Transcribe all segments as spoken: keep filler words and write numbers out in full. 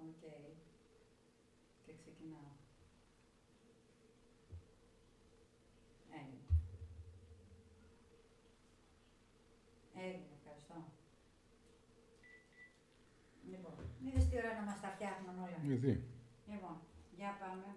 Οκ. Okay. Και ξεκινάω. Έγινε. Έγινε, ευχαριστώ. Λοιπόν, είδες τι ώρα να μας τα φτιάχνουν όλα. Γιατί. Λοιπόν, για πάμε.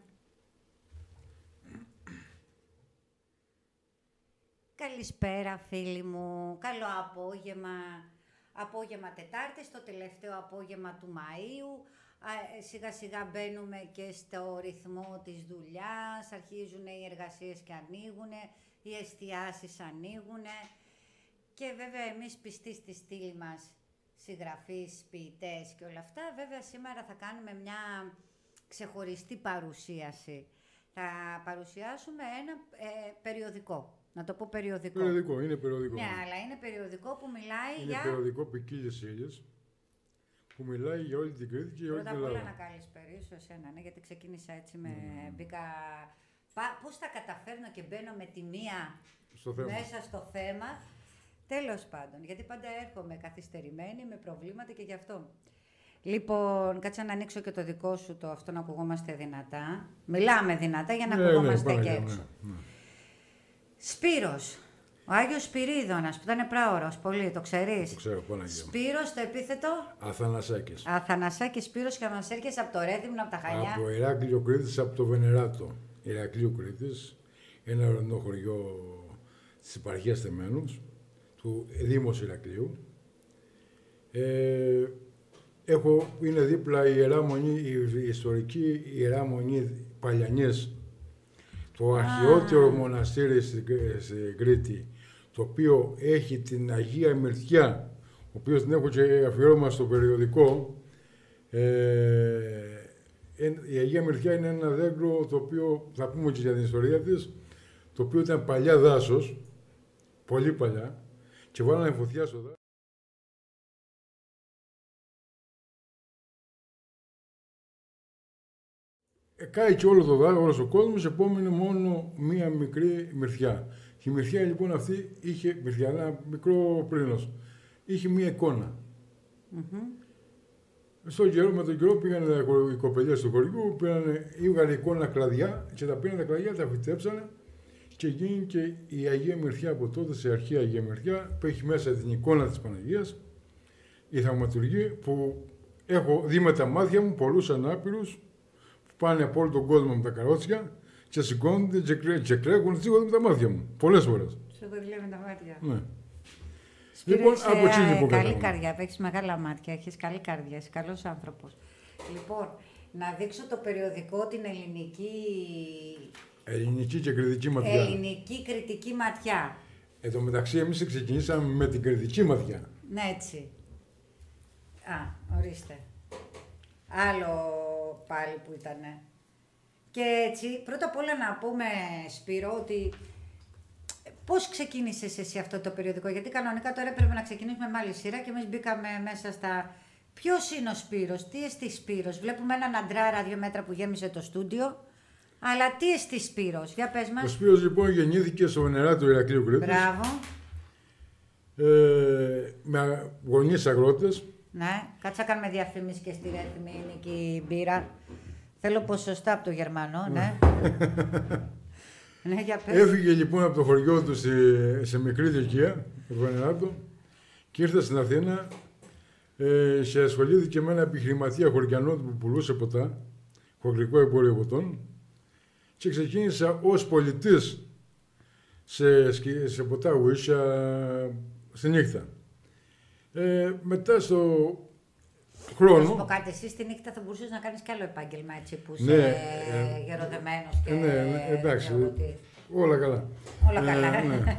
Καλησπέρα φίλοι μου, καλό απόγευμα, απόγευμα Τετάρτης, το τελευταίο απόγευμα του Μαΐου. Α, σιγά σιγά μπαίνουμε και στο ρυθμό της δουλειάς, αρχίζουν οι εργασίες και ανοίγουν, οι εστιάσεις ανοίγουν και βέβαια εμείς πιστοί στη στήλη μας, συγγραφείς, ποιητές και όλα αυτά, βέβαια σήμερα θα κάνουμε μια ξεχωριστή παρουσίαση. Θα παρουσιάσουμε ένα ε, περιοδικό. Να το πω περιοδικό. Περιοδικό, είναι περιοδικό. Ναι, αλλά είναι περιοδικό που μιλάει είναι για... Είναι περιοδικό ποικίλες ύλες, που μιλάει για όλη την Κρήτη και για όλη την Ελλάδα. Πρώτα απ' όλα να καλησπερίσω εσένα, ναι, γιατί ξεκίνησα έτσι με... Mm. Μπήκα... Πα... Πώς θα καταφέρνω και μπαίνω με τη μία στο μέσα στο θέμα. Τέλος πάντων, γιατί πάντα έρχομαι καθυστερημένη, με προβλήματα και γι' αυτό. Λοιπόν, κάτσε να ανοίξω και το δικό σου το αυτό να ακουγόμαστε δυνατά. Μιλάμε δυνατά για να ναι, ακουγόμαστε ναι, και έξω. Ναι, ναι. Σπύρος, ο Άγιος Σπυρίδωνας που ήταν πράωρος, πολύ, το ξέρεις. Το ξέρω, Παναγία. Σπύρος, το επίθετο. Αθανασάκης. Αθανασάκης Σπύρος και μας έρχεσαι από το Ρέθυμνο, από τα Χανιά. Από Ηράκλειο Κρήτης, από το Βενεράτο. Ηρακλείου Κρήτης, ένα ορεινό χωριό της επαρχίας Θεμένους, του Δήμος Ηρακλείου. Ε, έχω, είναι δίπλα η Ιερά Μονή, η ιστορική Ιερά Μονή Παλιανής, το αρχαιότερο μοναστήρι στην Κρήτη, το οποίο έχει την Αγία Μυρτιά, ο οποίος την έχω και αφιέρωμα στο περιοδικό. Ε, η Αγία Μυρτιά είναι ένα δέντρο το οποίο, θα πούμε και για την ιστορία της, το οποίο ήταν παλιά δάσος, πολύ παλιά, και βάλανε φωτιά στο δάσος. Κάει και όλο το δάσος, όλος ο κόσμος, επόμενο μόνο μία μικρή μυρτιά. Η μυρτιά λοιπόν αυτή είχε, μυρτιά, ένα μικρό πρίνος, είχε μία εικόνα. Mm-hmm. Στο καιρό, με τον καιρό πήγανε οι κοπελιές του χωριού, πήγανε, είχαν εικόνα κλαδιά και τα πήραν τα κλαδιά, τα φυτέψανε και γίνει και η Αγία Μυρτιά από τότε, σε αρχαία Αγία Μυρτιά, που έχει μέσα την εικόνα της Παναγίας, η θαυματουργή που έχω δει με τα μάτια μου πολλούς ανάπηρους, πάνε από όλο τον κόσμο με τα καρότσια και σηκώνονται και, κρέ, και κρέκουν τίποτα με τα μάτια μου. Πολλές φορές. Σου δουλεύει με τα μάτια. Ναι. Σπύρος, λοιπόν, από εκεί λοιπόν καλή καρδιά, έχεις μεγάλα μάτια, έχεις καλή καρδιά, είσαι καλός άνθρωπος. Λοιπόν, να δείξω το περιοδικό την ελληνική... Ελληνική και κριτική ματιά. Ελληνική κριτική ματιά. Εν τω μεταξύ, εμείς ξεκινήσαμε με την κριτική ματιά. Ναι, έτσι. Α, ορίστε. Άλλο πάλι που ήτανε. Και έτσι, πρώτα απ' όλα να πούμε, Σπύρο, ότι πώς ξεκίνησες εσύ αυτό το περιοδικό, γιατί κανονικά τώρα έπρεπε να ξεκινήσουμε με άλλη σειρά και εμείς μπήκαμε μέσα στα... Ποιος είναι ο Σπύρος, τι εστί Σπύρος, βλέπουμε έναν αντράρα δύο μέτρα που γέμισε το στούντιο, αλλά τι εστί Σπύρος, για πες μας. Ο Σπύρος λοιπόν γεννήθηκε στο Βενεράτο του Ηρακλείου Κρήτης. Μπράβο. Ε, με γονείς αγρότες. Ναι, κάτσα κάνουμε διαφήμιση και στη Ρέθυμνη, είναι και η μπύρα. Θέλω ποσοστά από το Γερμανό, ναι. Ναι, για πες. Έφυγε λοιπόν από το χωριό του σε, σε μικρή ηλικία, το Βενεράτο, και ήρθε στην Αθήνα ε, και ασχολήθηκε με ένα επιχειρηματία χωριανό που πουλούσε ποτά, χωρικό εμπόριο ποτών, και ξεκίνησε ως πολιτής σε, σε ποτά γουίσια στη νύχτα. Ε, μετά στο χρόνο... Να σου πω κάτι, εσύ στη νύχτα θα μπορούσες να κάνεις κι άλλο επάγγελμα, έτσι, που είσαι ναι, ε, γεροδεμένος και... Ναι, ναι, εντάξει, όλα καλά. Όλα καλά. Ε, ναι.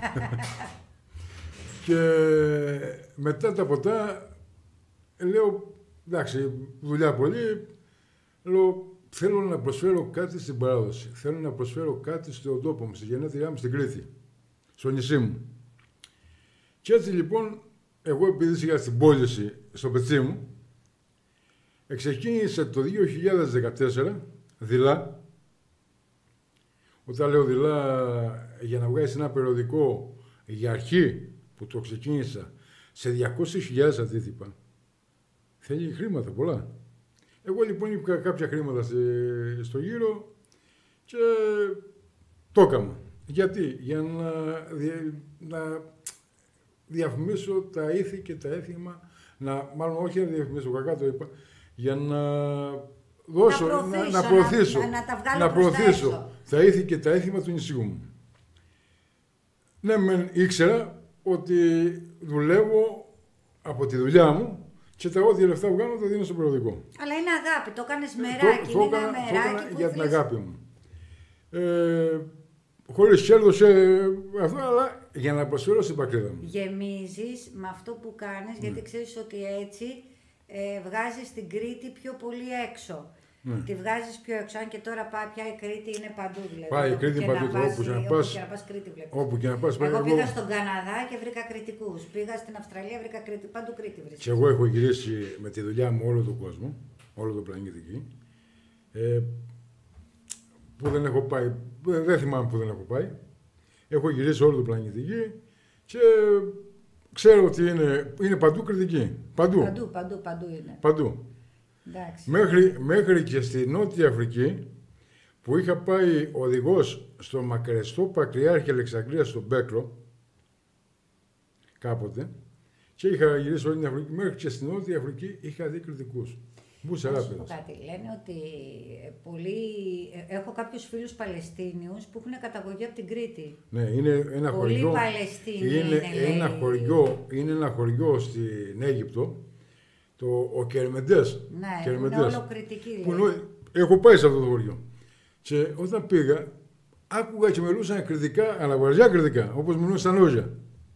Και μετά τα ποτά, λέω, εντάξει, δουλειά πολύ, λέω, θέλω να προσφέρω κάτι στην παράδοση. Θέλω να προσφέρω κάτι στον τόπο μου, στη γενέτειριά μου, στην Κρήτη, στο νησί μου. Και έτσι λοιπόν, εγώ επειδή είχα στην πώληση στο πετσί μου, ξεκίνησε το δύο χιλιάδες δεκατέσσερα, δειλά, όταν λέω δειλά για να βγάλεις ένα περιοδικό για αρχή που το ξεκίνησα σε διακόσιες χιλιάδες αντίτυπα, θέλει χρήματα πολλά. Εγώ λοιπόν είχα κάποια χρήματα στο γύρο και το έκανα. Γιατί, για να, να διαφημίσω τα ήθη και τα έθιμα, να, μάλλον όχι να διαφημίσω, κακά το είπα, για να δώσω, να προωθήσω, να, να, προωθήσω, να, να, τα βγάλω να προωθήσω τα ήθη και τα έθιμα του νησιού μου. Ναι, μεν ήξερα ότι δουλεύω από τη δουλειά μου και τα ό,τι λεφτά που κάνω τα δίνω στο περιοδικό. Αλλά είναι αγάπη, το κάνεις μεράκι, το, είναι το ένα έκανα, μεράκι που για την θέλεις... αγάπη μου. Ε, χωρίς κέρδος αυτό, αλλά για να προσφέρω στην πατρίδα μου. Γεμίζεις με αυτό που κάνεις, ναι. γιατί ξέρεις ότι έτσι ε, βγάζεις την Κρήτη πιο πολύ έξω. Ναι. Τη βγάζεις πιο έξω, αν και τώρα πάει πια η Κρήτη είναι παντού δηλαδή. Πάει η Κρήτη παντού, όπου και να πας. Όπου και να πας. Εγώ πήγα εγώ... στον Καναδά και βρήκα Κρητικούς. Πήγα στην Αυστραλία, βρήκα Κρήτη. Παντού Κρήτη βρίσκεται. Και εγώ έχω γυρίσει με τη δουλειά μου όλο τον κόσμο, όλο τον πλανήτη εκεί. Ε, που δεν έχω πάει, δεν θυμάμαι που δεν έχω πάει. Έχω γυρίσει όλο τον πλανήτη εκεί και ξέρω ότι είναι, είναι παντού κριτική. Παντού. Παντού, παντού, παντού είναι. Παντού. Μέχρι, μέχρι και στη Νότια Αφρική που είχα πάει οδηγός στο μακρεστό Πατριάρχη Αλεξανδρίας στον Πέκρο κάποτε και είχα γυρίσει όλη την Αφρική, μέχρι και στη Νότια Αφρική είχα δει κριτικούς. Να σου πω κάτι, λένε ότι πολλοί, έχω κάποιους φίλους Παλαιστίνιους που έχουν καταγωγή από την Κρήτη. Ναι, είναι ένα πολλοί χωριό, Παλαιστίνοι είναι, είναι, ένα λέει... χωριό, είναι ένα χωριό στην Αίγυπτο, το, ο Κερμεντές. Ναι, Κερμεντές, είναι όλο κριτική. Που, έχω πάει σε αυτό το χωριό. Και όταν πήγα, άκουγα και μιλούσαν κριτικά, αλλά βαριά κριτικά, όπως μιλούσαν στα νόζια.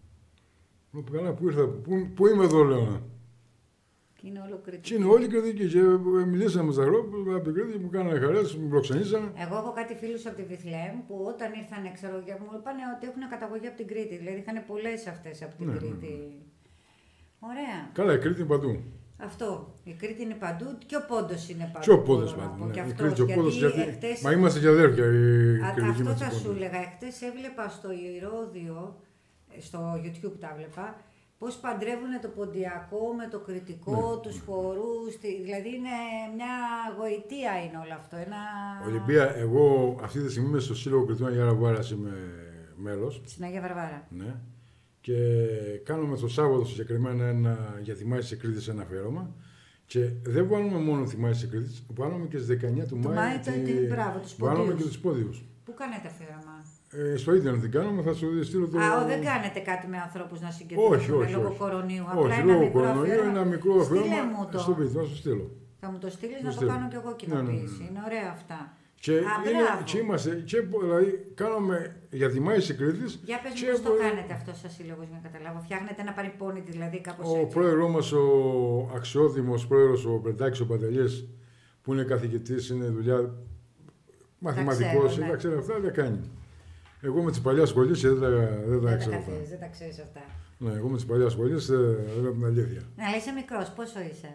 Μου πει, καλά, πού ήρθα, πού, πού είμαι εδώ, λέω. Και είναι όλο κριτική. Και είναι όλοι κριτικοί. Και μιλήσαμε με τα ανθρώπου από την Κρήτη, μου κάνανε χαρές, μου προξενήσανε. Εγώ έχω κάτι φίλους από τη Βιθλέμ που όταν ήρθαν, ξέρω, μου είπαν ότι έχουν καταγωγή από την Κρήτη. Δηλαδή είχαν πολλές αυτές από την ναι, Κρήτη. Ναι, ναι. Ωραία. Καλά, η Κρήτη είναι παντού. Αυτό. Η Κρήτη είναι παντού και ο Πόντος είναι παντού. Και ο Πόντος παντού. Ναι. Και η Κρήτη, ο Πόντος, γιατί... εχτες... Μα είμαστε και αδέρφια. Η Αυτό θα σου έλεγα. Εχθές έβλεπα στο Ηρώδιο, στο YouTube τα έβλεπα, πώς παντρεύουν το ποντιακό με το κριτικό, ναι, τους χορούς, δηλαδή είναι μια γοητεία είναι όλο αυτό. Ένα... Ολυμπία, εγώ αυτή τη στιγμή είμαι στο Σύλλογο Κριτών Αγία Βαρβάρας, είμαι μέλος. Στην Αγία Βαρβάρα. Ναι. Και κάνουμε το Σάββατο συγκεκριμένα ένα, για τη Μάη της Κρήτης ένα αφιέρωμα. Και δεν βάλουμε μόνο τη Μάη της Κρήτης, βάλουμε και στις δεκαεννιά του Μάη. Μάη το την μπράβο, τους πόδιους. Βάλουμε και τους πόδιους. Πού κάνετε αφιέρωμα? Ε, στο ίντερνετ την κάνουμε, θα σου στείλω το... Α, δεν κάνετε κάτι με ανθρώπους να συγκεντρώσουν λόγω κορονοϊού. Όχι, απλά λόγω κορονοϊού, ένα μικρό αφιέρωμα στο βίντεο, θα σου στείλω. Θα μου το στείλεις να το κάνω κι εγώ κοινοποίηση. Ναι, ναι, ναι. Είναι ωραία αυτά. Και, Α, είναι, και είμαστε, και, δηλαδή, κάνουμε για τη Μάη της Κρήτης. Για πες μου πώς το κάνετε αυτό σας σύλλογος για να καταλάβω. Φτιάχνετε ένα παρυπώνητη δηλαδή κάπως ο έτσι. Ο πρόεδρος μας, ο αξιότιμος πρόεδρος, ο Μπρεντάκης ο Παντελής, που είναι καθηγητής, είναι δουλειά μαθηματικός, δεν τα ξέρω αυτά, δεν κάνει. Εγώ με τις παλιές σχολές δεν τα, δεν τα ξέρω αυτά. Δεν τα ξέρεις αυτά. Ναι, εγώ με τις παλιές σχολές δεν λέω την αλήθεια. Ναι, αλλά είσαι μικρός, πόσο είσαι?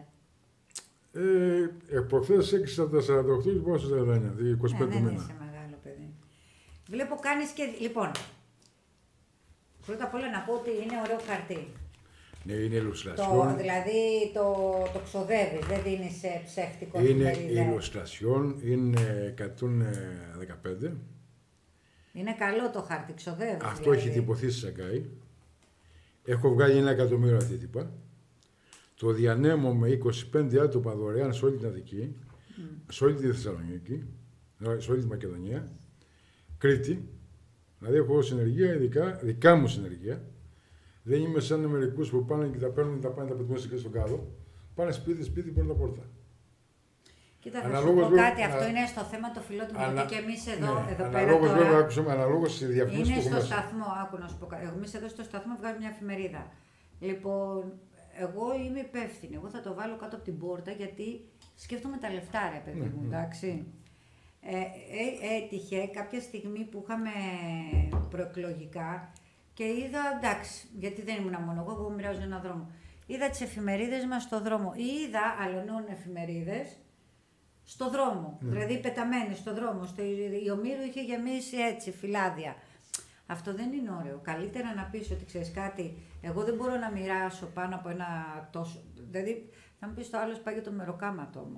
Ε, προχθές έκλεισα τα σαράντα οκτώ και πάω στα σαράντα εννιά, δηλαδή είκοσι πέντε ναι, ναι, μήνα. Είσαι μεγάλο παιδί. Βλέπω κάνεις και... Λοιπόν, πρώτα απ' όλα να πω ότι είναι ωραίο χαρτί. Ναι, είναι ηλουστρασιόν. Δηλαδή το, το ξοδεύεις, δεν δίνεις ψεύτικο. Είναι ηλουστρασιόν, είναι εκατόν δεκαπέντε. Είναι καλό το χάρτη, ξοδεύει. Αυτό δηλαδή. έχει τυπωθεί στη Σακάη. Έχω βγάλει ένα εκατομμύριο αντίτυπα. Το διανέμω με είκοσι πέντε άτομα δωρεάν σε όλη την Αττική, mm. σε όλη τη Θεσσαλονίκη, σε όλη τη Μακεδονία, Κρήτη. Δηλαδή έχω συνεργεία, ειδικά, δικά μου συνεργεία. Δεν είμαι σαν μερικούς που πάνε και τα παίρνουν, τα πάνε τα πετούν και στον κάδο. Πάνε σπίτι, σπίτι, πόρτα, πόρτα. Κοίτα, θα σου πω κάτι, αυτό είναι στο θέμα το φιλότιμο, ανα... γιατί και εμείς εδώ, ναι, εδώ πέρα αναλόγως, τώρα... βέβαια, άκουσαμε, αναλόγως στη διαφήμιση είναι που στο μέσα. σταθμό, άκου να σου πω κάτι. Εμείς εδώ στο σταθμό βγάζουμε μια εφημερίδα. Λοιπόν, εγώ είμαι υπεύθυνη, εγώ θα το βάλω κάτω από την πόρτα, γιατί σκέφτομαι τα λεφτά, ρε παιδί μου, εντάξει. Ε, ε, έτυχε κάποια στιγμή που είχαμε προεκλογικά και είδα, εντάξει, γιατί δεν ήμουν μόνο εγώ, εγώ μοιράζω έναν δρόμο. Είδα τις εφημερίδες μας στο δρόμο, είδα αλλωνών εφημερίδες στο δρόμο, mm. δηλαδή πεταμένες στο δρόμο. Στο, η Ομήρου είχε γεμίσει έτσι, φυλάδια. Αυτό δεν είναι ωραίο. Καλύτερα να πεις ότι ξέρεις κάτι, εγώ δεν μπορώ να μοιράσω πάνω από ένα τόσο. Δηλαδή, θα μου πεις το άλλο πάει για το μεροκάματο όμως.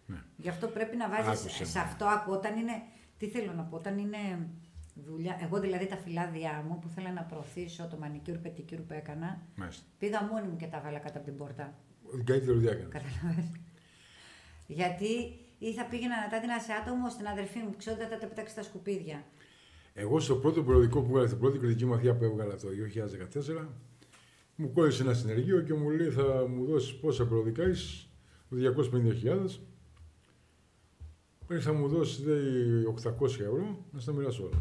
Ναι. Γι' αυτό πρέπει να βάζεις Άκουσε. σε αυτό, όταν είναι, τι θέλω να πω, όταν είναι δουλειά, εγώ δηλαδή τα φυλάδια μου που θέλω να προωθήσω, το μανικιούρ, πετικιούρ που έκανα, Μάλιστα. πήγα μόνη μου και τα βάλα κάτω από την πόρτα. Καλύτερη δουλειά έκανε. Καταλαβαίνεις. Γιατί ή θα πήγαινα να τα έδινα σε άτομο στην αδερφή μου, ξέρω ότι θα τα πετάξει στα σκουπίδια. Εγώ στο πρώτο περιοδικό που έβγαλα, στην πρώτη κριτική μαθιά που έβγαλα το δύο χιλιάδες δεκατέσσερα, μου κόλλησε ένα συνεργείο και μου λέει θα μου δώσεις πόσα περιοδικά είσαι, διακόσιες πενήντα χιλιάδες. Θα μου δώσεις λέει, οκτακόσια ευρώ να στα μοιράσω όλα.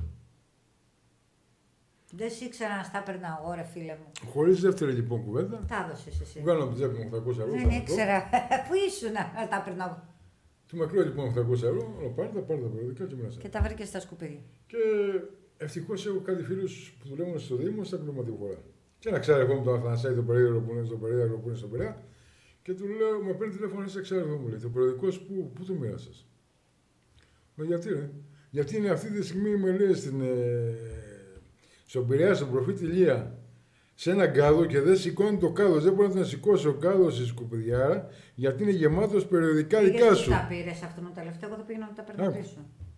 Δεν σ' ήξερα να στα έπαιρνα εγώ, ρε φίλε μου. Χωρίς δεύτερη λοιπόν κουβέντα, Τα έδωσες εσύ. μου κάνω από την τσέπη μου οκτακόσια ευρώ. Δεν ήξερα. Πού ήσουν να τα έπαιρνα εγώ. Του μακρύ λοιπόν οκτακόσια ευρώ, όλα πάρτε, πάρτε τα περιοδικά και μοιράσα. Και τα βρήκε στα σκουπίδια. Και ευτυχώς έχω κάτι φίλους που δουλεύουν στο Δήμο στα πνευματική φορά. Και ένα ξέρω εγώ με τον Αθανασάη, το περίεργο που είναι στο περίεργο που είναι στο Πειραιά, και του λέω, με παίρνει τηλέφωνο, είσαι ξέρω μου λέει, το περιοδικό σου πού, πού το μοίρασες. Μα γιατί ρε, γιατί είναι αυτή τη στιγμή με λέει στην, ε, στον Πειραιά, στον προφήτη Ηλία, σε ένα κάδο και δεν σηκώνει το κάδο, δεν μπορεί να τον σηκώσει ο κάδο στη σκουπιδιάρα, γιατί είναι γεμάτος περιοδικά δικά σου. Δεν τα πήρες αυτό το τελευταίο, εγώ το πήγαινα να τα παίρνω πίσω.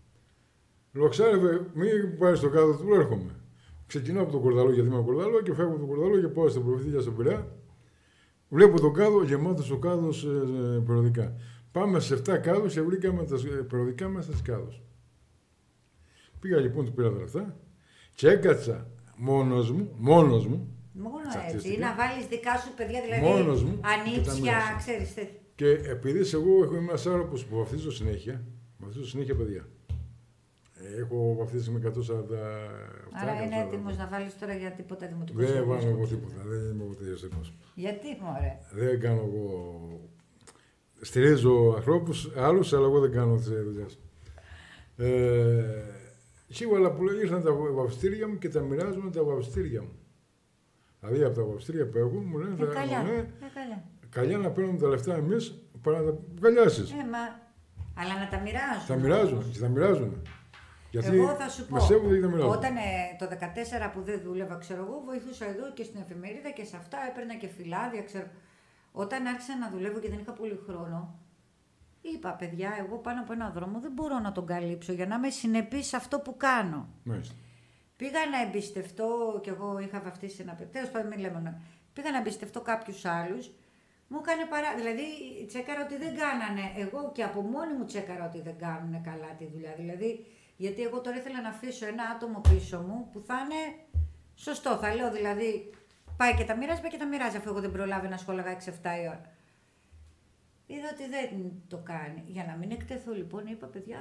Λοξάρευε, μην πάρει το κάδο του, έρχομαι. Ξεκινάω από το Κορδαλό, γιατί είμαι Κορδαλό, και φεύγω από το Κορδαλό και πάω στην προφητεία στον Πειραιά. Βλέπω τον κάδο, γεμάτος ο κάδος ε, περιοδικά. Πάμε σε επτά κάδους και βρήκαμε τα ε, περιοδικά μέσα στις κάδους. Πήγα λοιπόν, του πήρα τα λεφτά και έκατσα μόνος μου, μόνος μου. Μόνο έτσι, να βάλεις δικά σου παιδιά, δηλαδή μόνος μου, ανήψια, ξέρεις τέτοια. Και επειδή εγώ έχω είμαι ένας άνθρωπος που βαφτίζω συνέχεια, βαφτίζω συνέχεια παιδιά. Έχω βαφτίσει με εκατόν σαράντα επτά. Άρα είναι έτοιμος να βάλεις τώρα για τίποτα δημοτικό. Δεν βάλω εγώ τίποτα, δεν είμαι ποτέ έτοιμος. Γιατί μωρέ. Δεν κάνω εγώ. Στηρίζω ανθρώπους άλλους, αλλά εγώ δεν κάνω τις δουλειές. Ε, σίγουρα που ήρθαν τα βαφτήρια μου και τα μοιράζουν τα βαφτήρια μου. Δηλαδή από τα βαφτήρια που έχω μου λένε Ε, θα καλιά. ναι, Ε, καλιά. καλιά να παίρνουμε τα λεφτά εμείς παρά να τα βγαλιάσεις. Ε, μα... Αλλά να τα μοιράζουν. Τα μοιράζουν και τα μοιράζουν. Γιατί εγώ θα σου πω, με σέβονται και τα μοιράζουν. όταν ε, το δεκατέσσερα που δεν δούλευα, ξέρω εγώ, βοηθούσα εδώ και στην εφημερίδα και σε αυτά έπαιρνα και φυλάδια, ξέρω. Όταν άρχισα να δουλεύω και δεν είχα πολύ χρόνο, είπα, παιδιά, εγώ πάνω από ένα δρόμο δεν μπορώ να τον καλύψω για να είμαι συνεπής σε αυτό που κάνω. Μάλιστα. Πήγα να εμπιστευτώ, και εγώ είχα βαφτίσει ένα παιδί, τέλος πάντων, μην λέμε, πήγα να εμπιστευτώ κάποιους άλλους, μου έκανε παρά. Δηλαδή, τσέκαρα ότι δεν κάνανε. Εγώ και από μόνη μου τσέκαρα ότι δεν κάνουν καλά τη δουλειά. Δηλαδή, γιατί εγώ τώρα ήθελα να αφήσω ένα άτομο πίσω μου που θα είναι σωστό. Θα λέω δηλαδή, πάει και τα μοιράζει, πάει και τα μοιράζει, αφού εγώ δεν προλάβαινα να σχόλαγα έξι εφτά η ώρα. Είδα ότι δεν το κάνει. Για να μην εκτεθώ λοιπόν, είπα, παιδιά,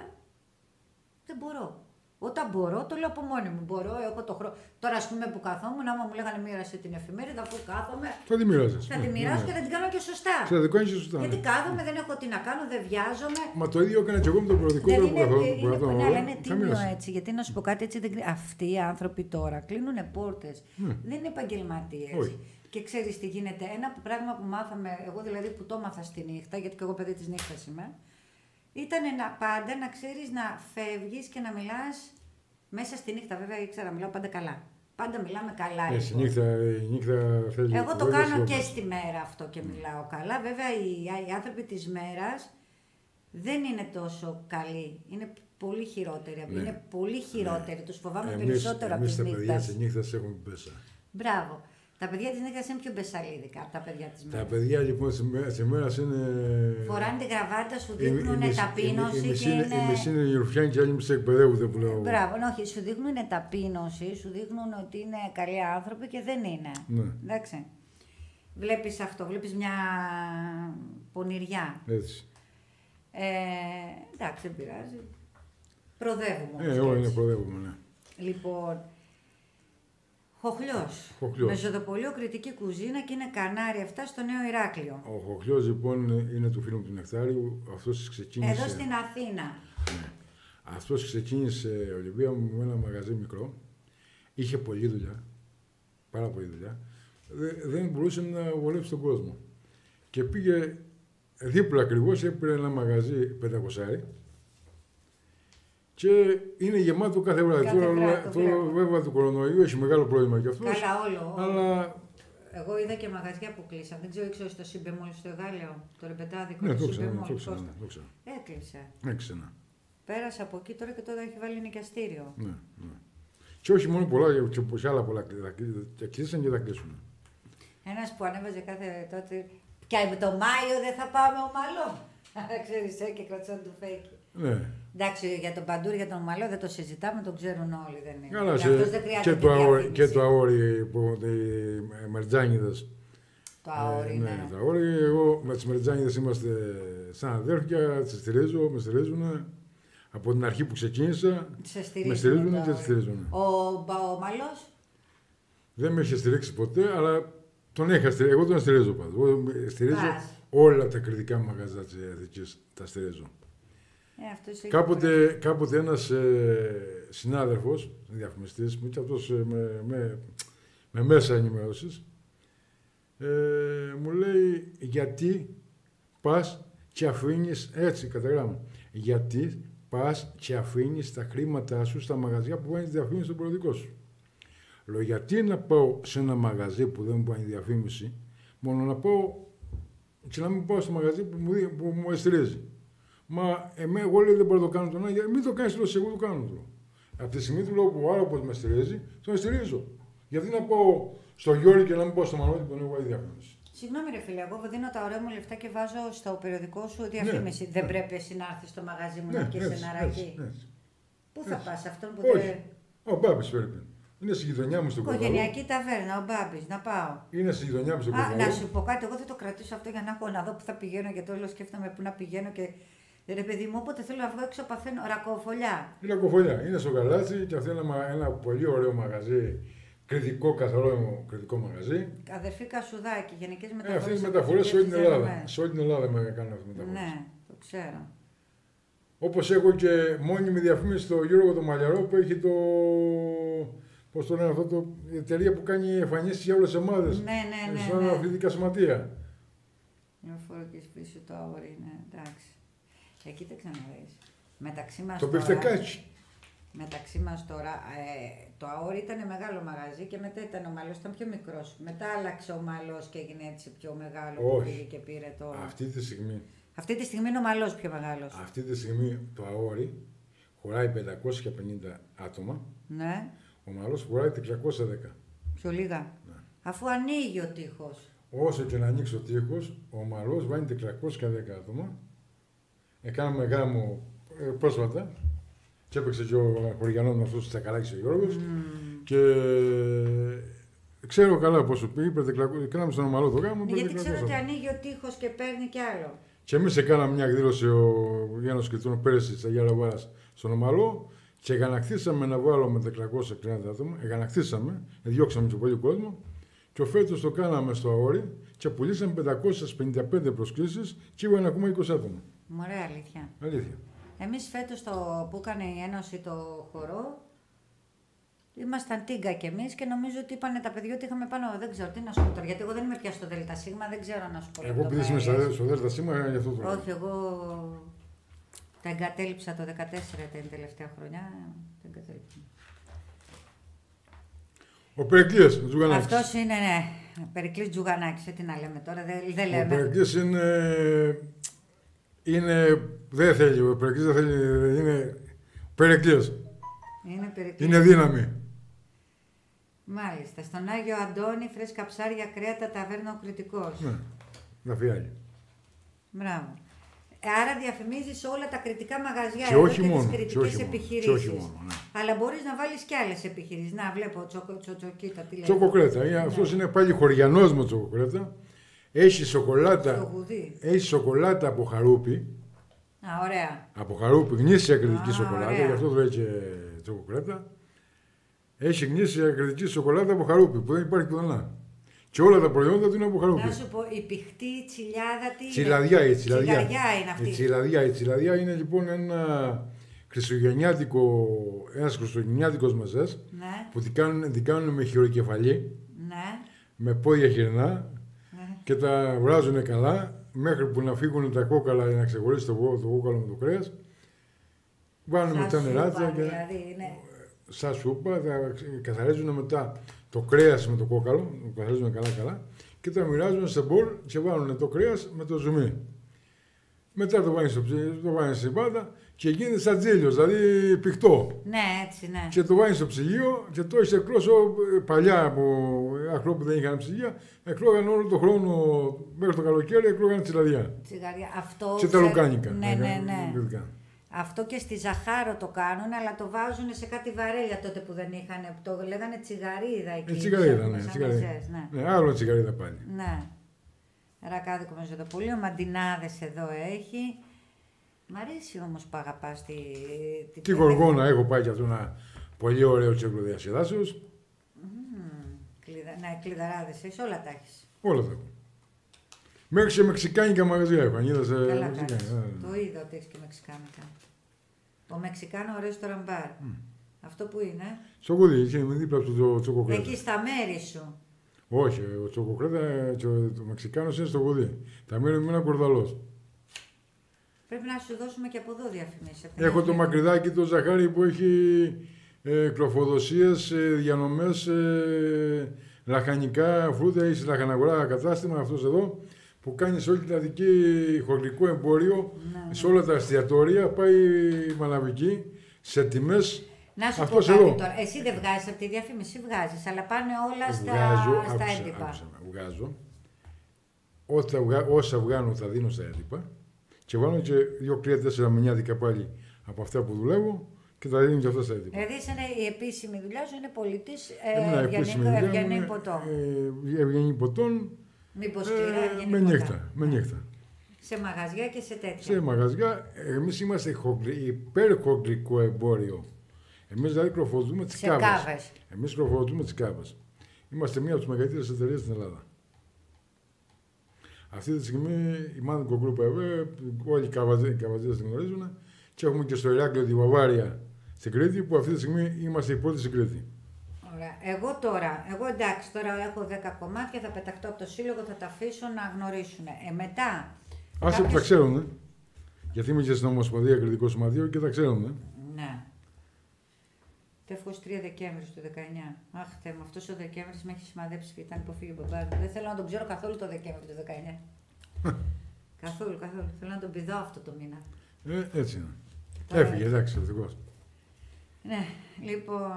δεν μπορώ. Όταν μπορώ, το λέω από μόνη μου. Μπορώ, έχω το χρόνο. Τώρα, α πούμε, που καθόμουν, άμα μου λέγανε μοίρασε την εφημερίδα, αφού κάθομαι. Θα τη μοιράζεις. Θα τη μοιράσω ναι. και θα την κάνω και σωστά. Θα την κάνεις και σωστά. Γιατί ναι. κάθομαι, δεν έχω τι να κάνω, δεν βιάζομαι. Μα το ίδιο έκανα και εγώ με το περιοδικό Δεν που είναι, καθόμουν. είναι, είναι, είναι τίμιο έτσι. Γιατί να σου πω κάτι έτσι, δεν, αυτοί οι άνθρωποι τώρα κλείνουν πόρτες. Ναι. Δεν είναι επαγγελματίες. Και ξέρεις τι γίνεται. Ένα πράγμα που μάθαμε, εγώ δηλαδή που το μάθα στη νύχτα, γιατί και εγώ παιδί της νύχτας είμαι, ήταν να, πάντα να ξέρεις να φεύγεις και να μιλάς. Μέσα στη νύχτα, βέβαια, ήξερα να μιλάω πάντα καλά. Πάντα μιλάμε καλά. Ε, στη νύχτα, η νύχτα θέλει. Εγώ το κάνω και στη μέρα αυτό και μιλάω καλά. Βέβαια, οι, οι άνθρωποι της μέρας δεν είναι τόσο καλοί. Είναι πολύ χειρότεροι. Ναι. Είναι πολύ χειρότεροι. Ναι. Τους φοβάμαι εμείς, περισσότερο από τις νύχτες. Εμείς τα παιδιά της νύχτας έχουμε πέσα. Μπράβο. Τα παιδιά της νύχτας είναι πιο μπεσαλίδικα από τα παιδιά της μέρας. Τα παιδιά λοιπόν της μέρας είναι. Φοράνε την γραβάτα, σου δείχνουν ταπείνωση. Οι μισοί είναι οι ρουφιάνοι και οι άλλοι μισοί εκπαιδεύονται που λέω. Μπράβο, όχι, σου δείχνουν ταπείνωση, σου δείχνουν ότι είναι καλοί άνθρωποι και δεν είναι. Ναι. Εντάξει. Βλέπεις αυτό, βλέπεις μια πονηριά. Έτσι. Ε, εντάξει, δεν πειράζει. Προδεύουμε. Ε, εγώ είναι προδεύουμε, ναι. Λοιπόν. Χοχλιός. Χοχλιός. Μεσοδοπολείο, κριτική κουζίνα και είναι Κανάρι αυτά στο Νέο Ηράκλειο. Ο Χοχλιός λοιπόν είναι του φίλου μου του Νεκτάριου. Αυτός ξεκίνησε. Εδώ στην Αθήνα. Ναι. Αυτός ξεκίνησε, Ολυμπία μου, με ένα μαγαζί μικρό. Είχε πολλή δουλειά. Πάρα πολλή δουλειά. Δεν μπορούσε να βολέψει τον κόσμο. Και πήγε δίπλα ακριβώς, έπαιρνε ένα μαγαζί πεντακόσια. Και είναι γεμάτο κάθε βράδυ. Τώρα, τώρα βέβαια του κορονοϊού έχει μεγάλο πρόβλημα κι αυτό. Καλά, όλο. Αλλά Εγώ είδα και μαγαζιά που κλείσαν. Δεν ξέρω, ήξερα στο Σιμπεμόλ στο Εγάλεο, το ρεπετάδικο. Ναι, το το ξέρω. Σιμπεμόλ, Το ξέρω, Κώστα. ναι, το ξέρω. Έκλεισε. Έκλεισε, ναι. Πέρασε από εκεί τώρα και τώρα έχει βάλει νοικιαστήριο. Ναι, ναι. Και όχι μόνο πολλά, και άλλα πολλά τα κλείσαν και τα κλείσουν. Ένας που ανέβαζε κάθε τότε. Και το Μάιο δεν θα πάμε ομαλό. Ξέρεις, ε, και κρατήσαν το φέκι. Ναι. Εντάξει, για τον Παντούρη, για τον ομαλό δεν το συζητάμε, τον ξέρουν όλοι. Δεν είναι. Καλά, Για αυτός δεν και, χρειάζεται το αόρι, διαφήμιση. και το αόρι που οι μερτζάνιδες. Το αόρι, ε, ναι. ναι. Το αόρι, εγώ με τις μερτζάνιδες είμαστε σαν αδέρφια, τις στηρίζω, με στηρίζουν. Από την αρχή που ξεκίνησα, με στηρίζουν και τις στηρίζουν. Ο, ο ομαλός. Δεν με είχε στηρίξει ποτέ, αλλά τον είχα στηρίξει. Εγώ τον στηρίζω πάντως. Εγώ στηρίζω Πας. όλα τα κριτικά μαγαζιά της Εθνικής, τα στηρίζω. Ε, αυτός έχει Κάποτε, κάποτε ένας ε, συνάδελφος, διαφημιστής μου, και αυτός ε, με, με, με μέσα ενημέρωσης, ε, μου λέει γιατί πας και αφήνεις, έτσι κατά γράμμα, γιατί πας και αφήνεις τα χρήματά σου στα μαγαζιά που βάζεις διαφήμιση στο περιοδικό σου. Λέω, γιατί να πάω σε ένα μαγαζί που δεν μου κάνει διαφήμιση, μόνο να πάω και να μην πάω στο μαγαζί που μου, δι- που μου στηρίζει. Μα εμέ, εγώ λέει δεν μπορώ να το κάνω τον Άγιο, μην το κάνεις λέω, εγώ το κάνω του. Από τη στιγμή του λέω που ο άνθρωπος με στηρίζει, τον στηρίζω. Γιατί να πάω στο Γιώργη και να μην πάω στο Μανώτη που τον έχω διαφήμιση. Συγγνώμη, ρε φίλε, εγώ δίνω τα ωραία μου λεφτά και βάζω στο περιοδικό σου διαφήμιση. Ναι, δεν ναι. πρέπει εσύ να έρθει στο μαγαζί μου Ναι, να πιεις έτσι, ένα έτσι, ραγί. έτσι. Πού θα Έτσι. πας, αυτόν που Όχι. δεν. Ο Μπάμπης πρέπει. Είναι στη γειτονιά μου στον Κορδαλό. Οικογενειακή ταβέρνα, ο Μπάμπης, να πάω. Είναι στη γειτονιά μου στον Α, να Κορδαλό. σου πω κάτι, εγώ δεν το κρατήσω αυτό για να έχω να δω που θα πηγαίνω, γιατί όλο σκέφτομαι πού να πηγαίνω και. Ρε παιδί μου, όποτε θέλω να βγω έξω παθαίνω ρακοφολιά. Είναι κοφολιά. Είναι στο Γαλάτσι και αυτό είναι ένα, ένα πολύ ωραίο μαγαζί. Κριτικό, καθαρό κριτικό μαγαζί. Αδερφή Κασουδάκη, γενικές Ε, μεταφορές. αυτές τις μεταφορές σε όλη την Ελλάδα. διαδρομές. Σε όλη την Ελλάδα με κάνουν αυτές τις μεταφορές. Ναι, το ξέρω. Όπως έχω και μόνιμη διαφήμιση στο Γιώργο το Μαλλιαρό που έχει το. Πώς το λένε αυτό, το, η εταιρεία που κάνει εμφανίσεις για όλες τις ομάδες. Ναι, ναι, ναι. Σαν ναι. αθλητικά σωματεία. Λεωφόρο και σπίτι το αόρι, ναι, εντάξει. Εκεί δεν ξαναδείς. Μεταξύ μας Το τώρα, πιφτεκάκι. μεταξύ μας τώρα, ε, το αόρι ήταν μεγάλο μαγαζί και μετά ήταν ο Μαλός, ήταν πιο μικρός. Μετά άλλαξε ο Μαλός και έγινε έτσι πιο μεγάλο που Όχι. πήγε και πήρε το... Αυτή τη στιγμή, Αυτή τη στιγμή είναι ο Μαλός πιο μεγάλος. αυτή τη στιγμή το αόρι χωράει πεντακόσια πενήντα άτομα. Ναι, Ο Μαλός χωράει τριακόσια δέκα. πιο λίγα. Ναι. Αφού ανοίγει ο τείχος. Όσο και να ανοίξει ο τείχος, ο Μαλός βάνει τριακόσια δέκα άτομα. Έκαναμε γάμο ε, πρόσφατα και έπαιξε και ο Χωριανός με αυτούς τους Τσακαλάκης ο Γιώργος. Mm. Και ξέρω καλά πόσο πήγε, κάναμε στον Ομαλό το γάμο. Ναι, πήρε γιατί ξέρω ότι τριακόσια. ανοίγει ο τείχος και παίρνει κι άλλο. Και εμείς έκαναμε μια εκδήλωση ο Γιάννος Κρητών πέρυσι στα Αγία Λαβάρας στον Ομαλό και εγανακτήσαμε να βάλουμε τριακόσια τριάντα άτομα. Εγανακτήσαμε, διώξαμε και πολύ κόσμο. Και ο φέτος το κάναμε στο Αόρι και πουλήσαμε πεντακόσιες πενήντα πέντε προσκλήσεις και είπαν ακόμα είκοσι άτομα. Ωραία, αλήθεια. Αλήθεια. Εμείς φέτος το, που έκανε η Ένωση το χορό, ήμασταν τίγκα κι εμείς και νομίζω ότι είπανε τα παιδιά ότι είχαμε πάνω, δεν ξέρω τι να σου πω τώρα, γιατί εγώ δεν είμαι πια στο ΔΣ, δεν ξέρω να σου πω. Εγώ επειδή είμαι λεπτομέρειες. στο ΔΣ σήμερα γι' αυτό το λέω. Όχι, εγώ τα εγκατέλειψα το δεκατέσσερα την τελευταία χρονιά, τα εγκατέλειψα. Ο Περικλής, ο Τζουγανάκης. Αυτός είναι, ναι, Περικλής Τζουγανάκης, ε, τι να λέμε τώρα, δεν, δεν Ο λέμε. Περικλής είναι, είναι. Δεν θέλει. Ο Περικλής δεν θέλει. Είναι. Περικλής. Είναι Περικλής. Είναι δύναμη. Μάλιστα, στον Άγιο Αντώνη, φρέσκα ψάρια, κρέατα, ταβέρνα ο Κρητικός. Ναι. Να φιάλει. Μπράβο. Ε, Άρα διαφημίζεις όλα τα κριτικά μαγαζιά Και εδώ όχι και μόνο, τις και κριτικές όχι μόνο, επιχειρήσεις. και όχι μόνο, ναι. Αλλά μπορείς να βάλεις και άλλες επιχειρήσεις. Να, βλέπω τσοκο, τσοκοκίτα, τι λέει. Τσοκοκρέτα. Ναι. Αυτός είναι πάλι χωριανός με τσοκοκρέτα. Έχει σοκολάτα. Στο γουδί. Έχει σοκολάτα από χαρούπι. Α, ωραία. Από χαρούπι, γνήσια κριτική Α, σοκολάτα. ωραία. Γι' αυτό το λέει και τσοκοκρέτα. Έχει γνήσια κριτική σοκολάτα από χαρούπι που δεν υπάρχει πουθενά. Και όλα τα προϊόντα του είναι από χαρούπι. Να σου πω, η πηχτή, η τσιλιάδα, τι είναι. Τσιλαδιά, η τσιλαδιά. Τσιλαδιά είναι αυτή. Η τσιλαδιά, η τσιλαδιά είναι λοιπόν ένα χριστουγεννιάτικο, ένας χριστουγεννιάτικος μεζές Ναι, που την κάνουν, την κάνουν με χειροκεφαλή, ναι, με πόδια χοιρινά ναι. και τα βράζουν καλά μέχρι που να φύγουν τα κόκαλα για να ξεχωρίσει το, το κόκαλο με το κρέας. Βάνουν Σαν μετά σούπα, νεράτσα και δηλαδή, είναι. σαν σούπα, τα καθαρίζουν μετά το κρέας με το κόκαλο, το καθαρίζουν καλά-καλά και τα μοιράζουν σε μπολ και βάλουν το κρέας με το ζουμί. Μετά το βάζουν, στο, το βάζουν στην πάντα και γίνεται σαν τζίλιος, δηλαδή πηχτό. Ναι, έτσι, ναι. Και το βάζουν στο ψυγείο και το έχεις εκλώσω παλιά από αχρό που δεν είχαν ψυγεία. Εκλόγαν όλο τον χρόνο μέχρι το καλοκαίρι, εκλόγαν τσιλαδιά. Τσιγαριά. Αυτό. Και τα λουκάνικα. Ναι, ναι, ναι. ναι. Αυτό και στη Ζαχάρο το κάνουν, αλλά το βάζουν σε κάτι βαρέλια τότε που δεν είχαν. Το λέγανε τσιγαρίδα εκεί. Ε, τσιγαρίδα, ναι. Τσιγαρίδα. ναι. ναι. Άλλο τσιγαρίδα πάλι. Ναι. Ρακάδικο με ζωοτοπούλιο, μαντινάδες εδώ έχει. Μ' αρέσει όμως που αγαπάς τη... τη τη γοργόνα, έχω πάει και αυτό ένα πολύ ωραίο τσέκλο διασκεδάσεως. Mm, κλειδα... Ναι, κλειδαράδες έχεις, όλα τα έχεις. Όλα τα έχω. Μέχρι σε μεξικάνικα μαγαζιά έχω, αν είδα σε Καλά μεξικάνικα. Το είδα ότι έχεις και μεξικάνικα. Το μεξικάνο ωραίο στο ραμπάρ. Mm. Αυτό που είναι. Στο κουδί, είχε με δίπλα από το τσοκοκρέτα. Εκεί στα μέρη σου. Όχι, ο τσοκοκρέτα, το Μεξικάνος είναι στο κουδί. Τα μέρη μου είναι κορδαλός. Πρέπει να σου δώσουμε και από εδώ διαφημίσεις. Έχω το μακριδάκι, το ζαχάρι που έχει ε, κλοφοδοσίες, ε, διανομές, ε, λαχανικά, φρούτα, έχει λαχαναγορά κατάστημα, αυτός εδώ, που κάνει σε όλη την Αττική χωρικό εμπόριο, ναι, ναι. σε όλα τα εστιατόρια, πάει μαλαβική, σε τιμές. Να σου αυτός πω κάτι εδώ. τώρα. Εσύ δεν βγάζεις από τη διαφήμιση, βγάζεις, αλλά πάνε όλα στα, βγάζω, στα άκουσα, έντυπα. Άκουσα, βγάζω. Όσα, βγα, όσα βγάνω τα δίνω στα έντυπα και βάλω και δύο, τρία, τέσσερα μηνιάτικα πάλι από αυτά που δουλεύω και τα δίνω και αυτά στα έντυπα. Δηλαδή η επίσημη δουλειά σου είναι πολίτης ε, Ευγενή Ποτών. Ε, Ευγενή Ποτών. Μήπως σκληρά ε, Ευγενή με Ποτά. νύχτα, με νύχτα. Σε μαγαζιά και σε τέτοια. Σε μαγαζιά, εμείς είμαστε υπερχογκλικό εμπόριο. Εμείς δηλαδή κροφοδοτούμε τις κάβες. Εμείς κροφοδοτούμε τις κάβες. Είμαστε μία από τις μεγαλύτερες εταιρείες στην Ελλάδα. Αυτή τη στιγμή η Mango Group, βέβαια, όλοι οι καβατζίδες την γνωρίζουν και έχουμε και στο Ηράκλειο τη Βαβάρια στην Κρήτη, που αυτή τη στιγμή είμαστε οι πρώτοι στην Κρήτη. Ωραία. Εγώ τώρα, εγώ εντάξει, τώρα έχω δέκα κομμάτια, θα πεταχτώ από το σύλλογο, θα τα αφήσω να γνωρίσουν. Ε, μετά. Άσε που τα ξέρουν, γιατί είμαι και στην Ομοσπονδία Κρητικό Σωματείο και τα ξέρουν. Ναι. Τεύχος τρία Δεκέμβρη του δεκαεννιά. Αχ, Θεέ μου, αυτός ο Δεκέμβρης με έχει σημαδέψει και ήταν υποφύγει ο μπαμπάς μου. Δεν θέλω να τον ξέρω καθόλου το Δεκέμβρη του δεκαεννιά. καθόλου, καθόλου. Θέλω να τον πηδάω αυτό το μήνα. Ε, έτσι είναι. Τώρα... Έφυγε, εντάξει, ευτυχώς. Ναι, λοιπόν.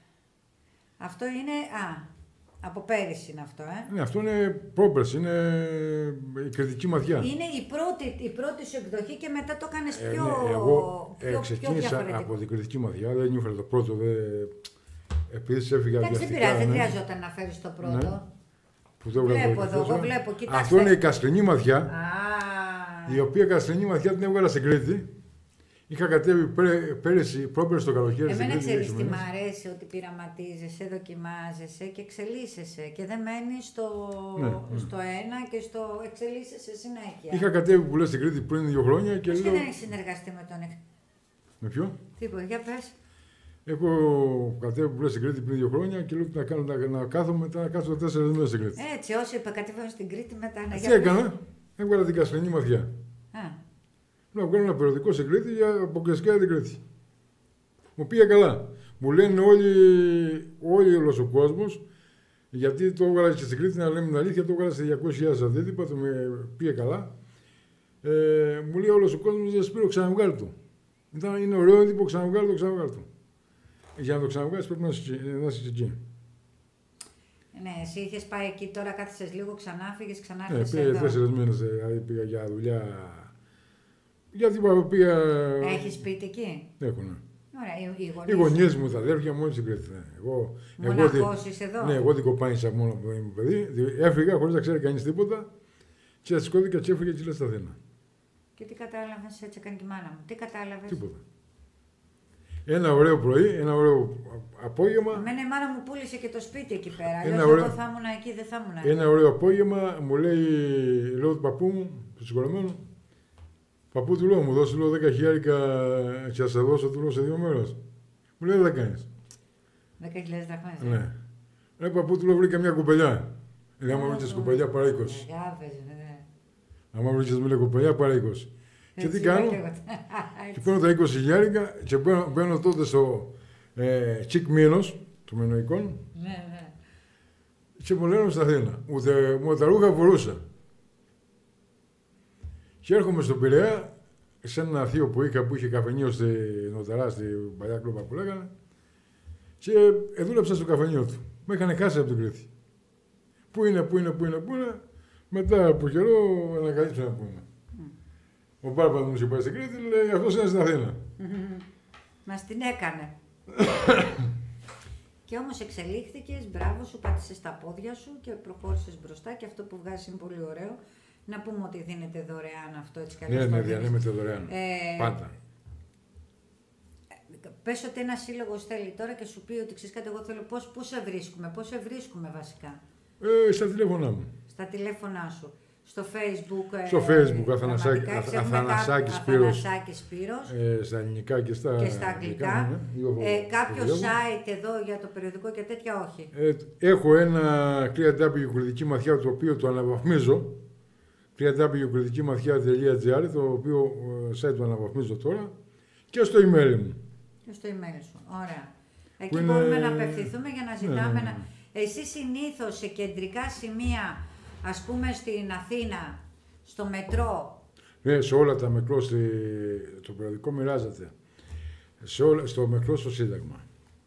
Αυτό είναι. Α, από πέρυσι είναι αυτό, ε. Ναι, αυτό είναι πρόπερση, είναι η κριτική ματιά. Είναι η πρώτη, η πρώτη σου εκδοχή και μετά το έκανες πιο, ε, ναι, εγώ πιο, ξεκίνησα πιο από την κριτική ματιά, δεν ήφερα το πρώτο, δε... επειδή έφυγα εντάξει, βιαστικά. δεν πειράζει, δεν ναι. χρειαζόταν να φέρεις το πρώτο. Ναι. Που το βλέπω εδώ, εγώ βλέπω, κοιτάξτε. Αυτό είναι η καστρινή ματιά, Α. η οποία καστρινή ματιά την έβγαλα στην Κρήτη. Είχα κατέβει πέρυσι, πρόπερσι το καλοκαίρι. Εμένα ξέρεις τι μ' αρέσει, ότι πειραματίζεσαι, δοκιμάζεσαι και εξελίσσεσαι και δεν μένεις στο, ναι, στο ναι. ένα και στο εξελίσσεσαι συνέχεια. Είχα κατέβει που λες στην Κρήτη πριν δύο χρόνια και πώς λέω... και δεν έχεις συνεργαστεί με τον... Με ποιο? Τίποτα, για πες. Έχω κατέβει που λες στην Κρήτη πριν δύο χρόνια και λέω να, κάνω, να, να κάθομαι μετά να κάτσω τέσσερις μήνες στην Κρήτη. Έτσι, όσοι κατέβαιναν στην Κρήτη μετά να... Τι έκανα, έβγαλα την καστρινή ματιά. Α. Να βγάλω ένα περιοδικό στην Κρήτη για αποκλειστικά για την Κρήτη. Μου πήγε καλά. Μου λένε όλοι, όλοι όλος ο κόσμος, γιατί το έβγαλα και στην Κρήτη, να λέμε την αλήθεια, το έβγαλα σε διακόσιες χιλιάδες αντίτυπα, το με πήγε καλά. Ε, μου λέει όλος ο κόσμος, δεν Σπύρο, ξαναβγάλει το. Ήταν, είναι ωραίο έντυπο, ξαναβγάλει το, ξαναβγάλει το. Για να το ξαναβγάλεις πρέπει να είσαι εκεί. Ναι, εσύ είχες πάει εκεί, τώρα κάθισες λίγο, ξανά φύγες, ξανά ναι, φύγες πήγα εδώ. τέσσερις μήνες, δηλαδή πήγα για δουλειά. Γιατί πήγα... Έχεις σπίτι εκεί? Έχω, ναι. Ωραία, οι γονείς, οι γονείς μου, τα αδέρφια μου, όλοι στην Κρήτη. Ναι. Εγώ, μοναχός είσαι εδώ? Ναι, εγώ την κοπάνισα μόνο που ήμουν παιδί. Έφυγα χωρίς να ξέρει κανείς τίποτα και σηκώθηκα και έφυγα και λέει στα Αθήνα. Και τι κατάλαβες, έτσι έκανε και η μάνα μου. Τι κατάλαβες? Τίποτα. Ένα ωραίο πρωί, ένα ωραίο απόγευμα. Εμένα η μάνα μου πούλησε και το σπίτι εκεί πέρα. Ένα Αλλιώς ωραίο... εγώ θα ήμουν εκεί, δεν θα ήμουν εκεί. Ένα ωραίο απόγευμα μου λέει, λέω του παππού μου, του συγχωρεμένου, παππού του λέω, μου δώσει λέω δέκα χιλιάρικα και θα σε δώσω του λέω σε δύο μέρες. Μου λέει δεν κάνεις. Δέκα χιλιάδες δραχμές. Ναι. Λέει παππού του λέω βρήκα μια κουπελιά. Λέει άμα βρήκες κουπελιά παρά είκοσι. Ναι. Άμα βρήκες μια κουπελιά παρά είκοσι. Και τι κάνω, και παίρνω τα είκοσι χιλιάρικα και μπαίνω, μπαίνω τότε στο ε, τσικ μήνος των Μενοϊκών. Ναι, ναι. και μου λένε στην Αθήνα. Ούτε μου τα ρούχα μπορούσα. Και έρχομαι στον Πειραιά, σε ένα θείο που είχα που είχε καφενείο στη Νοταρά, στην παλιά κλόπα που λέγανε, και δούλεψα στο καφενείο του. Με είχαν χάσει από την Κρήτη. Πού είναι, πού είναι, πού είναι, πού είναι. Μετά από καιρό ανακαλύψαμε πού είναι. Mm. Ο Μπάρμπας μου είχε πάει στην Κρήτη, λέει αυτός είναι στην Αθήνα. Mm-hmm. Μας την έκανε. Και όμως εξελίχθηκες, μπράβο σου, πάτησες στα πόδια σου και προχώρησες μπροστά και αυτό που βγάζεις είναι πολύ ωραίο. Να πούμε ότι δίνεται δωρεάν αυτό έτσι καλώς. Ναι, ναι, διανέμεται δωρεάν. Ε, Πάντα. Πες ότι ένα σύλλογος θέλει τώρα και σου πει ότι ξέρεις κάτι, εγώ θέλω πώς, πώς σε βρίσκουμε, πώς σε βρίσκουμε βασικά. Ε, στα τηλέφωνά μου. Στα τηλέφωνά σου. Στο Facebook. Στο Facebook, Αθανασάκη, Αθανασάκη Σπύρος. Σπύρος. Ε, στα ελληνικά και στα, και στα αγγλικά. Ναι, ε, κάποιο site εδώ για το περιοδικό και τέτοια όχι. Ε, έχω ένα double-u double-u double-u κριτική ματιά το οποίο το αναβαθμίζω. double-u double-u double-u κριτική ματιά τελεία τζι άρ το οποίο site το αναβαθμίζω τώρα. Και στο email μου. Και στο email σου. Ωραία. Εκεί είναι... μπορούμε να απευθυνθούμε για να ζητάμε. Ναι, ναι, ναι. Να... Εσύ συνήθως σε κεντρικά σημεία, ας πούμε στην Αθήνα, στο μετρό. Ναι, σε όλα τα μετρό, στη... το περιοδικό μοιράζεται. Σε όλα... Στο μετρό στο Σύνταγμα.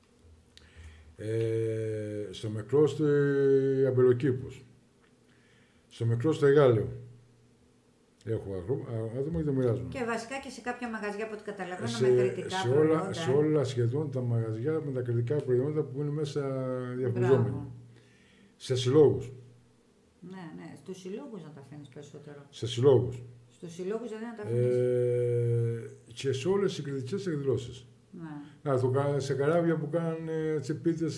Ε... Στο μετρό στο Αμπελοκήπους. Στο μετρό στο Εγάλεο. Έχω άτομα και το μοιράζομαι. Και βασικά και σε κάποια μαγαζιά που καταλαβαίνω σε, με κριτικά σε προϊόντα. Όλα, σε όλα σχεδόν τα μαγαζιά με τα κριτικά προϊόντα που είναι μέσα διαφημιζόμενοι. Σε συλλόγους. Ναι, ναι. Στους συλλόγους να τα αφήνεις περισσότερο. Σε συλλόγους. Στους συλλόγους δηλαδή να τα αφήνεις. Ε, και σε όλες τις κριτικές εκδηλώσεις. Ναι. Να, το, σε καράβια που κάνουν τσεπίτες,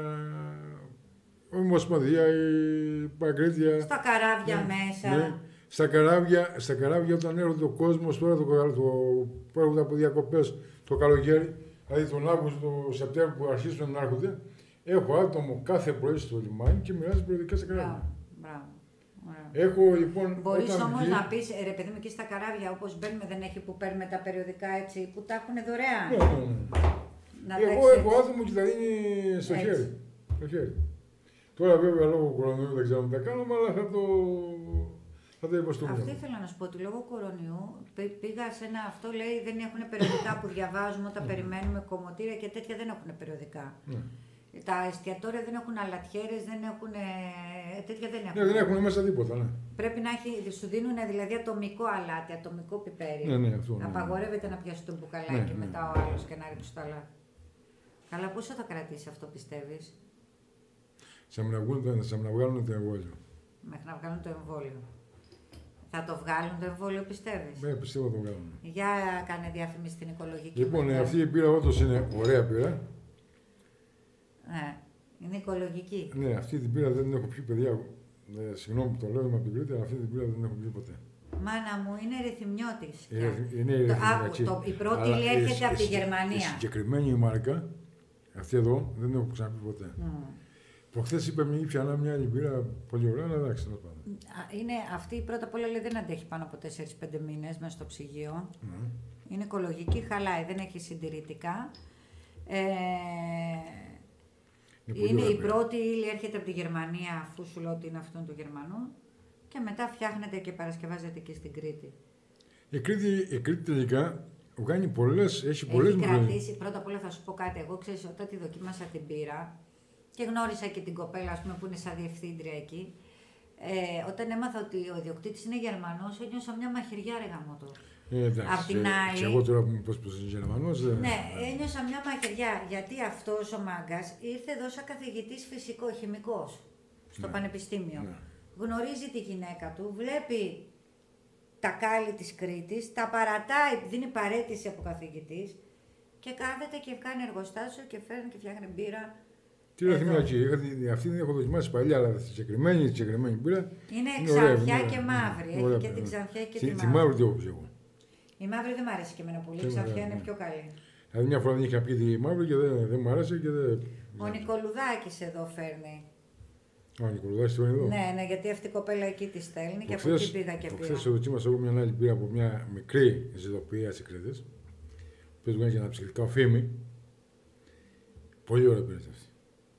η Ομοσπονδία, η Παγκρίτια. Στα καράβια ναι, μέσα. Ναι. Στα καράβια, στα καράβια όταν έρχονται ο κόσμος, τώρα το, το, που έρχονται από διακοπές το καλοκαίρι, δηλαδή τον Αύγουστο, τον Σεπτέμβριο που αρχίζουν να έρχονται, έχω άτομο κάθε πρωί στο λιμάνι και μοιράζει περιοδικά στα καράβια. Μπράβο. Έχω λοιπόν. Μπορείς όμως βγει... να πεις, ρε παιδί μου, και στα καράβια όπως μπαίνουμε, δεν έχει που παίρνουμε τα περιοδικά έτσι, που τα έχουν δωρεάν. Ναι, ναι, ναι. Να εγώ έχω άτομο και τα δίνει στο έτσι. χέρι. Στο χέρι. Τώρα βέβαια λόγω κορονοϊού δεν ξέρω αν τα κάνουμε, αλλά θα το. Αυτό ήθελα να σου πω ότι λόγω κορονοϊού πήγα σε ένα αυτό λέει δεν έχουν περιοδικά που διαβάζουμε όταν περιμένουμε κομμωτήρια και τέτοια δεν έχουν περιοδικά. Mm. Τα εστιατόρια δεν έχουν αλατιέρες, δεν έχουν. Τέτοια δεν έχουν. Ναι, δεν έχουν μέσα τίποτα. Ναι. Πρέπει να έχει, σου δίνουν δηλαδή ατομικό αλάτι, ατομικό πιπέρι. Ναι, ναι, αυτό, ναι, ναι. Απαγορεύεται να πιάσει το μπουκαλάκι ναι, μετά ναι, ο άλλος και να ρίξει το αλάτι. Καλά, πόσο θα κρατήσει αυτό πιστεύεις? Σαν να βγάλουν το εμβόλιο. Μέχρι να βγάλουν το εμβόλιο. Θα το βγάλουν το εμβόλιο, πιστεύεις? Ναι, πιστεύω το βγάλουν. Για κάνε διαφήμιση στην οικολογική. Λοιπόν, μετά. Αυτή η πύρα όντως είναι ωραία πύρα. Ναι, είναι οικολογική. Ναι, αυτή την πύρα δεν την έχω πιει, παιδιά. Ε, συγγνώμη που το λέω, είμαι από την Κρήτη, αλλά αυτή την πύρα δεν την έχω πιει ποτέ. Μάνα μου, είναι ρυθμιώτης. Είναι, είναι ρυθμιώτης. Η πρώτη ύλη έρχεται από τη Γερμανία. Η συγκεκριμένη η μάρκα, αυτή εδώ, δεν την έχω ξαναπεί ποτέ. Mm. Προχθές είπε μια πιανά μια άλλη πύρα, πολύ ωραία, αλλά εντάξει, τέλος πάντων. Είναι αυτή, πρώτα απ' όλα λέει, δεν αντέχει πάνω από τέσσερα πέντε μήνες μέσα στο ψυγείο. Mm. Είναι οικολογική, χαλάει, δεν έχει συντηρητικά. Ε, είναι, είναι η πρώτη ύλη, έρχεται από τη Γερμανία, αφού σου λέω ότι είναι αυτόν του Γερμανού. Και μετά φτιάχνεται και παρασκευάζεται και στην Κρήτη. Η Κρήτη, η Κρήτη τελικά κάνει πολλές, έχει πολλές έχει κρατήσει, πρώτα απ' όλα θα σου πω κάτι. Εγώ ξέρεις, όταν τη δοκίμασα την πύρα και γνώρισα και την κοπέλα, ας πούμε, που είναι σαν διευθύντρια εκεί. Ε, όταν έμαθα ότι ο ιδιοκτήτης είναι Γερμανός, ένιωσα μια μαχαιριά ρε γαμώτο. Ε, εντάξει, απ' την άλλη. Και εγώ τώρα που μου πω πως είναι Γερμανός. Ε... Ναι, ένιωσα μια μαχαιριά γιατί αυτός ο μάγκας ήρθε εδώ σαν καθηγητής φυσικό-χημικός στο ναι, πανεπιστήμιο. Ναι. Γνωρίζει τη γυναίκα του, βλέπει τα κάλλη της Κρήτης, τα παρατάει, δίνει παρέτηση από καθηγητής και κάθεται και κάνει εργοστάσιο και φέρνει και φτιάχνει μπύρα. Τι ραθυμιακή, αυτή την έχω δοκιμάσει παλιά, αλλά τη συγκεκριμένη, τη συγκεκριμένη πύρα. Είναι ξανθιά και μαύρη. Έχει ωραία, και την ξανθιά και τη, τη μαύρη. Τη μαύρη τι έχω. Η μαύρη δεν μου αρέσει και εμένα πολύ, η ξανθιά είναι πιο καλή. Δηλαδή μια φορά δεν είχα πει τη μαύρη και δεν, δεν μου άρεσε και δεν. Ο Νικολουδάκης εδώ φέρνει. Ο Νικολουδάκης το είναι εδώ. Ναι, ναι, γιατί αυτή η κοπέλα εκεί τη στέλνει και από εκεί πήγα και πήγα. Χθες δοκίμασα εγώ μια άλλη πύρα από μια μικρή ζητοποιία της Κρήτης. Που έκανε και ένα ψυχικό φήμη. Πολύ ωραία πύρα αυτή.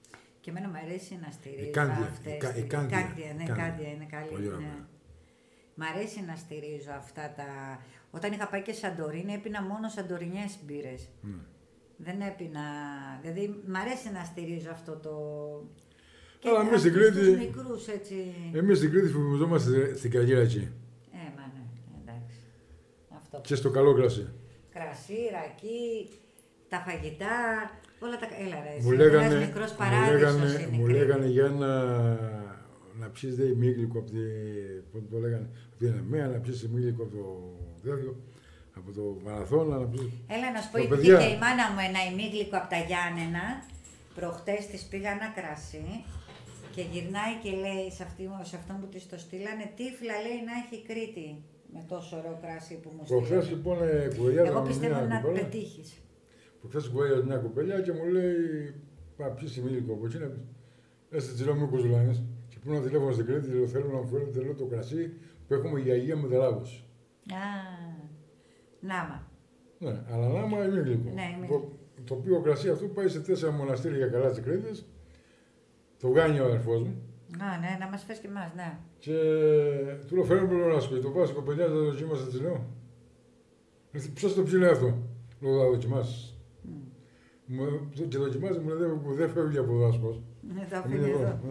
Και εμένα μου αρέσει να στηρίζω Κάντια, αυτές. η κα- η τις- Κάντια, Κάντια, ναι, Κάντια. Κάντια είναι καλή. Πολύ Ναι. ωραία. Μ' αρέσει να στηρίζω αυτά τα... Όταν είχα πάει και Σαντορίνη, έπινα μόνο σαντορινιές μπύρες. Ναι. Δεν έπινα... Δηλαδή, μ' αρέσει να στηρίζω αυτό το... Αλλά εμείς στην αυτούς τους Κρήτη- μικρούς, έτσι... Εμείς στην Κρήτη φοβιζόμαστε στην καγιρακή Ε, μα ναι, εντάξει. Αυτό. και στο καλό κρασί. Κρασί, ρακί, τα φαγητά, όλα τα... Έλα ρε, Μου εσύ, λέγανε, ένας μικρός μου παράδεισος λέγανε, είναι η μου Κρήτη. λέγανε για να, να πιεις δε ημίγλυκο από τη, πώς το λέγανε, από την ΕΜΕΑ, να πιεις ημίγλυκο από το τέτοιο, από το μαραθώνα, να πιεις... Έλα να σου πω, Τα είπε παιδιά- και η μάνα μου ένα ημίγλυκο από τα Γιάννενα. Προχτές της πήγα ένα κρασί και γυρνάει και λέει σε, αυτή, σε αυτόν που της το στείλανε, τύφλα λέει να έχει Κρήτη με τόσο ωραίο κρασί που μου Προχθές στείλανε. λοιπόν ε, κουβεντιάζαμε Εγώ με πιστεύω μια να κοπέλα. πετύχεις. Προχθές κουβέντιαζα μια κοπέλα και μου λέει, μα πιεις ημίγλυκο από εκεί να πεις. Έστε της λέω μη κουζουλάνες. Και πήρα ένα τηλέφωνο στην Κρήτη, λέω θέλω να μου φέρετε λέω, το κρασί που έχουμε για υγεία με τεράβωση. Α, νάμα. Ναι, αλλά να άμα ημίγλυκο. Ναι, ημίγλυκο. Το, το οποίο κρασί αυτό πάει σε τέσσερα μοναστήρια για καλά της Κρήτης. Το βγάνει ο αδερφός μου. Α, ναι, να μας φέρεις και εμάς, ναι. Και του λέω φέρνω πληρώνασκο. Το βάζει κοπελιά, θα το δοκίμασα, της λέω. Ποιος το ψήνει αυτό. Λέω θα δοκιμάσεις. Μμ. Μου- Και δοκιμάζει, μου λέει δεν- δεν φεύγει από εδώ ασκός. Ναι, το Θα αφήνει μείνει εδώ. Ναι.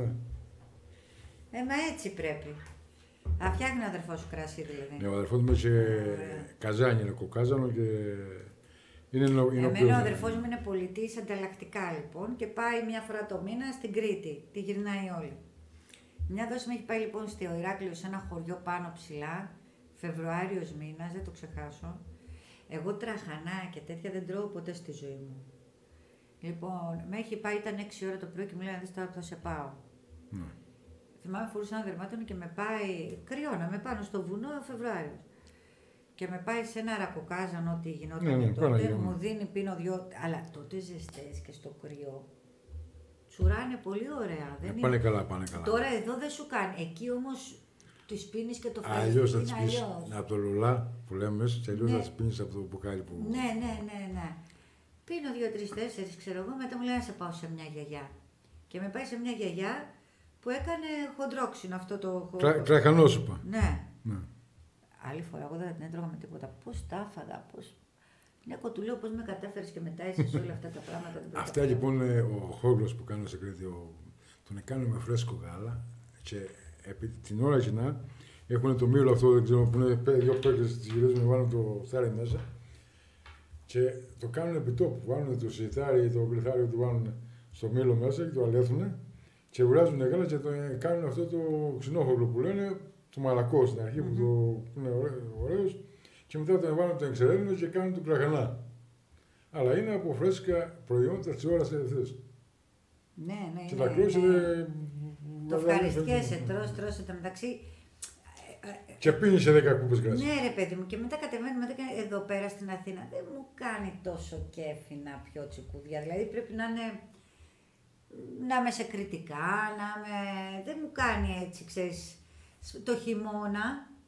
Ε, μα έτσι πρέπει. Α, φτιάχνει ο αδερφός σου κρασί δηλαδή. Ναι, ο αδερφός μου είχε καζάνι, είναι κοκάζανο και είναι νο- είναι Εμένα ο νοπιός. αδερφός μου είναι πολιτής ανταλλακτικά λοιπόν και πάει μια φορά το μήνα στην Κρήτη. Τη γυρνάει όλη. Μια δόση με έχει πάει λοιπόν στο Ηράκλειο σε ένα χωριό πάνω ψηλά, Φεβρουάριος μήνας, δεν το ξεχάσω. Εγώ τραχανά και τέτοια δεν τρώω ποτέ στη ζωή μου. Λοιπόν, με έχει πάει, ήταν έξι ώρα το πρωί και μου λέει να δεις τώρα που θα σε πάω. Ναι. Θυμάμαι φορούσα ένα δερμάτωνο και με πάει, κρυώναμε πάνω στο βουνό ο Φεβρουάριος. Και με πάει σε ένα ρακοκάζανο, ό,τι γινόταν Ναι, ναι, τότε, Παναγία μου. μου δίνει πίνω δυο, αλλά τότε ζεστές και στο κρυό. Τσουράνε πολύ ωραία, δεν Ε, είναι. Πάνε καλά, πάνε καλά. Τώρα εδώ δεν σου κάνει, εκεί όμως τις πίνεις και το φας. Αλλιώς θα είναι τις πεις αλλιώς. από το λουλά που λέμε μέσα και αλλιώς Ναι. θα τις πίνεις από το μπουκάλι που... Ναι, ναι, ναι, ναι. Πίνω δύο, τρεις, τέσσερις, ξέρω εγώ, μετά μου λέει να σε πάω σε μια γιαγιά. Και με πάει σε μια γιαγιά που έκανε χοντρόξινο αυτό το. Τρα- Τραχανόσουπα. Ναι. Ναι. Άλλη φορά εγώ δεν την έτρωγα με τίποτα. Πώς τα έφαγα, πώς. Νέκο του λέω πώς με κατέφερες και μετά είσαι όλα αυτά τα πράγματα. την πρώτη Αυτά φορά. λοιπόν ε, ο χόγλος που κάνω στην Κρήτη, ο- τον κάνω με φρέσκο γάλα και επί την ώρα κοινά έχουν το μήλο αυτό, δεν ξέρω, που είναι πέ- δύο παίκτες τις γυρίζουν, βάλουν το στάρι μέσα και το κάνουν επί τόπου. Βάλουν το σιτάρι ή το γλυθάρι, το βάλουν στο μήλο μέσα και το αλέθουν και βγάζουν γάλα και το ε, κάνουν αυτό το ξινόχογλο που λένε, το μαλακό στην αρχή που, το, που είναι ωραίο- ωραίος και μετά το βάλουν το εξερέλινο και κάνουν το κραχανά. Αλλά είναι από φρέσκα προϊόντα τη ώρα ευθύς. Ναι, ναι. Και ναι, τα κρούσετε. ναι. Το ευχαριστιέσαι, τρως, τρως, το μεταξύ. Και πίνει σε δέκα κούπες κρασί. Ναι, ρε παιδί μου, και μετά κατεβαίνει μετά και εδώ πέρα στην Αθήνα. Δεν μου κάνει τόσο κέφι να πιω τσικούδια. Δηλαδή πρέπει να είναι. Να είμαι σε κριτικά, να είμαι. Δεν μου κάνει έτσι, ξέρεις. Το χειμώνα.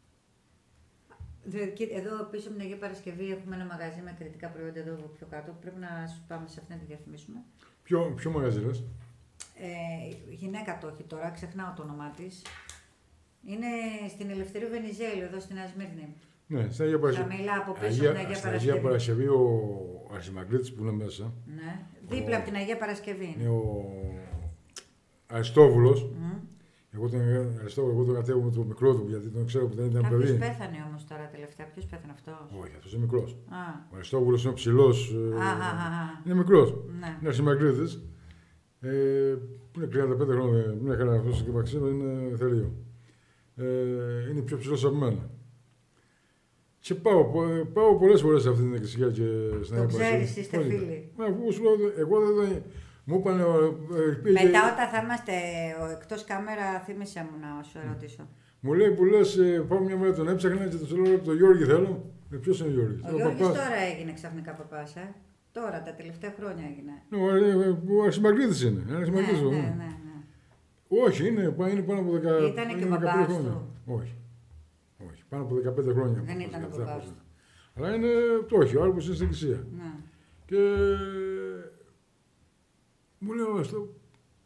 Δηλαδή, εδώ πίσω από την Αγία Παρασκευή έχουμε ένα μαγαζί με κριτικά προϊόντα εδώ πιο κάτω. Πρέπει να σου πάμε σε αυτήν να τη διαφημίσουμε. Ποιο, ποιο μαγαζί λες? Ε, γυναίκα το έχει τώρα, ξεχνάω το όνομά της. Είναι στην Ελευθερίου Βενιζέλου, εδώ στην Ασμύρνη. Ναι, στην Αγία Παρασκευή. Χαμηλά από πίσω Αγία, από την Αγία στην Παρασκευή. Αγία Παρασκευή ο Αρσιμαγκρίτης που είναι μέσα. Ναι. Δίπλα Ο- από την Αγία Παρασκευή. Είναι ο Αριστόβουλος. Μμ. Εγώ τον, Αριστόβουλο, εγώ τον κατέβω με το μικρό του γιατί τον ξέρω που δεν ήταν Κάποιος παιδί. πέθανε όμως τώρα τελευταία. Ποιος πέθανε αυτός? Όχι, αυτός είναι μικρός. Α, Ο Αριστόβουλος είναι ψηλός. α, α, α, α. Είναι μικρός. Ναι. Είναι Αρσιμαγκρίτης. Ε, που είναι τριάντα πέντε χρόνια, μια χαρά αυτός και Μαξίμου είναι θερίο. Ε, είναι πιο ψηλός από μένα. Και πάω, πο- πάω πολλές φορές σε αυτή την εκκλησία και στην Το Αγία ξέρεις, Παρασκευή. είστε Όχι. φίλοι. Μα αφού σου λέω, εγώ δεν τον... Μου είπανε, ε, πήγε- Μετά όταν θα είμαστε ο, εκτός κάμερα, θύμισε μου να σου ερωτήσω. μου λέει που λες, ε, πάω μια μέρα τον έψαχνα και του λέω, το Γιώργη θέλω. Ε, ποιος είναι ο Γιώργης? Ο Γιώργης τώρα έγινε ξαφνικά παπάς, ε. Τώρα, τα τελευταία χρόνια έγινε. Ο Αρσιμαγκρίτης είναι. Ναι, Αρσιμαγκρίτης, ναι, ναι. ναι, ναι. Όχι, είναι, πά- είναι πάνω από δεκαπέντε Ήτανε και ο δεκαπέντε μπαμπάς χρόνια. του. Όχι. Όχι. Πάνω από δεκαπέντε χρόνια. Δεν ήταν ο δεκαεπτά μπαμπάς χρόνια. του. Αλλά είναι το όχι, ο άλλος είναι στην εκκλησία. Ναι. Και μου λέει, «Ω, στο...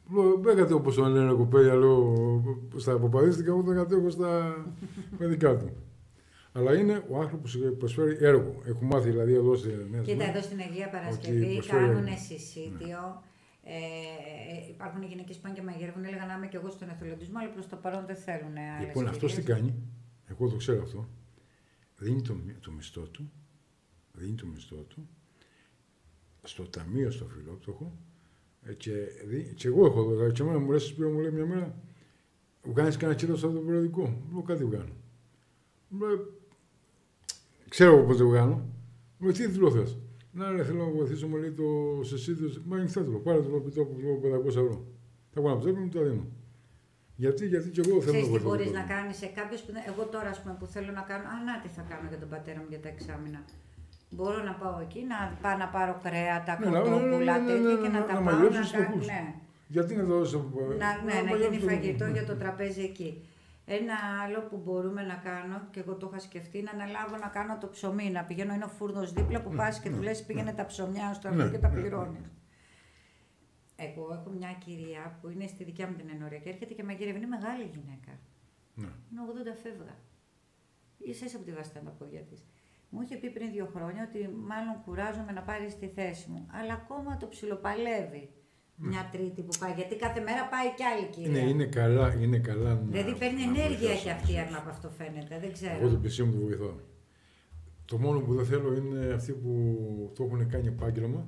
Λέω, δεν κατέχω όπως τον λένε κοπέλια, λέω, στα παπαδίστηκα, εγώ δεν κατέχω στα παιδικά του. Αλλά είναι ο άνθρωπος που προσφέρει έργο. Έχω μάθει δηλαδή εδώ στη Νέα. Κοίτα, εδώ στην Αγία Παρασκευή κάνουν συσίτιο. Ναι. Ε, υπάρχουν οι γυναίκες που πάνε και μαγειρεύουν. Έλεγα να είμαι και εγώ στον εθελοντισμό, αλλά προς το παρόν δεν θέλουν. Λοιπόν, αυτό τι κάνει, εγώ το ξέρω αυτό. Δίνει το, το μισθό του, δίνει το μισθό του στο ταμείο, στο φιλόπτωχο. Και, δι, και εγώ έχω εδώ, και εμένα μου λέει, Σπύρο, μου λέει μια μέρα, βγάζεις κανένα κέντρο στο περιοδικό. Λέω, κάτι βγάνω. Μου λέει, ξέρω πώς το βγάνω. Μου λέει, τι τίτλο θες. Να, ρε, θέλω να βοηθήσω, μου λέει, το σεσίδιο. Μα είναι θέτλο, πάρε το λοπιτό που λέω πεντακόσια ευρώ. Θα πάω να ψεύω, μου το δίνω. Γιατί, γιατί και εγώ θέλω να βοηθήσω. Τι μπορείς να κάνεις σε κάποιος που. Εγώ τώρα, ας πούμε, που θέλω να κάνω. Α, να τι θα κάνω για τον πατέρα μου για τα εξάμηνα. Μπορώ να πάω εκεί, να πάω να πάρω κρέατα, κοτόπουλα, τέτοια και να τα πάω να κάνω. Ναι. Γιατί να δώσω. Να, ναι, να γίνει φαγητό για το τραπέζι εκεί. Ένα άλλο που μπορούμε να κάνω, και εγώ το είχα σκεφτεί, να αναλάβω να κάνω το ψωμί. Να πηγαίνω, είναι ο φούρνος δίπλα που πας και του λες πήγαινε τα ψωμιά στο αυτό και τα πληρώνεις. Εγώ έχω μια κυρία που είναι στη δικιά μου την ενορία και έρχεται και μαγειρεύει. Είναι μεγάλη γυναίκα. Είναι ογδόντα φεύγα. Ίσα ίσα που τη βαστά τα πόδια της. Μου είχε πει πριν δύο χρόνια ότι μάλλον κουράζομαι να πάρει στη θέση μου. Αλλά ακόμα το ψιλοπαλεύει. Μια τρίτη που πάει. Γιατί κάθε μέρα πάει κι άλλη κυρία. Ναι, είναι καλά. Είναι καλά δηλαδή παίρνει ενέργεια και αυτή, αν από αυτό φαίνεται. Δεν ξέρω. Εγώ το πλησίο μου το βοηθώ. Το μόνο που δεν θέλω είναι αυτοί που το έχουν κάνει επάγγελμα.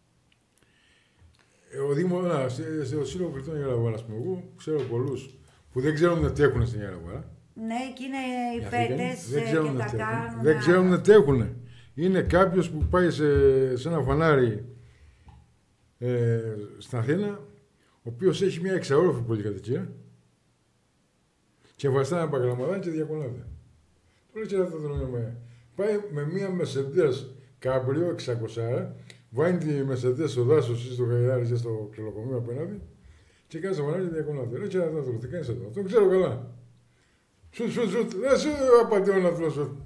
Ο Δήμο, στο Σύλλογο Κριτών Ιεραγουάρα, α πούμε, εγώ ξέρω πολλούς που δεν ξέρουν τι έχουν στην Ιεραγουάρα. Ναι, και είναι οι πέτες και τα κάνουν. Δεν ξέρουν τι έχουν. Είναι κάποιος που πάει σε, σε ένα φανάρι ε, στην Αθήνα, ο οποίος έχει μια εξαόροφη πολυκατοικία και βαστά ένα παγραμμαδάκι και διακονάται. Του λέει, αυτό το νόημα. Πάει με μια Mercedes Cabrio εξακόσια, βάνει τη Mercedes στο δάσος ή στο Γαϊδάρι ή στο ξυλοκομείο απέναντι και κάνει το φανάρι και διακονάται. Λέει, αυτό το τι κάνεις εδώ. Το ξέρω καλά. Σουτ, σουτ, σουτ. Δεν σου απαντώ να το σουτ.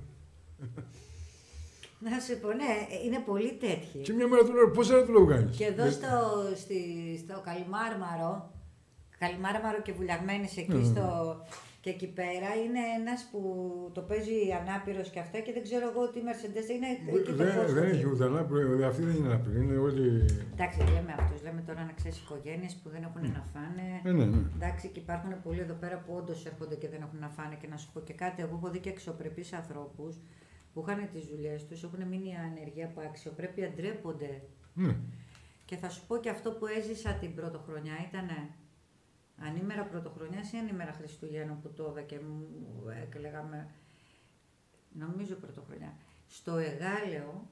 Να σου πω, ναι, είναι πολύ τέτοιοι. Και μια μέρα του λέω, πώς θα του λέω κάνεις. Και εδώ στο, στη, στο Καλιμάρμαρο, Καλιμάρμαρο και Βουλιαγμένης εκεί mm. στο, και εκεί πέρα, είναι ένας που το παίζει ανάπηρος και αυτά και δεν ξέρω εγώ τι Mercedes είναι. Δεν, δεν έχει ούτε ανάπηρο, αυτή δεν είναι ανάπηρη, είναι όλοι. Εντάξει, λέμε αυτούς, λέμε τώρα να ξέρεις οικογένειες που δεν έχουν mm. να φάνε. Ε, ναι, ναι. Εντάξει, και υπάρχουν πολλοί εδώ πέρα που όντως έρχονται και δεν έχουν να φάνε. Και να σου πω και κάτι, εγώ έχω δει και αξιοπρεπείς ανθρώπους που είχαν τις δουλειές τους, έχουν μείνει ανεργία από αξιοπρέπεια, ντρέπονται. Mm. Και θα σου πω και αυτό που έζησα την πρωτοχρονιά ήταν ανήμερα πρωτοχρονιάς ή ανήμερα Χριστουγέννων που το είδα και μου έκλαιγαμε, νομίζω πρωτοχρονιά. Στο Εγάλεο,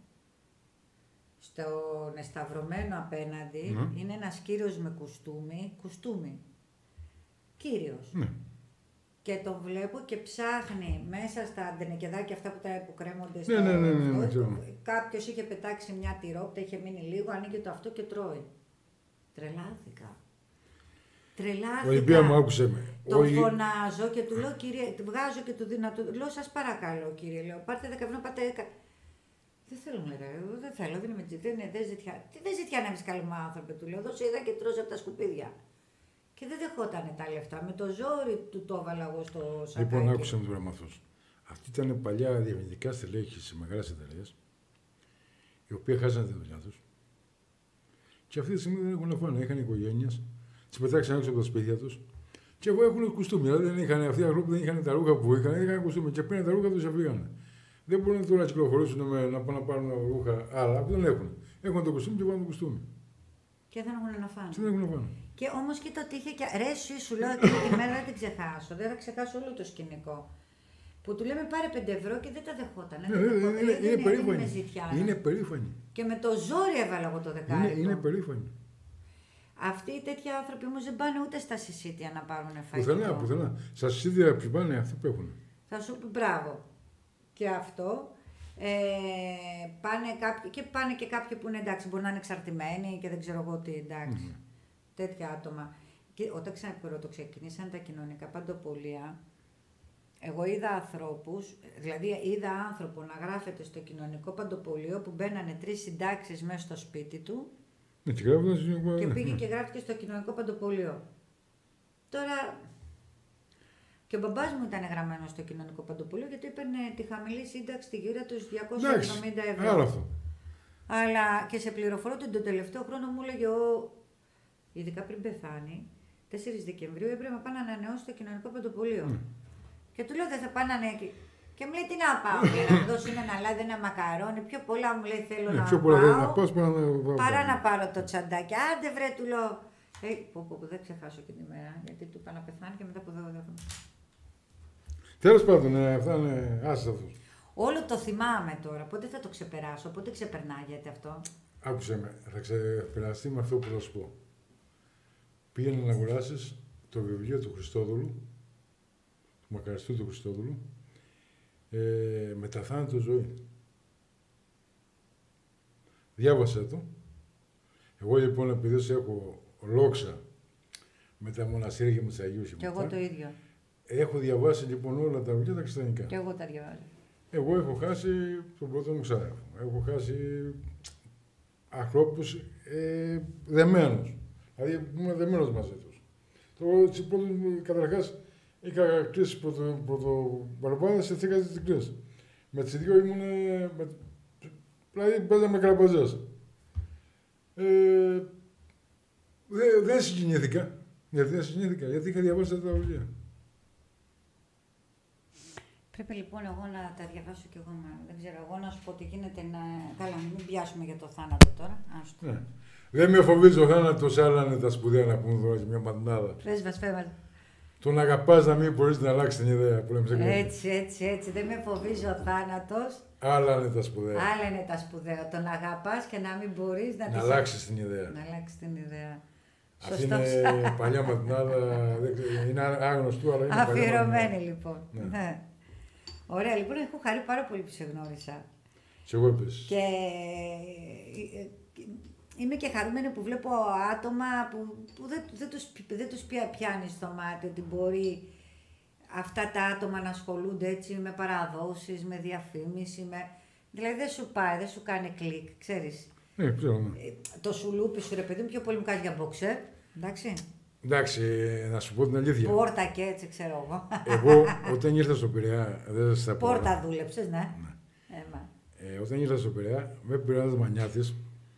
στον εσταυρωμένο απέναντι, mm. είναι ένας κύριος με κουστούμι, κουστούμι, κύριος. Mm. Και τον βλέπω και ψάχνει μέσα στα αντενεκεδάκια αυτά που, τα, που κρέμονται στο... Ναι, ναι, ναι, ναι, ναι, ναι. Κάποιος είχε πετάξει μια τυρόπιτα, είχε μείνει λίγο, ανοίγει το αυτό και τρώει. Τρελάθηκα. Τρελάθηκα. Ολυμπία μου άκουσε με. Τον Όλη... φωνάζω και του λέω, κύριε, του βγάζω και του δίνω, του λέω, σας παρακαλώ κύριε, λέω, πάρτε δεκαεπτά, πάτε δεκα. Δεν θέλω, μου λέει, δεν θέλω, δεν είμαι τζιτή, δεν ζητιά. Τι δεν ζητιά να είμαι καλυμά άνθρωποι, του λέω, δώσε είδα και τρως από τα σκουπίδια. Και δεν δεχότανε τα λεφτά. Με το ζόρι του το έβαλα εγώ στο σακάκι. Λοιπόν, άκουσα με το πράγμα αυτό. Αυτή ήταν παλιά διανοητικά στελέχη σε μεγάλες εταιρείες, οι οποίοι χάσανε τη δουλειά τους. Και αυτή τη στιγμή δεν έχουν να φάνε. Είχαν οικογένειες, τις πετάξαν έξω από τα σπίτια τους. Και εγώ έχουν κουστούμι. Δηλαδή δεν είχαν, αυτοί οι άνθρωποι δεν είχαν τα ρούχα που είχαν, είχαν κουστούμι. Και πήραν τα ρούχα τους και φύγανε. Δεν μπορούν τώρα να κυκλοφορήσουν με, να πάνε να πάρουν ρούχα άλλα που δεν έχουν. Έχουν το κουστούμι και πάνε το κουστούμι. Και δεν έχουν να φάνε. Και δεν έχουν να φάνε. Και όμως και το τύχε και ρε εσύ σου λέω εκείνη τη μέρα δεν την ξεχάσω, δεν θα ξεχάσω όλο το σκηνικό. Που του λέμε πάρε πέντε ευρώ και δεν τα δεχόταν. Ναι, είναι, είναι, είναι, είναι περήφανη. Είναι περήφανη. Και με το ζόρι έβαλα εγώ το δεκάρικο. Είναι, είναι περήφανη. Αυτοί οι τέτοιοι άνθρωποι όμως δεν πάνε ούτε στα συσίτια να πάρουν φαγητό. Πουθενά, πουθενά. Στα συσίτια που πάνε αυτοί που έχουν. Θα σου πει μπράβο. Και αυτό. Ε, πάνε κάποιοι, και πάνε και κάποιοι που είναι εντάξει, μπορεί να είναι εξαρτημένοι και δεν ξέρω εγώ τι εντάξει. Mm-hmm. Τέτοια άτομα. Και όταν το ξεκινήσαν τα κοινωνικά παντοπολία, εγώ είδα ανθρώπους, δηλαδή είδα άνθρωπο να γράφεται στο κοινωνικό παντοπολείο που μπαίνανε τρεις συντάξεις μέσα στο σπίτι του Ναι, και, γράφοντας, και ναι, πήγε ναι. και γράφτηκε στο κοινωνικό παντοπολείο. Τώρα, και ο μπαμπάς μου ήταν γραμμένος στο κοινωνικό παντοπολείο γιατί έπαιρνε τη χαμηλή σύνταξη στη γύρα τους διακόσια εβδομήντα ευρώ. Άλλο αυτό. Αλλά και σε πληροφορώ ότι τον τελευταίο χρόνο μου έλεγε ο... ειδικά πριν πεθάνει, τέσσερις Δεκεμβρίου έπρεπε να πάω να ανανεώσω το κοινωνικό παντοπολείο. Mm. Και του λέω δεν θα πάω να ανανεώσω. Και μου λέει τι να πάω, λέει, να μου δώσει ένα λάδι, ένα μακαρόνι. Πιο πολλά μου λέει θέλω Ναι, να πιο πολλά πάω να πας παρά να, παρά να πάρω το τσαντάκι. Άντε βρε του λέω. Ε, πω, πω, πω, δεν ξεχάσω και τη μέρα γιατί του είπα να πεθάνει και μετά που δεν έχω. Τέλος πάντων, ναι, αυτά είναι άσταθος. Όλο το θυμάμαι τώρα. Πότε θα το ξεπεράσω, πότε ξεπερνάγεται αυτό. Άκουσε με, θα ξεπεραστεί με αυτό που θα σου πω. Πήγαινε να αγοράσεις το βιβλίο του Χριστόδουλου, του μακαριστού του Χριστόδουλου, ε, «Μεταθάνατο ζωή». Διάβασέ το. Εγώ λοιπόν, επειδή σε έχω λόξα με τα μοναστήρια και με τους Αγίους Και εγώ το ίδιο. έχω διαβάσει λοιπόν όλα τα βιβλία τα χριστιανικά. Και εγώ τα διαβάζω. Εγώ έχω χάσει τον πρώτο μου ξάδερφο. Έχω χάσει ανθρώπους ε, δεμένους. Δηλαδή ήμουν δεμένος μαζί τους. Το, καταρχάς είχα κλείσει πρωτοπαραπάνω σε θήκα της κλείσει. Με τις δύο ήμουν, με, δηλαδή παίζαμε καραμπαζές. Ε, δεν δε συγκινήθηκα. Γιατί δεν συγκινήθηκα, γιατί είχα διαβάσει τα βιβλία. Πρέπει λοιπόν εγώ να τα διαβάσω κι εγώ, μάλλον. Δεν ξέρω, εγώ να σου πω ότι γίνεται να... Καλά, μην πιάσουμε για το θάνατο τώρα. Άστο. Ναι. Δεν με φοβίζει ο θάνατος, άλλα είναι τα σπουδαία να πούμε τώρα και μια μαντινάδα. Πες μας, πες μας. Το να αγαπάς να μην μπορείς να αλλάξεις την ιδέα που λέμε σε κάτι. Έτσι, έτσι, έτσι. Δεν με φοβίζει ο θάνατος. Άλλα είναι τα σπουδαία. Άλλα είναι τα σπουδαία. Το να αγαπάς και να μην μπορείς να... Να αλλάξεις την ιδέα. Να αλλάξεις την ιδέα. Αυτή είναι παλιά μαντινάδα, είναι άγνωστο, αλλά είναι αφιερωμένη λοιπόν. Ναι. Ναι. Ωραία, λοιπόν, έχω χαρεί πάρα πολύ που σε γνώρισα. Και εγώ επίσης. Και είμαι και χαρούμενη που βλέπω άτομα που, που δεν, δεν, τους, δεν τους πιάνει στο μάτι ότι μπορεί αυτά τα άτομα να ασχολούνται έτσι με παραδόσεις, με διαφήμιση, με... Δηλαδή δεν σου πάει, δεν σου κάνει κλικ, ξέρεις. Ναι, ξέρω, ναι. Το σουλούπι σου ρε παιδί μου πιο πολύ μου κάνει για μποξέρ, εντάξει. Εντάξει, να σου πω την αλήθεια. Πόρτα και έτσι ξέρω εγώ. Εγώ όταν ήρθα στο Πειραιά, δεν στα πω. Πόρτα δούλεψες, ναι. ναι. Έμα. Ε, όταν ήρθα στο Πειραιά, με πήρε ένας Μανιάτης,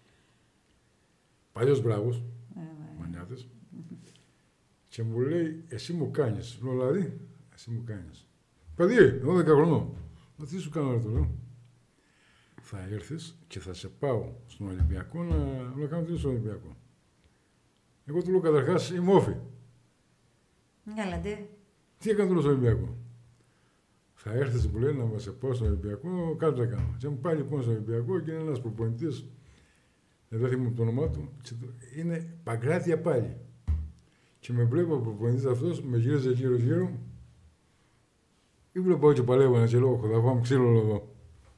παλιός μπράβος, Μανιάτης, και μου λέει, εσύ μου κάνεις. Λέω, δηλαδή, εσύ μου κάνεις. Παιδί, δώδεκα χρονών. Μα τι σου κάνω, ρε, το λέω. Θα έρθεις και θα σε πάω στον Ολυμπιακό να, να κάνω τι στον Ολυμπιακό. Εγώ του λέω καταρχάς είμαι όφη. Καλά, τι. Τι έκανε τώρα στον Ολυμπιακό. Θα έρθεις που λέει να μας σε πάω στον Ολυμπιακό, κάτι θα κάνω. Και μου πάει λοιπόν στον Ολυμπιακό και είναι ένας προπονητής, δεν θυμούμαι το όνομά του, είναι Παγκράτια πάλι. Και με βλέπει ο προπονητής αυτός, με γύριζε γύρω-γύρω, ή βλέπω και παλεύω και λέω, θα φάμε ξύλο εδώ.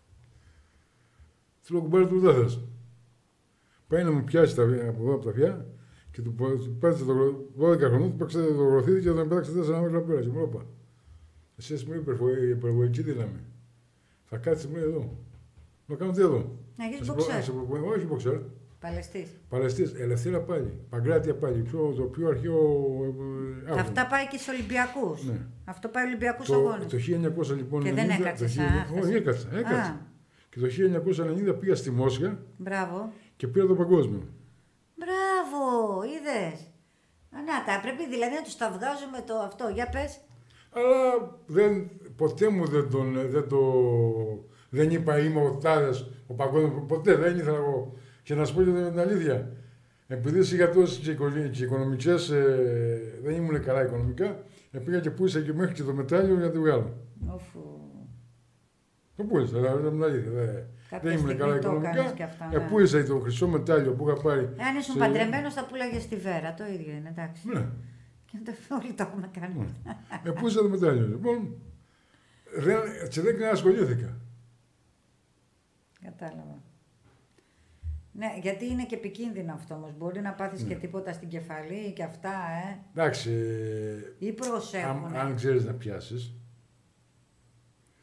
Του λέω, κουμπάρε του δεν θες. Πάει να μου πιάσει τα, από εδώ από τα αυτιά και του πάτησε το δώδεκα χρονών, του παίξε το γροθίδι και τον πέταξε τέσσερα μέτρα πέρα. Και μου είπα, εσύ είσαι μια υπερβολική δύναμη. Θα κάτσεις μου εδώ. Να κάνω τι εδώ. Να γίνεις μποξέρ. Όχι μποξέρ. Παλαιστής. Παλαιστής. Ελευθέρα πάλι. Παγκράτια πάλι. Πιο, το πιο αρχαίο. Ε, αυτά πάει και στους Ολυμπιακούς. Ναι. Αυτό πάει Ολυμπιακούς το, αγώνες. Το χίλια εννιακόσια λοιπόν. Και δεν έκατσες. Όχι, έκατσα. έκατσα. Και το χίλια εννιακόσια ενενήντα πήγα στη Μόσχα. Μπράβο. Και πήρα το παγκόσμιο. Μπράβο, είδες. Να τα πρέπει δηλαδή να τους τα βγάζουμε το αυτό. Για πες. Αλλά δεν, ποτέ μου δεν, τον, δεν, το, δεν είπα είμαι ο τάδες, ο παγκόσμιος. Ποτέ δεν ήθελα εγώ. Και να σου πω και την αλήθεια. Επειδή είχα τόσες και οικονομικές, ε, δεν ήμουν καλά οικονομικά, πήγα και πούλησα και μέχρι και το μετάλλιο για να το βγάλω. Οφου. Το πούλησα, δηλαδή δεν αλήθεια. Δεν ήμουν καλά οικονομικά. Ναι. Πούλησα το χρυσό μετάλλιο που είχα πάρει. Αν ήσουν σε... παντρεμένος θα πουλάγες στη Βέρα, το ίδιο είναι, εντάξει. Ναι. Και όλοι το έχουμε κάνει. Ναι. Ε, πούλησα το μετάλλιο. Λοιπόν, και δεν ασχολήθηκα. Κατάλαβα. Ναι, γιατί είναι και επικίνδυνο αυτό όμως. Μπορεί να πάθεις ναι. και τίποτα στην κεφαλή και αυτά, ε. Εντάξει. Ή προσέχουν. Αν, αν ξέρεις να πιάσεις,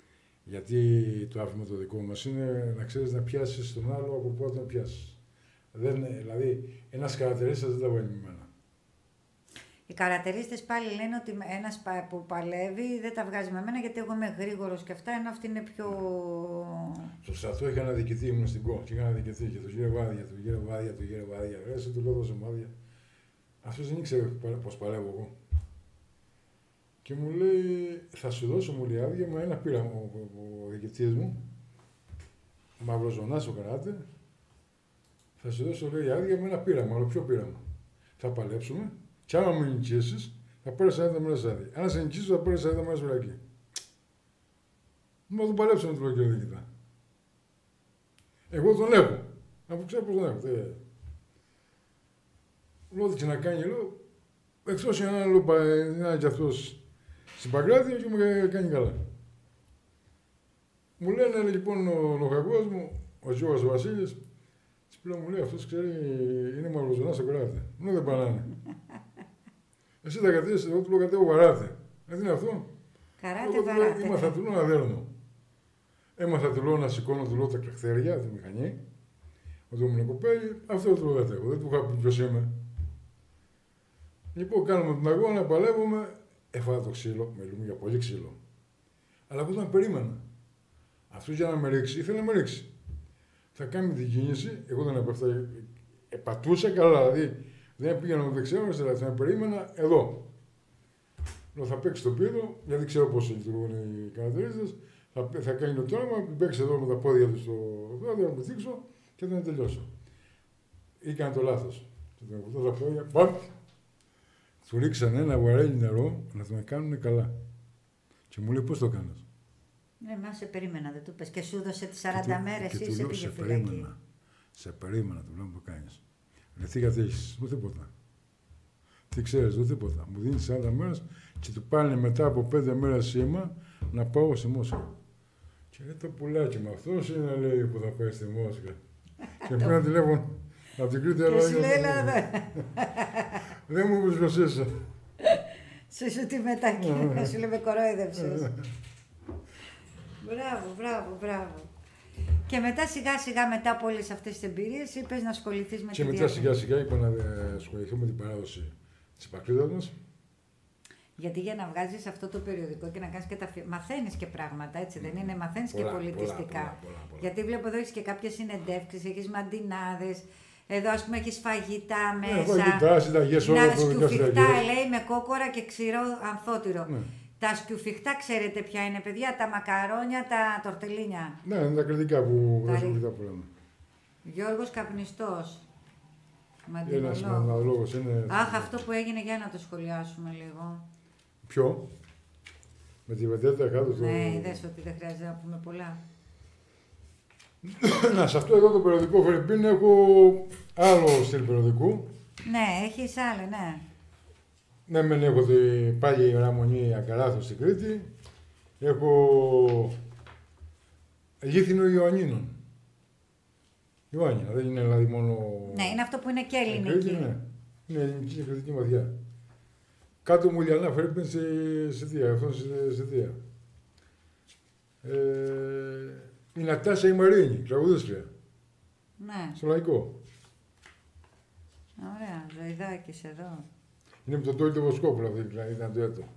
γιατί το άφημα το δικό μας είναι να ξέρεις να πιάσεις τον άλλο από πότε να πιάσεις. Δεν, δηλαδή, ένας καρατερίστας δεν τα βγαίνει με μένα. Οι καρατερίστες πάλι λένε ότι ένας που παλεύει δεν τα βγάζει με μένα γιατί εγώ είμαι γρήγορος και αυτά, ενώ αυτή είναι πιο... Στο στρατό είχα αναδικηθεί, ήμουν στην ΚΟ και είχα αναδικηθεί και του γύρω βάδια, του γύρω βάδια, του γύρω βάδια. Ρέσε, του λέω δώσε μάδια. Αυτός δεν ήξερε πώς παλεύω εγώ. Και μου λέει, θα σου δώσω μου λέει άδεια με ένα πείραμα ο, ο, ο διοικητής μου, μαυροζωνάς ο καράτε, θα σου δώσω λέει άδεια με ένα πείραμα, αλλά ποιο πείραμα. Θα παλέψουμε. Και άμα με νικήσεις, θα πάρεις σαράντα μέρες άδεια. Αν σε νικήσεις, θα πάρεις σαράντα μέρες φυλακή. Μα τον παλέψαμε τον κύριο διοικητά. Εγώ τον έχω. Αφού ξέρω πώς τον έχω. Τε... Λέω ότι και να κάνει, λέω, εκτός ένα άλλο είναι και αυτός στην Παγκράτεια και μου κάνει καλά. Μου λένε λοιπόν ο λογαγός μου, ο Γιώργος ο Βασίλης, της πλέον μου λέει αυτός ξέρει, είναι μαυροζωνάς στο κράτη. Μου δεν πανάνε. Εσύ τα κατήσεις, εγώ του λέω κατέβω βαράτε. Δεν είναι αυτό. Καράτε βαράτε. Ήμαθα του λέω να δέρνω. Έμαθα του λέω να σηκώνω του λέω τα κραχτέρια, τη μηχανή. Όταν ήμουν κοπέλι, αυτό του λέω κατέβω. Δεν του είχα πει ποιος είμαι. Λοιπόν, κάνουμε τον αγώνα, παλεύουμε. Έφαγα το ξύλο, μιλούμε για πολύ ξύλο. Αλλά εγώ τον περίμενα. Αυτό για να με ρίξει, ήθελε να με ρίξει. Θα κάνει την κίνηση, εγώ δεν έπεφτα. Επατούσα καλά, δηλαδή δεν πήγαινα με δεξιά, δηλαδή θα με περίμενα εδώ. Λέω, θα παίξει το πύρο, γιατί ξέρω πώς λειτουργούν οι καρατερίστες. Θα, θα κάνει το τόρμα, παίξει εδώ με τα πόδια του στο βράδυ, να μου δείξω και θα τελειώσω. Έκανε το λάθος. Θα τα πόδια, παμ! Του ρίξαν ένα βαρέλι νερό να τον κάνουν καλά. Και μου λέει πώς το κάνεις. Ναι, μα σε περίμενα, δεν του πες. Και σου έδωσε τις σαράντα μέρες ή σε πήγε σε φυλακή. περίμενα. Σε περίμενα, του λέω να το κάνεις. Λέει, τι κατέχεις, μου τίποτα. Τι ξέρεις, δεν τίποτα. Μου δίνει σαράντα μέρες και του πάνε μετά από πέντε μέρες σήμα να πάω στη Μόσχα. Και λέει το πουλάκι με αυτός είναι λέει που θα πάει στη Μόσχα. Και πήρα τηλέφωνο από την Κρήτη, αλλά σου λέει, δεν μου είπες ποιος είσαι. Σου σου τη μετακίνη, σου λέει με κορόιδεψες. Μπράβο, μπράβο, μπράβο. Και μετά σιγά σιγά μετά από όλες αυτές τις εμπειρίες είπες να ασχοληθείς με και τη μετά διάθεση. σιγά σιγά είπα να ασχοληθούμε με την παράδοση της πατρίδας μας. Γιατί για να βγάζεις αυτό το περιοδικό και να κάνεις και τα φι... μαθαίνεις και πράγματα, έτσι δεν είναι, μαθαίνεις και Πολλά, πολιτιστικά. πολλά, πολλά, πολλά. Γιατί βλέπω εδώ έχεις και κάποιες συνεντεύξεις, έχεις μαντινάδες, εδώ ας πούμε έχεις φαγητά μέσα. Ναι, φαγητά, συνταγές, όλα να τα σκιουφιχτά λέει με κόκορα και ξηρό ανθότυρο. Ναι. Τα σκιουφιχτά ξέρετε ποια είναι παιδιά, τα μακαρόνια, τα τορτελίνια. Ναι, είναι τα κριτικά που Τα τα που λέμε. Γιώργος Καπνιστός. Ένας Μαντινολόγος. μαναλόγος είναι... Αχ, αυτό που έγινε για να το σχολιάσουμε λίγο. Ποιο? Με τη βεντέτα κάτω στο... Ναι, είδες ότι δεν χρειάζεται να πούμε πολλά. Να, σε αυτό εδώ το περιοδικό Φερρυπίν έχω άλλο στυλ περιοδικού. Ναι, έχεις άλλο, ναι. Ναι, μεν έχω την πάγια Ιερά Μονή Ακαράθο στην Κρήτη. Έχω Γήθινο Ιωαννίνων. Ιωάννινα, δεν είναι δηλαδή μόνο... Ναι, είναι αυτό που είναι και ελληνική. Κρήτη, ναι. Είναι ελληνική και κριτική μαθιά. Κάτω μου Λιανά Φερρυπίν σε Σιτία, αυτό σε Σιτία. Ε, η Νατάσα η Μαρίνη, τραγουδίστρια. Ναι. Στο Λαϊκό. Ωραία, Ζωηδάκης εδώ. Είναι με τον Τόλι Βοσκόπουλο αυτή, δηλαδή ήταν το έτο.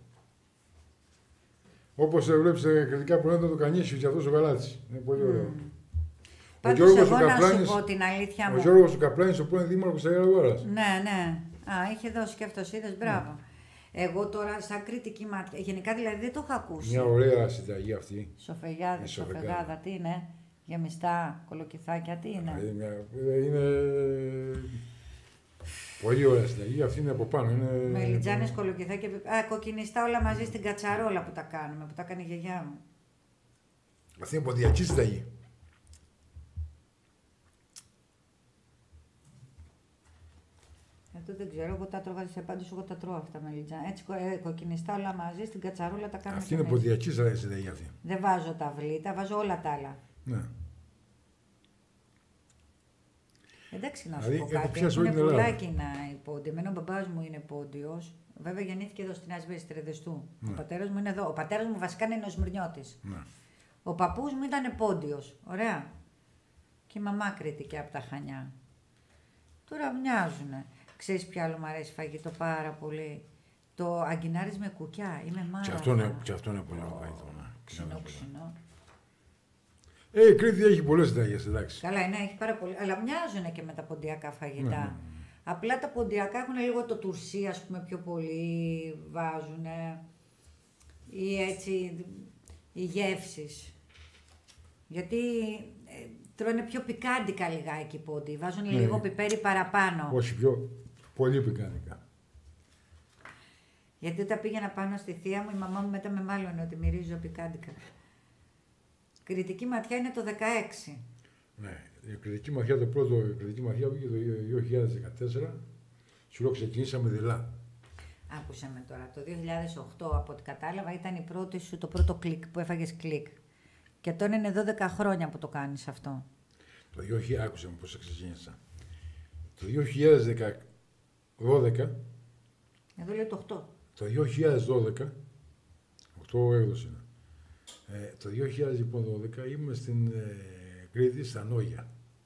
Όπως βλέπεις τα κριτικά προϊόντα του Κανίσιου και αυτός ο Γαλάτσης. Είναι πολύ ωραίο. Mm. Πάντως εγώ να σου πω την αλήθεια μου. Ο Γιώργος ο Καπλάνης, ο πρώην δήμαρχος της Αγιαροβάρας. Ναι, ναι. Α, είχε δώσει και αυτός, είδες, μπράβο. Mm. Εγώ τώρα σαν κριτική μάτια, γενικά δηλαδή δεν το είχα ακούσει. Μια ωραία συνταγή αυτή. Σοφεγιάδη, σοφεγάδα, τι είναι. Γεμιστά, κολοκυθάκια, τι είναι. Είναι, είναι πολύ ωραία συνταγή, αυτή είναι από πάνω. Είναι... Μελιτζάνες, κολοκυθάκια, α, κοκκινιστά όλα μαζί στην κατσαρόλα που τα κάνουμε, που τα κάνει η γιαγιά μου. Αυτή είναι ποντιακή συνταγή. Αυτό δεν ξέρω, εγώ τα τρώγα σε πάντως, εγώ τα τρώω αυτά μελιτζάνα. Έτσι ε, κοκκινιστά όλα μαζί στην κατσαρόλα τα κάνουμε. Αυτή είναι ποντιακή συνταγή αυτή. Δεν βάζω τα βλήτα, βάζω όλα τα άλλα. Ναι. Εντάξει, να σου δηλαδή, πω κάτι, είναι πολλά εκείνα οι πόντιοι. Εμένα ο μπαμπάς μου είναι πόντιος. Βέβαια γεννήθηκε εδώ στην Ασβέστη, Τρεδεστού. Ναι. Ο πατέρας μου είναι εδώ. Ο πατέρας μου βασικά είναι Νοσμυρνιώτης. Ναι. Ο παππούς μου ήταν πόντιος. Ωραία. Και η μαμά κρίθηκε από τα Χανιά. Τώρα μοιάζουνε. Ξέρεις ποιο άλλο μου αρέσει φαγητό πάρα πολύ? Το αγκινάρις με κουκιά. Είμαι μάρα. Και αυτό είναι, και αυτό είναι πολύ ωραίο φαγητό. Ξινό, ξινό. Ε, η Κρήτη έχει πολλές συνταγές, εντάξει. Καλά, ναι, έχει πάρα πολύ. Αλλά μοιάζουν και με τα ποντιακά φαγητά. Ναι, ναι. Απλά τα ποντιακά έχουν λίγο το τουρσί, ας πούμε, πιο πολύ βάζουν. Ή έτσι, οι γεύσεις. Γιατί ε, τρώνε πιο πικάντικα λιγάκι οι πόντι. Βάζουν Ναι. λίγο πιπέρι παραπάνω. Όχι πιο, πολύ πικάντικα. Γιατί όταν πήγαινα πάνω στη θεία μου, η μαμά μου μετά με μάλωνε ότι μυρίζω πικάντικα. Κρητική ματιά είναι το δεκαέξι. Ναι, η κριτική ματιά, το πρώτο, η κριτική ματιά βγήκε το δύο χιλιάδες δεκατέσσερα. Σου λέω ξεκινήσαμε δειλά. Άκουσα με τώρα. Το δύο χιλιάδες οκτώ, από ό,τι κατάλαβα, ήταν η πρώτη σου, το πρώτο κλικ που έφαγες κλικ. Και τώρα είναι δώδεκα χρόνια που το κάνεις αυτό. Το δύο χιλιάδες, άκουσα με πώς ξεκίνησα. Το δύο χιλιάδες δώδεκα, Εδώ λέει το οκτώ. το δύο χιλιάδες δώδεκα, οκτώ έκδοση είναι. Ε, το δύο χιλιάδες δώδεκα ήμουν στην ε, Κρήτη, στα Νόγια.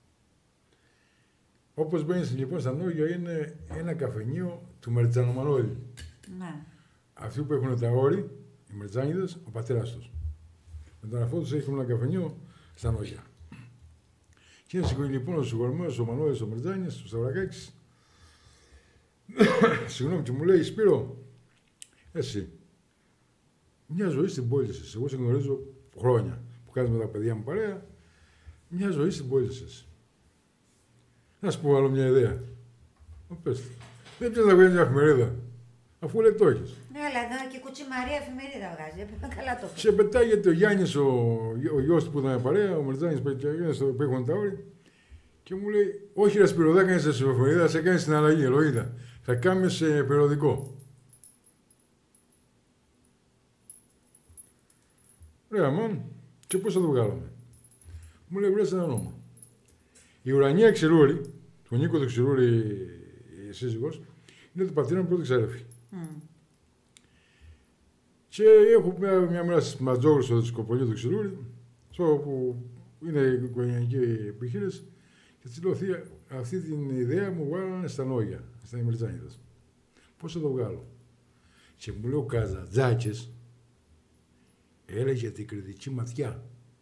Όπως μπαίνεις λοιπόν στα Νόγια είναι ένα καφενείο του Μερτζανομανόλη. Ναι. Αυτοί που έχουν τα όρη, οι Μερτζάνιδες, ο πατέρας τους. Με τον αφό τους έχουν ένα καφενείο στα Νόγια. Και είναι σηκωγεί λοιπόν ο συγχωρημένος, ο Μανώλης, ο Μερτζάνης, ο Σταυρακάκης. Συγγνώμη, και μου λέει, Σπύρο, εσύ, μια ζωή στην πόλη σας. Εγώ σε γνωρίζω χρόνια που κάνεις με τα παιδιά μου παρέα. Μια ζωή στην πόλη σας. Να σου πω άλλο μια ιδέα. Μα πες, δεν πιάσεις να βγάλεις μια εφημερίδα, αφού λέει το έχεις. Ναι, αλλά εδώ και κουτσιμαρία εφημερίδα βγάζει. Καλά το Σε πετάγεται ο Γιάννης, ο, ο γιος του που ήταν παρέα, ο Μερτζάνης που έχουν τα όρη, και μου λέει, όχι ρε Σπύρο, δεν κάνεις σε εφημερίδα, σε κάνεις στην αλλαγή, Ελοΐδα. Θα κάνεις σε περιοδικό. Ρε αμάν, και πώς θα το βγάλαμε. Μου λέει, βρες ένα όνομα. Η Ουρανία Ξηρούρη, του Νίκο του Ξηρούρη, η σύζυγος, είναι του πατήρα μου πρώτη ξαδέρφη. Mm. Και έχω μια, μια μέρα στη Ματζόγλου στο δισκοπολείο του Ξηρούρη, στο που είναι η οικογενειακή επιχείρηση, και της λέω, θεία, αυτή την ιδέα μου βγάλανε στα Νόγια, στα Μερτζάνιδες. Πώς θα το βγάλω. Και μου λέει ο Καζατζάκης, έλεγε την κριτική ματιά.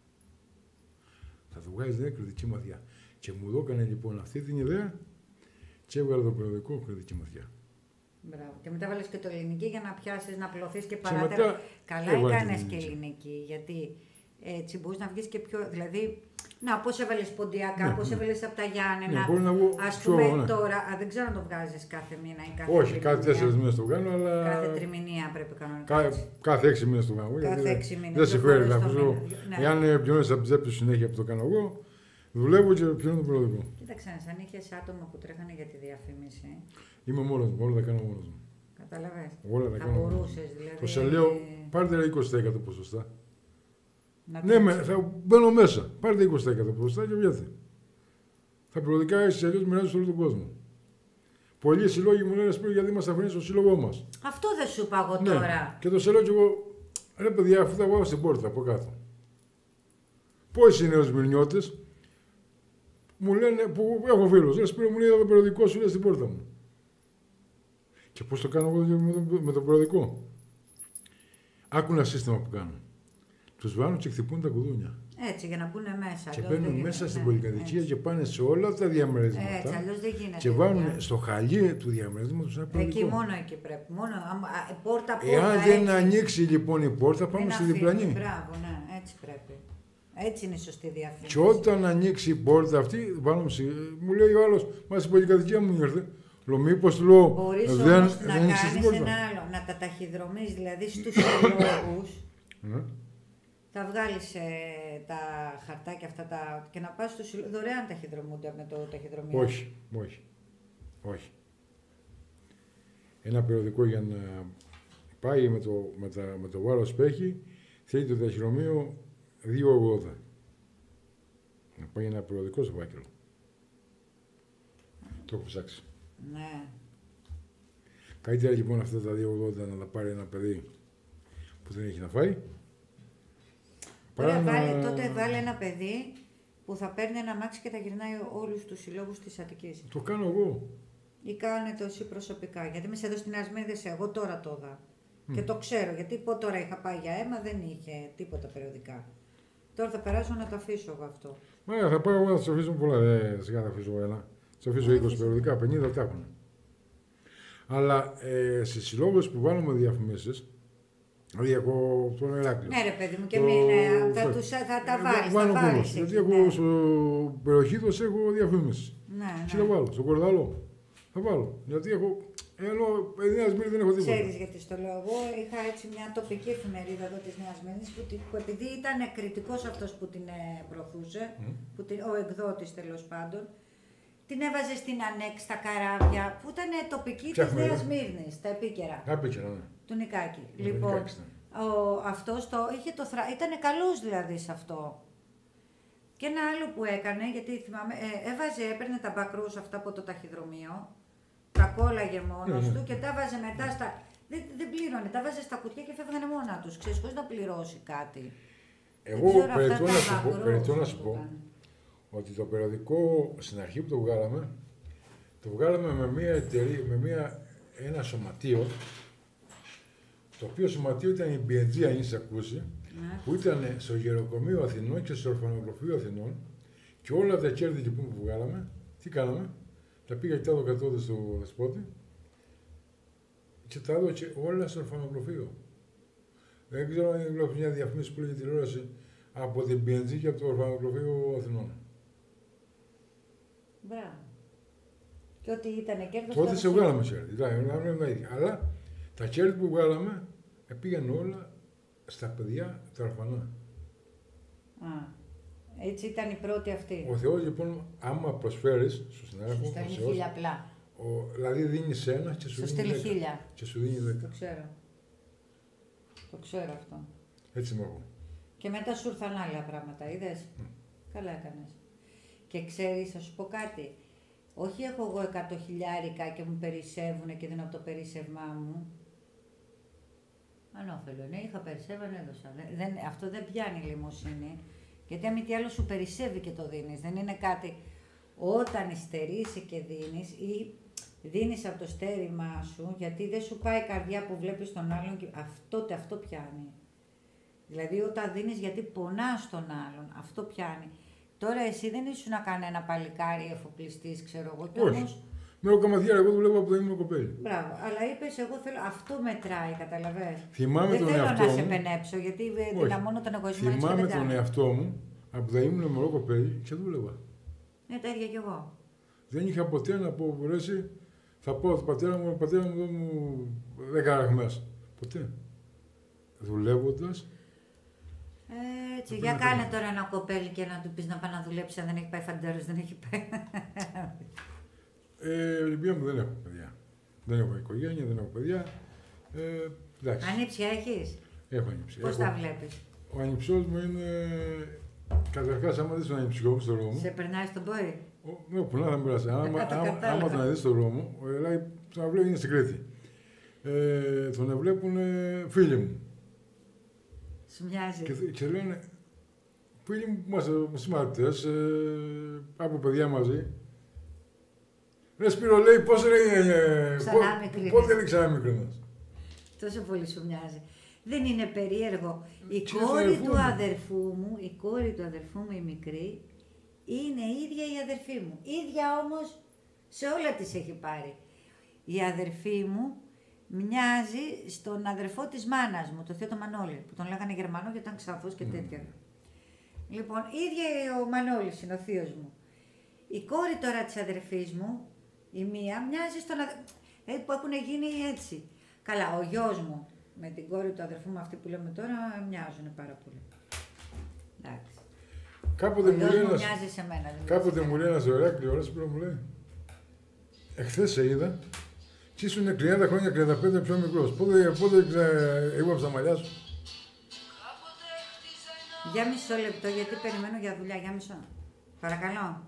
Θα το βγάλεις μια κριτική ματιά. Και μου το έκανε λοιπόν αυτή την ιδέα και έβγαλε το περιοδικό κριτική ματιά. Μπράβο. Και μετά βάλες και το ελληνική για να πιάσεις, να πλωθείς και Και παράτερα. μετά Καλά έβαλε έκανες την και ελληνική. ελληνική, γιατί έτσι μπορείς να βγεις και πιο. Δηλαδή, να, πώς έβαλες ποντιακά, Ναι, πώς ναι. έβαλες από τα Γιάννενα. Ναι, μπορεί να βγω Ας πιο, πούμε ναι. τώρα, α, δεν ξέρω αν το βγάζεις κάθε μήνα ή κάθε Όχι, τριμηνία. κάθε τέσσερις μήνες το κάνω, αλλά. Κάθε τριμηνία πρέπει κανονικά. Κα, κάθε έξι μήνες το κάνω. Κάθε γιατί έξι μήνες, Δεν δύο συμφέρει. φορές το Αφού μήνα. Ναι. εάν πιώνεις από τσέπη σου συνέχεια που το κάνω εγώ, δουλεύω και πιώνω το περιοδικό. Κοίταξε, αν είχες άτομα που τρέχανε για τη διαφήμιση, Είμαι μόνος μου, όλα τα κάνω μόνος μου. καταλαβες. Όλα τα Θα κάνω μόνος μου. μπορούσες δηλαδή. Το σε λέω, πάρτε ρε είκοσι τοις εκατό ποσοστά. να Ναι, με, τρέξεις. θα μπαίνω μέσα. Πάρτε είκοσι τοις εκατό ποσοστά και βγείτε. Θα περιοδικά έτσι αλλιώς μοιράζω σε όλο τον κόσμο. Πολλοί συλλόγοι μου λένε Σπύρο, γιατί μας αφήνει στο σύλλογό μας. Αυτό δεν σου είπα εγώ Ναι. τώρα. Και το σε λέω κι εγώ, ρε παιδιά, αφού θα βάλω στην πόρτα από κάτω. Πόσοι νέους μυρνιώτες μου λένε, που έχω φίλους, ρε Σπύρο, μου λέει το περιοδικό σου είναι στην πόρτα μου. Και πώς το κάνω εγώ με το, με το περιοδικό. Άκου ένα σύστημα που κάνω. Τους βάλουν και χτυπούν τα κουδούνια. Έτσι, για να μπουν μέσα. Και αλλιώς μπαίνουν δεν μέσα γίνεται. στην Ναι, πολυκατοικία έτσι. και πάνε σε όλα τα διαμερίσματα. Έτσι, αλλιώς δεν γίνεται. Και βάλουν παιδιά. στο χαλί του διαμερίσματος ένα Εκεί περιοδικό. μόνο εκεί πρέπει. Μόνο, άμα- α, πόρτα, πόρτα. Εάν δεν έτσι. ανοίξει λοιπόν η πόρτα, πάμε Μην στη αφήνει. διπλανή. Μπράβο, ναι, έτσι πρέπει. Έτσι είναι η σωστή διαφήμιση. Και όταν ανοίξει η πόρτα αυτή, βάλουμε στη... μου λέει ο άλλο, μα στην πολυκατοικία μου ήρθε. Λέω, μήπως του λέω, Μπορείς δεν, όμως να δεν ανοίξεις την κάνεις πόρτα. ένα άλλο, να τα ταχυδρομείς, δηλαδή στους συλλόγους, Ναι. θα βγάλεις ε, τα χαρτάκια αυτά τα, και να πας στους συλλόγους, δωρεάν ταχυδρομούνται με το ταχυδρομείο. Όχι, όχι, όχι. Ένα περιοδικό για να πάει με το, με τα, με το βάρος που έχει, θέλει το ταχυδρομείο δύο ογδόντα. Να πάει ένα περιοδικό στο φάκελο. Το έχω ψάξει. Ναι. Καλύτερα λοιπόν αυτά τα δύο ογδόντα να τα πάρει ένα παιδί που δεν έχει να φάει. Τώρα παρά να- βάλε, τότε βάλε ένα παιδί που θα παίρνει ένα αμάξι και θα γυρνάει όλους τους συλλόγους της Αττικής. Το κάνω εγώ. Ή κάνετε εσύ προσωπικά, γιατί είμαι εδώ στην Νέα Σμύρνη, εγώ τώρα το είδα. Mm. Και το ξέρω, γιατί πω τώρα είχα πάει για αίμα, δεν είχε τίποτα περιοδικά. Τώρα θα περάσω να το αφήσω εγώ αυτό. Μα θα πάω εγώ να του αφήσω πολλά. Ε, σιγά θα αφήσω ένα. Θα αφήσω είκοσι περιοδικά, πενήντα τα έχουν. Αλλά ε, σε συλλόγους που βάλουμε διαφημίσεις, δηλαδή εγώ τον Ηράκλειο. Ναι, ρε παιδί μου, και το... μην, ε, θα, τους, θα τα βάλεις. Βάλω θα βάλεις, γιατί ναι. εγώ στο περιοχή του έχω διαφήμιση. Ναι, ναι. Και θα βάλω, στο Κορδαλό. Θα βάλω. Γιατί έχω. Ενώ η Νέα Σμύρνη δεν έχω τίποτα. Ξέρεις γιατί στο λέω. Εγώ είχα έτσι μια τοπική εφημερίδα εδώ της Νέας Σμύρνης που, που επειδή ήταν κριτικός αυτός που την ε, προωθούσε, mm. που την, ο εκδότης τέλος πάντων, την έβαζε στην Ανέξ, στα καράβια, που ήταν τοπική της Νέας Σμύρνης, τα επίκαιρα. Τα επίκαιρα, ναι. Του Νικάκη. Mm, λοιπόν, ο, αυτός το, είχε το θρα... ήταν καλός δηλαδή σε αυτό. Και ένα άλλο που έκανε, γιατί θυμάμαι, ε, έβαζε, έπαιρνε τα μπακρούς αυτά από το ταχυδρομείο, τα κόλλαγε μόνος mm. του και τα βάζε μετά στα... Δεν, δεν πλήρωνε, τα βάζε στα κουτιά και φεύγανε μόνα τους, ξέρεις, χωρίς να πληρώσει κάτι. Εγώ περιττώ να σου πω ότι το περιοδικό στην αρχή που το βγάλαμε, το βγάλαμε με μια εταιρεία, με μια, ένα σωματείο, το οποίο σωματείο ήταν η μπι εν τζι, αν είσαι ακούσει, mm. που ήταν στο Γεροκομείο Αθηνών και στο Ορφανοτροφείο Αθηνών και όλα τα κέρδη λοιπόν που βγάλαμε, τι κάναμε, τα πήγα και τα έδωκα τότε στο Δεσπότη και τα έδωκε όλα στο ορφανοτροφείο. Δεν ξέρω αν βλέπω μια διαφήμιση που λέγεται τηλεόραση από την μπι εν τζι και από το Ορφανοτροφείο Αθηνών. Μπράβο. Και ό,τι ήταν κέρδος... Τότε σε βγάλαμε κέρδη, αλλά τα κέρδη που βγάλαμε πήγαν όλα στα παιδιά τα ορφανά. Α. Έτσι ήταν η πρώτη αυτή. Ο Θεός λοιπόν, άμα προσφέρεις στον συνάδελφο, σου στέλνει χίλια απλά. Δηλαδή δίνεις ένα και σου, σου δίνει δέκα. Και σου δίνει δέκα. Το ξέρω. Το ξέρω αυτό. Έτσι είμαι εγώ. Και μετά σου ήρθαν άλλα πράγματα, είδες. Mm. Καλά έκανες. Και ξέρεις, θα σου πω κάτι. Όχι έχω εγώ εκατό χιλιάρικα και μου περισσεύουνε και δίνω από το περίσσευμά μου. Ανώφελο, ναι, είχα περισσεύαν, έδωσα. Δεν, αυτό δεν πιάνει λιμοσύνη. Γιατί αν μη τι άλλο σου περισσεύει και το δίνεις. Δεν είναι κάτι όταν υστερήσει και δίνεις ή δίνεις από το στέρημά σου, γιατί δεν σου πάει η καρδιά που βλέπεις τον άλλον και αυτό, αυτό πιάνει. Δηλαδή όταν δίνεις γιατί πονάς τον άλλον, αυτό πιάνει. Τώρα εσύ δεν ήσουν να κάνει ένα παλικάρι εφοπλιστής, ξέρω εγώ. Όχι. Όμως... Με ο καμαδιάρα, εγώ δουλεύω από το ήμουν κοπέλι. Μπράβο, αλλά είπες, εγώ θέλω, αυτό μετράει, καταλαβαίνεις. Θυμάμαι δεν τον θέλω εαυτό να μου. σε πενέψω, γιατί δυναμώνω τον εγωισμό. Θυμάμαι τον εαυτό μου, από το ήμουν μωρό κοπέλι και δούλευα. Ναι, τα ίδια κι εγώ. Δεν είχα ποτέ να πω, μπορέσει, θα πω του πατέρα μου, ο πατέρα μου δεν μου δέκα ραχμές. Ποτέ. Δουλεύοντας. Έτσι, για κάνε τώρα ένα κοπέλι και να του πεις να πάει να δουλέψει, αν δεν έχει πάει φαντάρος, δεν έχει πάει. Ε, Ολυμπία μου δεν έχω παιδιά. Δεν έχω οικογένεια, δεν έχω παιδιά. Ε, εντάξει. Ανήψια έχεις? Έχω ανήψια. Πώς έχω... τα βλέπεις? Ο ανήψιος μου είναι... Καταρχάς, άμα δεις τον ανήψιο μου στον δρόμο... Σε περνάει στον πόη? Ναι, που να θα με περάσει. Άμα, άμα, άμα τον δεις στον δρόμο, ο Ελάη, τον βλέπει είναι στην Κρήτη. Ε, τον βλέπουν φίλοι μου. Σου μοιάζει? Και, και λένε, φίλοι μου που είμαστε συμμαθητές, ε, από παιδιά μαζί, ρε Σπύρο, λέει, πώς λέει, ε, πότε λέει ξανά μικρός. Τόσο πολύ σου μοιάζει. Δεν είναι περίεργο. Η και κόρη του αδερφού μου, η κόρη του αδερφού μου, η μικρή, είναι ίδια η αδερφή μου. Ίδια όμως σε όλα τις έχει πάρει. Η αδερφή μου μοιάζει στον αδερφό της μάνας μου, το θείο το Μανώλη, που τον λέγανε Γερμανό γιατί ήταν ξαφός και τέτοια. Mm. Λοιπόν, ίδια ο Μανώλης είναι ο θείος μου. Η κόρη τώρα της αδερφής μου, η μία, μοιάζει στον αδερφό, δηλαδή που έχουν γίνει έτσι. Καλά, ο γιος μου με την κόρη του αδερφού μου, αυτή που λέμε τώρα, μοιάζουν πάρα πολύ. Εντάξει. Κάποτε ο μου γιος λέει μου ένας, μοιάζει σε μένα. Κάποτε μου λέει ένας Ηράκλειο, ωραίος που μου λέει, εχθές σε είδα και ήσουν τριάντα χρόνια, τριάντα πέντε πιο μικρός. Πότε, πότε έβαψα τα μαλλιά σου? Για μισό λεπτό, γιατί περιμένω για δουλειά. Για μισό. Παρακαλώ.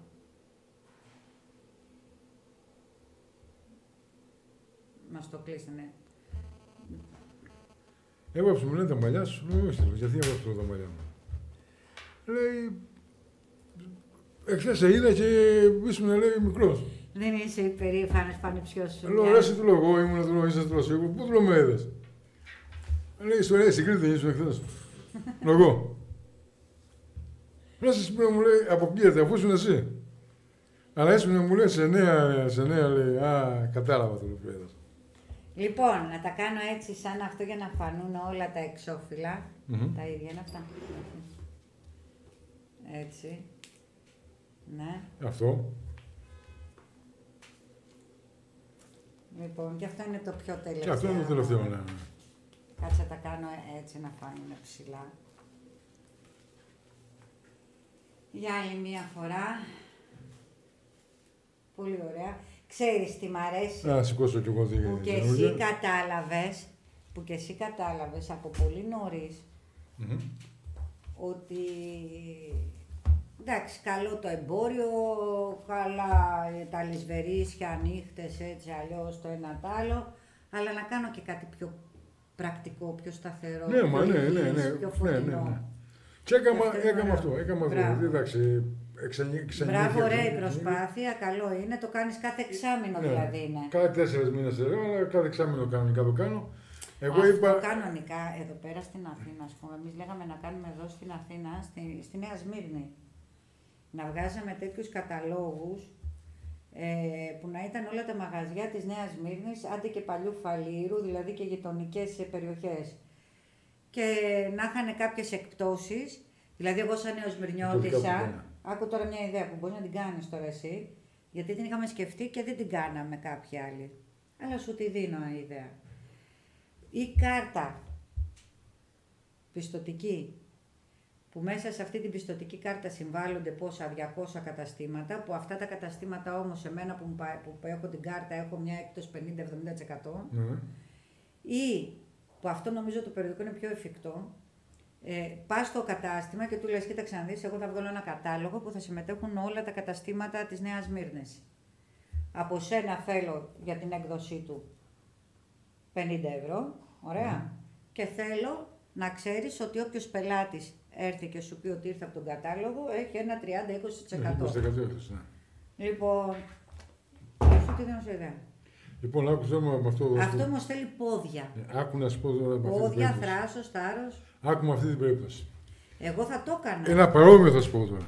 Μας το κλείσανε. Έβαψε, μου λένε τα μαλλιά σου. Λέω, όχι, γιατί έβαψε τα μαλλιά μου? Λέει, Εχθές σε είδα και ήσουν, λέει, μικρός. Δεν είσαι υπερήφανος πανεψιός σου. Λέω, ρε, εσύ του λέω, εγώ ήμουν του λέω, είσαι του λέω, πού του λέω με είδες. Λέει, στο λέει, στην Κρήτη δεν ήσουν εχθές. Λέω, εγώ. Λέω, σας πει, μου λέει, αποκλείεται, αφού ήσουν εσύ. Αλλά ήσουν, μου λέει, σε νέα, σε νέα, λέει, α, κατάλαβα το λέω. Λοιπόν, να τα κάνω έτσι σαν αυτό για να φανούν όλα τα εξώφυλλα. Mm-hmm. Τα ίδια είναι αυτά. Έτσι. Ναι. Αυτό. Λοιπόν, και αυτό είναι το πιο τελευταίο. Και αυτό είναι το τελευταίο, ναι. Κάτσε να τα κάνω έτσι να φάνουν ψηλά. Για άλλη μία φορά. Πολύ ωραία. Ξέρεις τι μ' αρέσει. Να σηκώσω κι εγώ. Που και εσύ κατάλαβες, που και εσύ κατάλαβες από πολύ νωρίς, mm-hmm. ότι εντάξει, καλό το εμπόριο, καλά τα λησβερίσια, νύχτες, έτσι αλλιώς το ένα το άλλο, αλλά να κάνω και κάτι πιο πρακτικό, πιο σταθερό, ναι, πιο, ναι, ναι, ναι, πιο φωτεινό. Ναι, ναι, ναι. Και έκανα, έκανα αυτό, έκανα αυτό. Εντάξει, μπράβο, ωραία η προσπάθεια, καλό είναι, το κάνεις κάθε εξάμηνο, ναι, δηλαδή είναι. Κάθε τέσσερις μήνες εδώ, αλλά κάθε εξάμηνο κανονικά το κάνω. Εγώ αυτό είπα... κανονικά, εδώ πέρα στην Αθήνα, ας πούμε, εμείς λέγαμε να κάνουμε εδώ στην Αθήνα, στη, στη Νέα Σμύρνη, να βγάζαμε τέτοιους καταλόγους ε, που να ήταν όλα τα μαγαζιά της Νέας Σμύρνης, άντε και παλιού Φαλήρου, δηλαδή και γειτονικές περιοχές. Και να είχαν κάποιες εκπτώσεις, δηλαδή εγώ σαν νεοσμυρνιώτισσα, άκου τώρα μια ιδέα που μπορείς να την κάνεις τώρα εσύ, γιατί την είχαμε σκεφτεί και δεν την κάναμε κάποιοι άλλοι. Αλλά σου τη δίνω ιδέα. Η κάρτα πιστωτική, που μέσα σε αυτή την πιστωτική κάρτα συμβάλλονται πόσα διακόσια καταστήματα, που αυτά τα καταστήματα όμως σε μένα που, που έχω την κάρτα έχω μια έκπτωση πενήντα με εβδομήντα τοις εκατό, mm. ή που αυτό νομίζω το περιοδικό είναι πιο εφικτό, ε, πας στο κατάστημα και του λες, κοίταξε να δεις, εγώ θα βγάλω ένα κατάλογο που θα συμμετέχουν όλα τα καταστήματα της Νέας Σμύρνης. Από σένα θέλω για την έκδοσή του πενήντα ευρώ, ωραία, mm. και θέλω να ξέρεις ότι όποιος πελάτης έρθει και σου πει ότι ήρθε από τον κατάλογο, έχει ένα τριάντα με είκοσι τοις εκατό. είκοσι τοις εκατό, ναι. Λοιπόν, αυτό τι δίνω σε ιδέα. Λοιπόν, άκου θέμα με αυτό. Αυτό όμως θέλει πόδια. Άκου να σου πω τώρα. Πόδια, θράσος, θάρρος. Άκου με αυτή την περίπτωση. Εγώ θα το έκανα. Ένα παρόμοιο θα σου πω τώρα.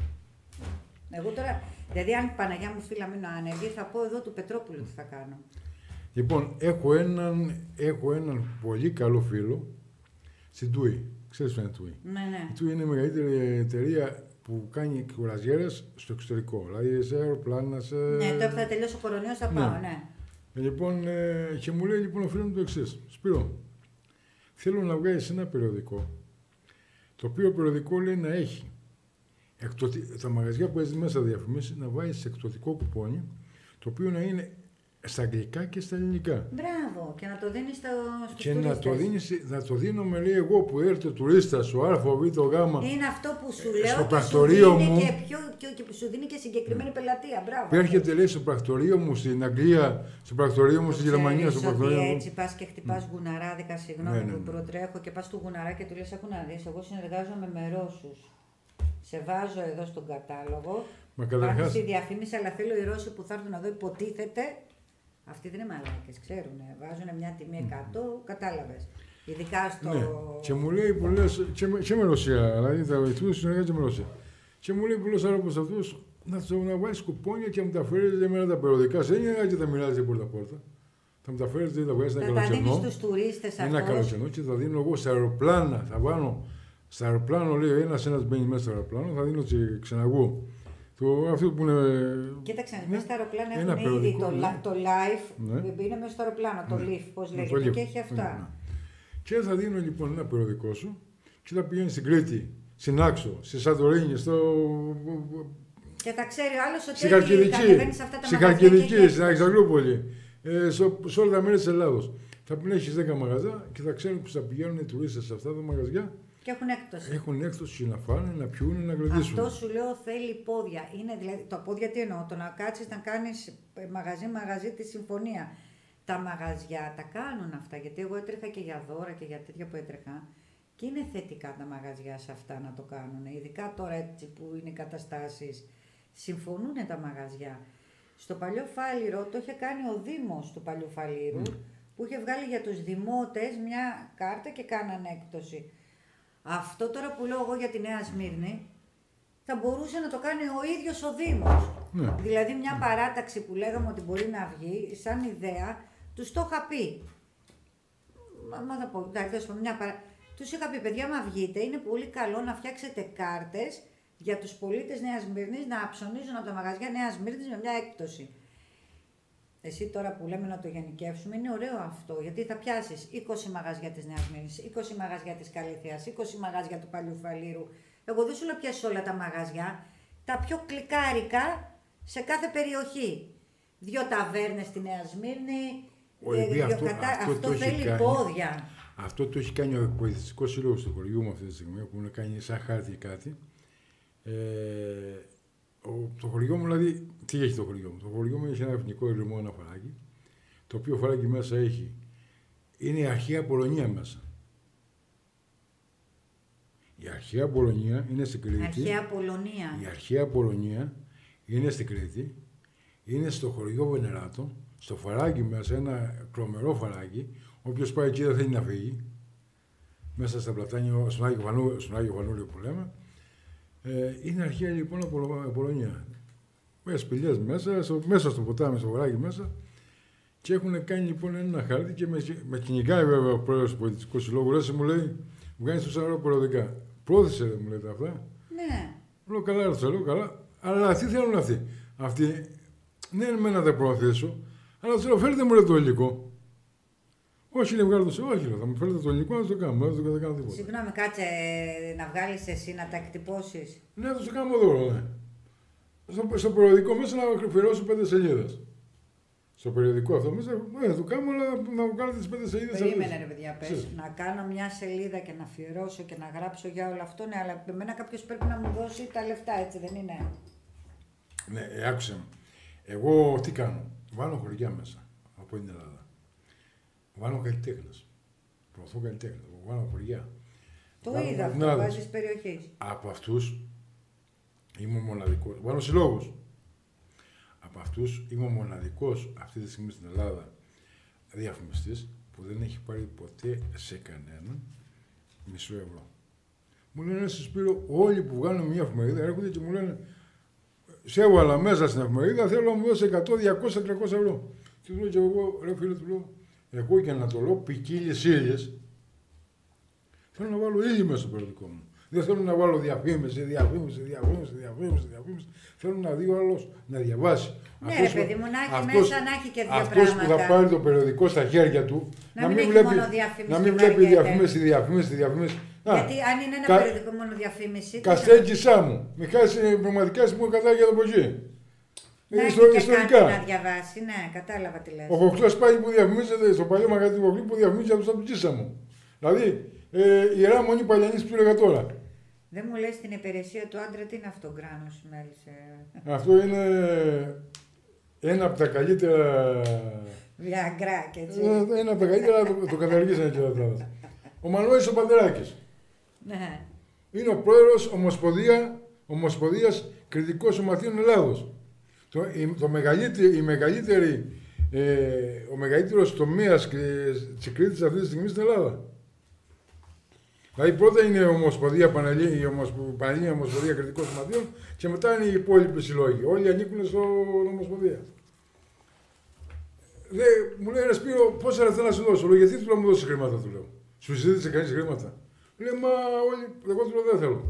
Εγώ τώρα, δηλαδή αν Παναγιά μου φίλα μείνω άνεργη, θα πω εδώ του Πετρόπουλου τι θα κάνω. Λοιπόν, έχω έναν, έχω έναν πολύ καλό φίλο στην Τούι. Ξέρεις ποια είναι η Τούι. Ναι, ναι. Η Τούι είναι η μεγαλύτερη εταιρεία που κάνει κουραζιέρες στο εξωτερικό. Δηλαδή σε αεροπλάνα, σε... Ναι, τώρα που θα τελειώσει ο κορονοϊός θα πάω, ναι. ναι. Λοιπόν, ε, και μου λέει λοιπόν ο φίλος μου το εξής. Σπύρο, θέλω να βγάλεις ένα περιοδικό, το οποίο περιοδικό λέει να έχει εκτοτι... τα μαγαζιά που έχει μέσα διαφημίσεις να βάλεις εκπτωτικό κουπόνι, το οποίο να είναι στα αγγλικά και στα ελληνικά. Μπράβο, και να το δίνεις στο, στους και τουρίστες. να το, δίνεις, να το δίνω με λέει εγώ που έρθει ο τουρίστας, ο Α, ο Β, ο Γ. Είναι αυτό που σου λέω στο και πρακτορείο σου δίνει μου, και, πιο, και, και σου δίνει και συγκεκριμένη πελατεία. Μπράβο. Που έρχεται λέει στο πρακτορείο μου στην Αγγλία, στο πρακτορείο μου στη Γερμανία, στο πρακτορείο μου. Έτσι πας και χτυπάς mm. γουναράδικα, συγγνώμη ναι, ναι, ναι. που προτρέχω και πας του γουναρά και του λες: άκου να δεις, εγώ συνεργάζομαι με Ρώσους. Σε βάζω εδώ στον κατάλογο. Μα καταρχάς... τη διαφήμιση, αλλά θέλω οι Ρώσοι που θα έρθουν εδώ υποτίθεται. Αυτοί δεν είναι μαλάκες, ξέρουν. Βάζουν μια τιμή εκατό, mm. κατάλαβες. Ειδικά στο. Ναι. Και μου λέει πολλές. Και με, και με Ρωσία, δηλαδή θα βοηθούν συνεργάζονται με Ρωσία. Και μου λέει πολλές άνθρωποι αυτούς να, να βάλεις κουπόνια και να μεταφέρεις εμένα τα περιοδικά. Σε είναι και τα μοιράζεις πόρτα πόρτα. Θα μεταφέρεις, δηλαδή θα βγάλεις ένα καλοκαιρινό. Θα τα δίνεις στους τουρίστες αυτό. Ένα καλοκαιρινό και θα δίνω εγώ στα αεροπλάνα. Θα βάλω στα αεροπλάνο, λέει ένα ένα μπαίνει μέσα στο αεροπλάνο, θα δίνω και ξεναγού. Το, αυτό που είναι... Κοίταξε, ναι, μέσα στα αεροπλάνα έχουν ήδη το, ναι. το live, ναι. είναι μέσα στο αεροπλάνο, το ναι. live, πώς λέγεται, ναι, και έχει αυτά. Ναι, ναι. Και θα δίνω λοιπόν ένα περιοδικό σου και θα πηγαίνει στην Κρήτη, στην Άξο, στη Σαντορίνη, στο... Και θα ξέρει ο άλλος ότι κατεβαίνεις αυτά τα μαγαζιά. Στην Χαλκιδική, στην Αγγλούπολη, ε, σε όλα τα μέρη της Ελλάδος. Θα έχεις δέκα μαγαζιά και θα ξέρουν που θα πηγαίνουν οι τουρίστες σε αυτά τα μαγαζιά. Και έχουν έκπτωση. Έχουν έκπτωση να φάνε, να πιούν, να γλεντήσουν. Αυτό σου λέω θέλει πόδια. Είναι δηλαδή, το πόδια τι εννοώ, το να κάτσεις να κάνεις μαγαζί-μαγαζί τη συμφωνία. Τα μαγαζιά τα κάνουν αυτά, γιατί εγώ έτρεχα και για δώρα και για τέτοια που έτρεχα. Και είναι θετικά τα μαγαζιά σε αυτά να το κάνουν. Ειδικά τώρα έτσι που είναι οι καταστάσεις συμφωνούν τα μαγαζιά. Στο παλιό Φάληρο το είχε κάνει ο Δήμος του παλιού Φαλήρου, mm. που είχε βγάλει για τους δημότες μια κάρτα και κάνανε έκπτωση. Αυτό τώρα που λέω εγώ για τη Νέα Σμύρνη, θα μπορούσε να το κάνει ο ίδιος ο Δήμος. Mm. Δηλαδή μια mm. παράταξη που λέγαμε ότι μπορεί να βγει, σαν ιδέα, τους το είχα πει. Μα, μα θα πω, εντάξει, μια παρά... τους είχα πει, παιδιά, μα βγείτε, είναι πολύ καλό να φτιάξετε κάρτες για τους πολίτες Νέας Σμύρνης να ψωνίζουν από τα μαγαζιά Νέας Σμύρνης με μια έκπτωση. Εσύ τώρα που λέμε να το γενικεύσουμε, είναι ωραίο αυτό, γιατί θα πιάσεις είκοσι μαγαζιά της Νέας Σμύρνης, είκοσι μαγαζιά της Καλυθίας, είκοσι μαγαζιά του Παλιού Φαλήρου. Εγώ δεν σου λέω πιάσεις όλα τα μαγαζιά, τα πιο κλικάρικα σε κάθε περιοχή. Δύο ταβέρνες στη Νέα Σμύρνη, δύο αυτό, κατα... αυτό, αυτό το θέλει κάνει, πόδια. Αυτό το έχει κάνει ο εκπαιδευτικός σύλλογος του χωριού μου αυτή τη στιγμή, που είναι κάνει σαν χάρτη κάτι. Ε, ο, το χωριό μου, δηλαδή, τι έχει το χωριό μου. Το χωριό μου έχει ένα εθνικό ερημό, ένα φαράκι, το οποίο φαράκι μέσα έχει, είναι η αρχαία Πολωνία μέσα. Η αρχαία Πολωνία είναι στην Κρήτη. Αρχαία Πολωνία. Η αρχαία Πολωνία είναι στην Κρήτη, είναι στο χωριό Βενεράτο, στο φαράκι μέσα, ένα τρομερό φαράκι. Όποιος πάει εκεί δεν θέλει να φύγει. Μέσα στα πλατάνια, στον Άγιο Φανούριο, στον Άγιο Φανούριο που λέμε. Ε, είναι αρχαία λοιπόν από Πολωνία. Με σπηλιές μέσα, στο, μέσα στο ποτάμι, στο βορράκι μέσα. Και έχουν κάνει λοιπόν ένα χάρτη και με, με κυνηγάει βέβαια ο πρόεδρος του Πολιτιστικού Συλλόγου. Ρε, μου λέει, βγάζει τόσα ώρα περιοδικά. Πρόθεσε, μου λέτε αυτά. Ναι. Λέω καλά, ρε, λέω καλά. Αλλά τι θέλουν αυτοί. Αυτοί, ναι, με να τα προωθήσω, αλλά του λέω, φέρτε μου ρε, το υλικό. Όχι, είναι βγάλω το όχι, θα μου φέρετε το υλικό να το κάνω, δεν θα κάνω τίποτα. Συγγνώμη, κάτσε να βγάλεις εσύ να τα εκτυπώσεις. Ναι, θα το κάνω δώρο, ναι. Στο, στο περιοδικό μέσα να αφιερώσω πέντε σελίδες. Στο περιοδικό αυτό μέσα, ναι, θα το κάνω, αλλά να μου κάνετε τις πέντε σελίδες. Περίμενε, ρε παιδιά, πες. Να κάνω μια σελίδα και να αφιερώσω και να γράψω για όλο αυτό, ναι, αλλά εμένα κάποιος πρέπει να μου δώσει τα λεφτά, έτσι δεν είναι. Ναι, ε, άκουσε με. Εγώ τι κάνω. Βάλω χωριά μέσα από την Ελλάδα. Βάλω καλλιτέχνες. Προωθώ καλλιτέχνες. Βάλω χωριά. Το βάλω είδα αυτό, βάζεις περιοχής. Από αυτούς είμαι ο μοναδικός. Βάλω συλλόγους. Από αυτούς είμαι ο μοναδικός αυτή τη στιγμή στην Ελλάδα διαφημιστής που δεν έχει πάρει ποτέ σε κανέναν μισό ευρώ. Μου λένε ένα Σπύρο, όλοι που βγάλουν μια εφημερίδα έρχονται και μου λένε σε έβαλα μέσα στην εφημερίδα, θέλω να μου δώσει εκατό, διακόσια, τριακόσια ευρώ. Και του λέω και εγώ, ρε φίλε, του λέω, εγώ για να το λέω ποικίλες ύλιες, θέλω να βάλω ύλη μέσα στο περιοδικό μου. Δεν θέλω να βάλω διαφήμιση, διαφήμιση, διαφήμιση, διαφήμιση, διαφήμιση. Θέλω να δει ο άλλος να διαβάσει. Ναι, αυτός, ρε παιδί μου, να έχει αυτός, μέσα, να έχει και δύο αυτός πράγματα. Αυτός που θα πάρει το περιοδικό στα χέρια του, να, να μην, μην, βλέπει, βλέπει, να μην βλέπει διαφήμιση, διαφήμιση, διαφήμιση. Γιατί αν είναι ένα κα... περιοδικό μόνο διαφήμιση. Καστέκισά μου. Μιχάλης είναι πραγματικά μου κατάγει από εκεί. Να έχει και ιστορικά. Κάτι να διαβάσει, ναι, κατάλαβα τι λες. Ο Χοχλός πάλι που διαφημίζεται στο παλιό μαγαζί του Χοχλού που διαφημίζει από τον Κίσα μου. Δηλαδή, ε, η Ιερά Μονή Παλιανής που έλεγα τώρα. Δεν μου λες την υπηρεσία του άντρα, τι είναι αυτό, γκράνος μέλισσε. Αυτό είναι ένα από τα καλύτερα. Βιαγκράκ, έτσι. Ένα από τα καλύτερα, το, το καταργήσανε και τα Ο Μανώλης ο Παντελάκης. Ναι. Είναι ο πρόεδρος Ομοσπονδία, Ομοσπονδίας Κριτικών Σωματείων Ελλάδος. Το, η, το μεγαλύτερη, η μεγαλύτερη, ε, ο μεγαλύτερος τομέας της Κρήτης αυτή τη στιγμή στην Ελλάδα. Δηλαδή πρώτα είναι η Ομοσπονδία Πανελλήνια, η Ομοσπονδία, Ομοσπονδία Κριτικών Σωματείων και μετά είναι οι υπόλοιποι συλλόγοι. Όλοι ανήκουν στο Ομοσπονδία. Δε, μου λέει, ρε Σπύρο, πόσα λεφτά να σου δώσω. Λέω, γιατί του λέω μου δώσει χρήματα, του λέω. Σου ζήτησε κανείς χρήματα. Λέει, μα όλοι, εγώ του λέω δεν θέλω.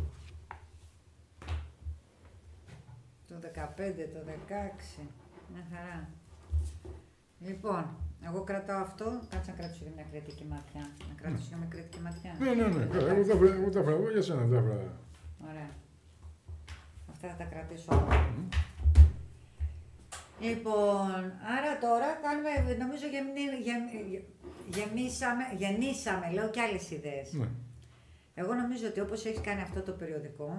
Το δεκαπέντε, το δεκαέξι, μια χαρά. Λοιπόν, εγώ κρατάω αυτό, κάτσε να κρατήσω για μια κριτική ματιά. Να κρατήσω για μια κριτική ματιά. Ναι, ναι, ναι, εγώ τα έφερα για σένα, τα έφερα. Ωραία. Αυτά θα τα κρατήσω όλα. Mm. Λοιπόν, άρα τώρα κάνουμε, νομίζω γεμνή, γεμ, γεμίσαμε, γεννήσαμε, λέω και άλλες ιδέες. Ναι. Εγώ νομίζω ότι όπως έχεις κάνει αυτό το περιοδικό,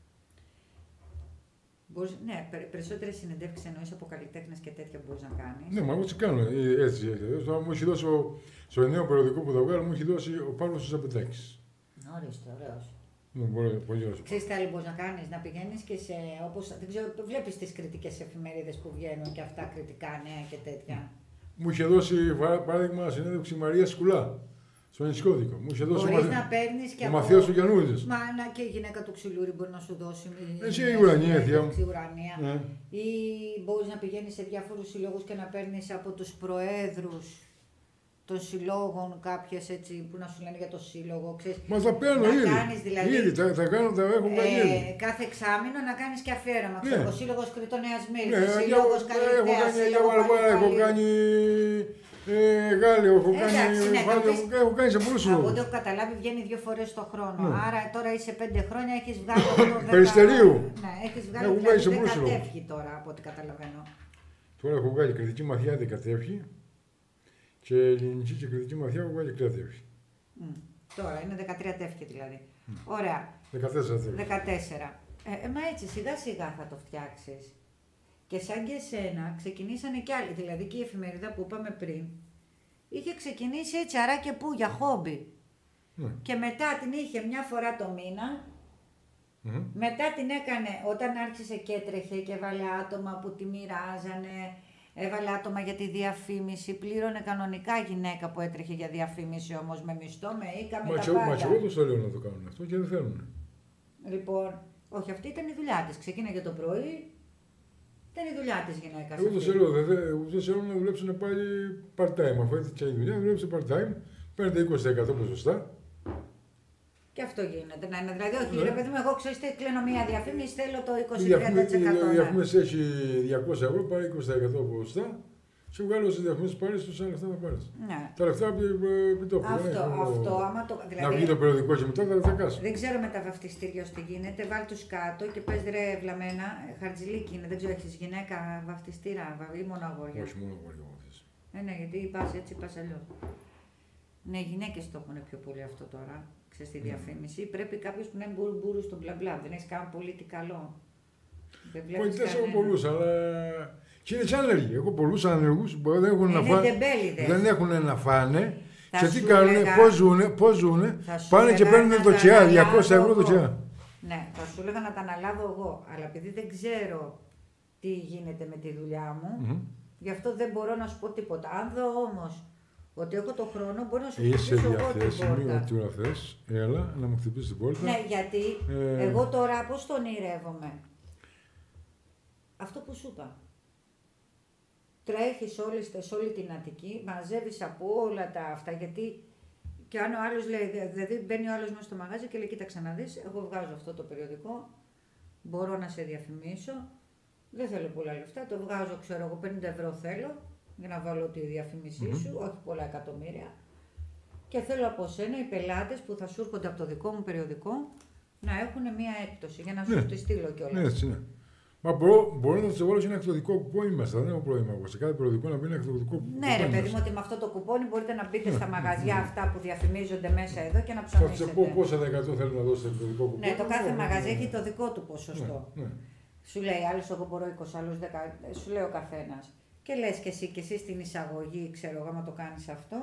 μπορείς, ναι, περισσότερες συνεντεύξεις εννοείς από καλλιτέχνες και τέτοια μπορείς να κάνεις. Ναι, μα εγώ τι κάνω, έτσι, έτσι. Μου έχει δώσει, στο νέο περιοδικό που θα βγάλω, μου έχει δώσει ο Παύλος Ζαπετάκης. Ορίστε, ωραίος. Ναι, μπορεί, πολύ ωραία. Ξέρεις τι άλλο μπορείς να κάνεις, να πηγαίνεις και σε, όπως, δεν ξέρω, βλέπεις τις κριτικές εφημερίδες που βγαίνουν και αυτά, κριτικά νέα και τέτοια. Μου είχε δώσει παράδειγμα συνέντευξη η Μαρία Σκουλά, στο Ενσκόδικο. Μου είχε δώσει Μπορείς ο, να παίρνεις και ο από... Μαθαίος του Γιαννούδης. Μα να, και η γυναίκα του Ξυλούρη μπορεί να σου δώσει. Εσύ η ουρανία, θεία μου. Ουρανία. Ναι. Ή μπορείς να πηγαίνεις σε διάφορους συλλόγους και να παίρνεις από τους προέδρους των συλλόγων κάποιες έτσι που να σου λένε για το σύλλογο. Ξέρεις, Μα θα παίρνω ήδη. Κάνεις, δηλαδή, ήδη, θα, θα κάνω, θα έχω κάνει ήδη. Ε, κάθε εξάμηνο να κάνεις και αφιέρωμα. Ναι. Ο Σύλλογος Κρητών Νέας Μύρης, Ναι, ο Σύλλογος Καλλιτέας, έχω κάνει, έχω κάνει ε, Γάλλιο, έχω κάνει, Εντάξει, ναι, Βάλλιο, πεις, έχω κάνει σε πολλούς από λόγους. ό,τι έχω καταλάβει βγαίνει δύο φορές το χρόνο. Ναι. Άρα τώρα είσαι πέντε χρόνια, έχεις βγάλει το δέκα... Περιστερίου. Ναι, έχεις βγάλει Έχω δηλαδή βγάλει σε δέκα πολλούς λόγους. τεύχη τώρα από ό,τι καταλαβαίνω. Τώρα έχω βγάλει κριτική μαθιά δέκα τεύχη και ελληνική και κριτική μαθιά έχω βγάλει τρία τεύχη. Mm. Τώρα είναι δεκατρία τεύχη δηλαδή. Mm. Ωραία. δεκατέσσερα τεύχη. δεκατέσσερα. Ε, ε, μα έτσι σιγά σιγά θα το φτιάξεις. Και σαν και εσένα ξεκινήσανε κι άλλοι. Δηλαδή και η εφημερίδα που είπαμε πριν είχε ξεκινήσει έτσι αρά και πού για χόμπι. Ναι. Και μετά την είχε μια φορά το μήνα. Mm-hmm. Μετά την έκανε όταν άρχισε και έτρεχε και έβαλε άτομα που τη μοιράζανε. Έβαλε άτομα για τη διαφήμιση. Πλήρωνε κανονικά γυναίκα που έτρεχε για διαφήμιση όμως με μισθό, με οίκα, με Μα τα και, πάντα. μα και εγώ τους το λέω να το κάνουν αυτό και δεν θέλουν. Λοιπόν, όχι, αυτή ήταν η δουλειά της. Ξεκίναγε το πρωί, ήταν η δουλειά της γυναίκας. Εγώ τους θέλω, τους θέλω να δουλέψουν πάλι part-time. Αφού έτσι η δουλειά, δουλέψουν part-time, παίρνετε είκοσι τοις εκατό ποσοστά. Και αυτό γίνεται. Να είναι, δηλαδή, όχι, Ναι. ρε παιδί μου, εγώ ξέρω, κλείνω μία διαφήμιση, θέλω το Η είκοσι τριάντα τοις εκατό. διαφήμιση, η διαφήμιση έχει διακόσια ευρώ, πάρει είκοσι τοις εκατό ποσοστά. Σε βγάλω στις διαφημίσεις πάλι στους άλλους λεφτά θα πάρεις. Ναι. Τα λεφτά από την επιτόπου. Αυτό, αυτό, άμα το. Να Δηλαδή, βγει το περιοδικό και μετά τα λεφτά κάσω. δεν ξέρω με τα βαφτιστήρια τι γίνεται. Βάλ τους κάτω και πες ρε βλαμμένα, χαρτζηλίκι είναι. Δεν ξέρω, έχεις γυναίκα βαφτιστήρα ή μόνο αγόρια. Όχι μόνο αγόρια. Ε, ναι, γιατί πας έτσι, πας αλλιώς. Ναι, οι γυναίκες το έχουν πιο πολύ αυτό τώρα. Ξέρεις, στη διαφήμιση. Mm. Πρέπει κάποιος που να είναι μπουρου μπουρου στο μπλα μπλα. Δεν έχεις κάνει πολύ τι καλό. Πολιτές έχω πολλούς, αλλά. Και είναι και άνεργοι. Έχω πολλούς άνεργους που δεν έχουν, να, φάνε, δεν έχουν να φάνε. Θα και τι κάνουν, πώς ζουνε, πώς ζουνε, πάνε και παίρνουν το τσιά, διακόσια ευρώ το τσιά. Ναι, θα σου έλεγα να τα αναλάβω εγώ, αλλά επειδή δεν ξέρω τι γίνεται με τη δουλειά μου, mm-hmm. γι' αυτό δεν μπορώ να σου πω τίποτα. Αν δω όμως ότι έχω το χρόνο, μπορώ να σου χτυπήσω εγώ την πόρτα. Είσαι διαθέσιμη, ό,τι ώρα θες, έλα να μου χτυπήσεις την πόρτα. Ναι, γιατί ε... εγώ τώρα πώς τον ονειρεύομαι. Αυτό που σου είπα. Τρέχεις όλες, σε όλη την Αττική, μαζεύεις από όλα τα αυτά, γιατί και αν ο άλλος λέει, δηλαδή μπαίνει ο άλλος μέσα στο μαγάζι και λέει, κοίταξε να δεις, εγώ βγάζω αυτό το περιοδικό, μπορώ να σε διαφημίσω, δεν θέλω πολλά λεφτά, το βγάζω, ξέρω εγώ, πενήντα ευρώ θέλω, για να βάλω τη διαφήμισή σου, mm-hmm. όχι πολλά εκατομμύρια, και θέλω από σένα οι πελάτες που θα σου έρχονται από το δικό μου περιοδικό, να έχουν μία έκπτωση, για να σου ναι. τη στείλω κιόλας. Ναι, έτσι, ναι. Μα μπορώ, μπορώ να του βάλω σε ένα εκδοτικό κουπόνι μέσα. Δεν έχω πρόβλημα εγώ. Σε κάθε περιοδικό να μπει ένα εκδοτικό κουπόνι. Ναι, ρε παιδί μου, ότι με αυτό το κουπόνι μπορείτε να μπείτε στα μαγαζιά αυτά που διαφημίζονται μέσα εδώ και να ψωνίσετε. Θα του πω πόσα δεκατό θέλω να δώσω στο εκδοτικό κουπόνι. Ναι, το κάθε μαγαζί έχει το δικό του ποσοστό. Ναι, ναι. Σου λέει άλλο, εγώ μπορώ είκοσι, άλλο δέκα. Σου λέει ο καθένα. Και λε και εσύ και εσύ στην εισαγωγή, ξέρω εγώ, άμα το κάνει αυτό.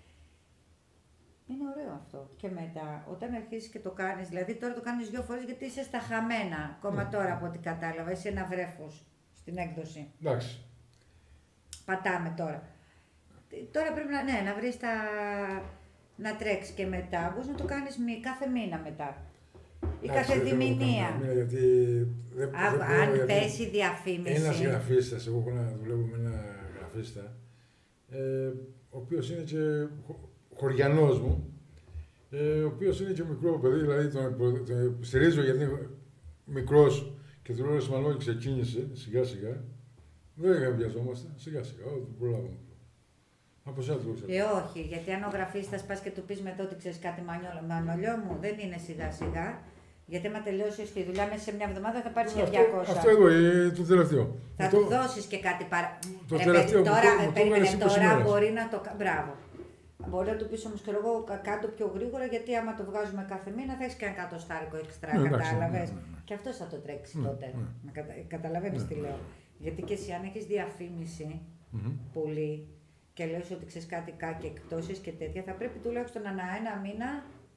Είναι ωραίο αυτό. Και μετά, όταν αρχίσει και το κάνει, δηλαδή τώρα το κάνει δύο φορέ γιατί είσαι στα χαμένα. Ακόμα yeah. τώρα από ό,τι κατάλαβα, είσαι ένα βρέφο στην έκδοση. Εντάξει. Πατάμε τώρα. Τώρα πρέπει να, ναι, να βρει τα. Να τρέξει και μετά. Μπορεί να το κάνει κάθε μήνα μετά. Ή Ά, κάθε διμηνία. Γιατί δεν, Α, δεν αν μπορώ, πέσει διαφήμιση. Ένας γραφίστας, εγώ έχω να δουλεύω με ένα γραφίστα, ε, ο οποίος είναι και χωριανός μου, ε, ο οποίος είναι και μικρό παιδί, δηλαδή τον, τον στηρίζω γιατί είναι μικρός και του λέω Σμανώλη ξεκίνησε σιγά σιγά. Δεν βιαζόμαστε, σιγά σιγά, ό,τι προλάβουμε. Από εσένα το ξέρω. Ε, όχι, γιατί αν ο γραφίστας πας και του πεις μετά ότι ξέρεις κάτι Μανολιό μου, δεν είναι σιγά σιγά. Γιατί άμα τελειώσεις τη δουλειά μέσα σε μια εβδομάδα θα πάρεις και διακόσια. Αυτό εδώ, ε, το τελευταίο. Θα το, του δώσεις και κάτι παρά. Το ε, τελευταίο τώρα, μου, ε, περίμενε, τώρα μπορεί να το. Μπράβο. Μπορεί να του πεις όμως και εγώ κάτω πιο γρήγορα, γιατί άμα το βγάζουμε κάθε μήνα θα έχεις και ένα κατοστάρικο έξτρα, ναι, κατάλαβες. Ναι, ναι, ναι. Και αυτός θα το τρέξει ναι, τότε. Ναι. Να κατα... Καταλαβαίνεις ναι, τι λέω. Ναι. Γιατί και εσύ αν έχεις διαφήμιση mm-hmm. πολύ και λες ότι ξέρεις κάτι, κάτι εκπτώσεις και τέτοια, θα πρέπει τουλάχιστον ανά ένα μήνα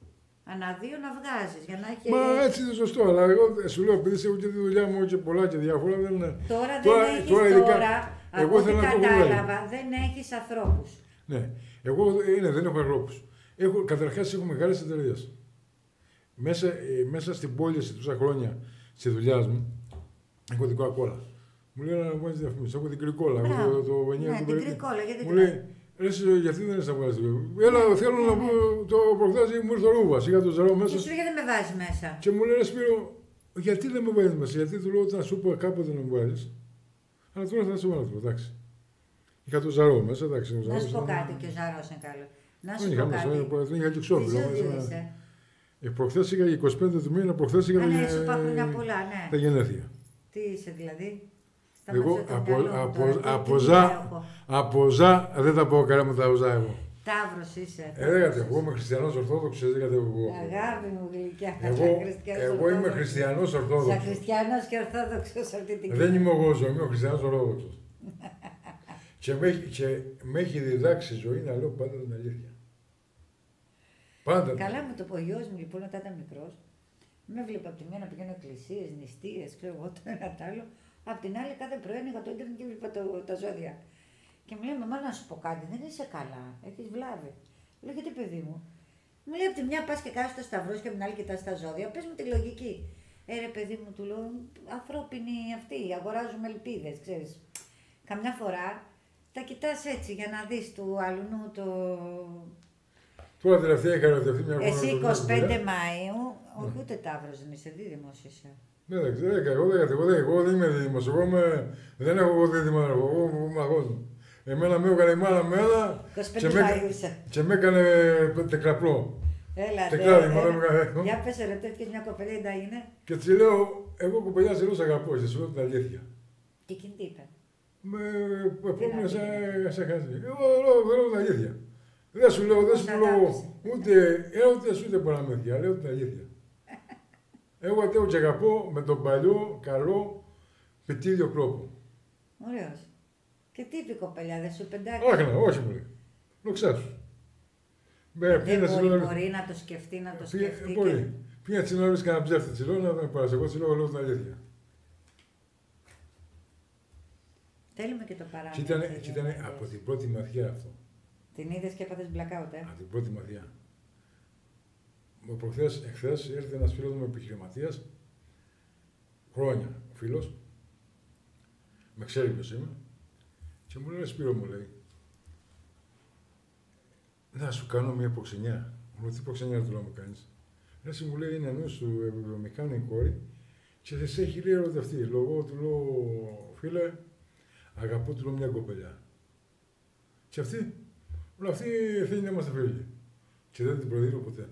Ανά δύο να βγάζεις για να έχει. Μα έτσι είναι σωστό, αλλά εγώ σου λέω επειδή έχω και τη δουλειά μου και πολλά και διάφορα δεν είναι. Τώρα δεν τώρα, έχεις τώρα, τώρα, ειδικά, από ό,τι κατάλαβα, δεν έχεις ανθρώπους. Ναι, εγώ είναι, δεν έχω ανθρώπους. Έχω, καταρχάς έχω μεγάλες εταιρείες. Μέσα, ε, μέσα στην πόλη σε τόσα χρόνια στη δουλειά μου έχω την Coca-Cola. Μου λέει να βγάλεις διαφημίσεις. Έχω την Κρικόλα. Έχω το, το βενιέρ ναι, του την Κρικόλα, γιατί μου λέει, ρε εσύ, γιατί δεν είσαι να βγάλεις διαφημίσεις. Έλα, ναι, θέλω ναι, να πω, ναι. Το προχθές μου ήρθε ο Ρούβας, είχα το ζερό μέσα. Και σου λέει, γιατί δεν με βάζει μέσα. Και μου λέει, ρε Σπύρο, γιατί δεν με βάζεις μέσα, γιατί του λέω όταν σου πω κάποτε να μου βάλεις. Αλλά τώρα θα σου βάλω, εντάξει. Είχα το ζαρό μέσα, εντάξει. Να σου πω κάτι, και ο ζαρός είναι καλό. Να σου πω κάτι. Δεν είχα και ξόπλο. Προχθές είχα είκοσι πέντε του μήνα, προχθές είχα τα γενέθλια. Τι είσαι δηλαδή. Εγώ από ζά δεν τα πω καλά με τα οζά εγώ. Ταύρος είσαι. Έλεγατε, εγώ είμαι χριστιανός Ορθόδοξος, έλεγατε εγώ. Αγάπη μου γλυκιά. Εγώ είμαι χριστιανός Ορθόδοξος. Σαν χριστιανός και Ορθόδοξος αυτή την. Δεν είμαι εγώ ζω, είμαι ο χριστιανός Ορθόδοξος. Και με, και με έχει διδάξει η ζωή να λέω πάντα την αλήθεια. Πάντα. Καλά μου το πω, ο γιος μου λοιπόν όταν ήταν μικρός, με έβλεπε από τη μία να πηγαίνω εκκλησίες, νηστείες, ξέρω εγώ το ένα τ' άλλο. Απ' την άλλη κάθε πρωί ανοίγα το ίντερνετ και έβλεπα το, τα ζώδια. Και μου λέει, μαμά να σου πω κάτι, δεν είσαι καλά, έχεις βλάβη. Λέω, γιατί παιδί μου. Μου λέει, από τη μια πας και κάνεις το σταυρό και από την άλλη κοιτάς τα ζώδια, πες μου τη λογική. Ε, ρε παιδί μου, του λέω, ανθρώπινοι αυτοί, αγοράζουμε ελπίδες, ξέρεις. Καμιά φορά τα κοιτάς έτσι για να δεις του αλλού το. Τώρα τελευταία είχα ερωτευτεί μια φορά. Εσύ εικοστή πέμπτη Μαΐου, όχι ούτε Ταύρος δεν είσαι, δίδυμος είσαι. Ναι, δεν ξέρω, εγώ δεν, εγώ δεν, εγώ δεν είμαι δίδυμος, εγώ είμαι, δεν έχω εγώ δίδυμα, εγώ είμαι αγώνα. Εμένα με έκανε η μάνα με ένα εικοστή πέμπτη Μαΐου είσαι. Και με έκανε τεκλαπλό. Έλα, Τεκλάδι, δε, για πες ερωτεύτηκες μια κοπελιά, εντά είναι. Και της λέω, εγώ κοπελιά σε ρούς αγαπώ, εσύ σου λέω την αλήθεια. Και εκείνη τι είπε. Με επόμενα σε χάσει. Εγώ λέω την αλήθεια. Δεν σου λέω, δεν σου λέω ούτε έρωτες ούτε παραμύθια, λέω την αλήθεια. Εγώ ατέω και αγαπώ με τον παλιό, καλό, πετύδιο τρόπο. Ωραίος. Και τι είπε η κοπελιά, δεν σου πεντάκι. Όχι, όχι μου λέει. Δοξά σου. Δεν μπορεί, μπορεί να το σκεφτεί, να το σκεφτεί. Μπορεί. Πήγα τσινόρις και να ψεύτη τσιλώνα, να παρασεγώ τσιλώ, λέω την αλήθεια. Θέλουμε και το παράδειγμα. Και ήταν από την πρώτη μαθιά αυτό. Την είδες και έπαθες blackout, ε. Από την πρώτη μαθιά. Προχθές, εχθές, ήρθε ένας φίλος μου επιχειρηματίας, χρόνια φίλος, με ξέρει ποιος είμαι, και μου λέει, Σπύρο μου λέει, να σου κάνω μια προξενιά. Μου λέει, τι προξενιά του να μου κάνεις. Έτσι μου λέει, είναι νου σου βιομηχάνη κόρη και δεν σε έχει λέει ερωτευτεί. Λόγω του λέω, φίλε, αγαπώ του λέω μια κοπελιά. Και αυτή, όλα αυτή θέλει να είμαστε φίλοι. Και δεν την προδίδω ποτέ.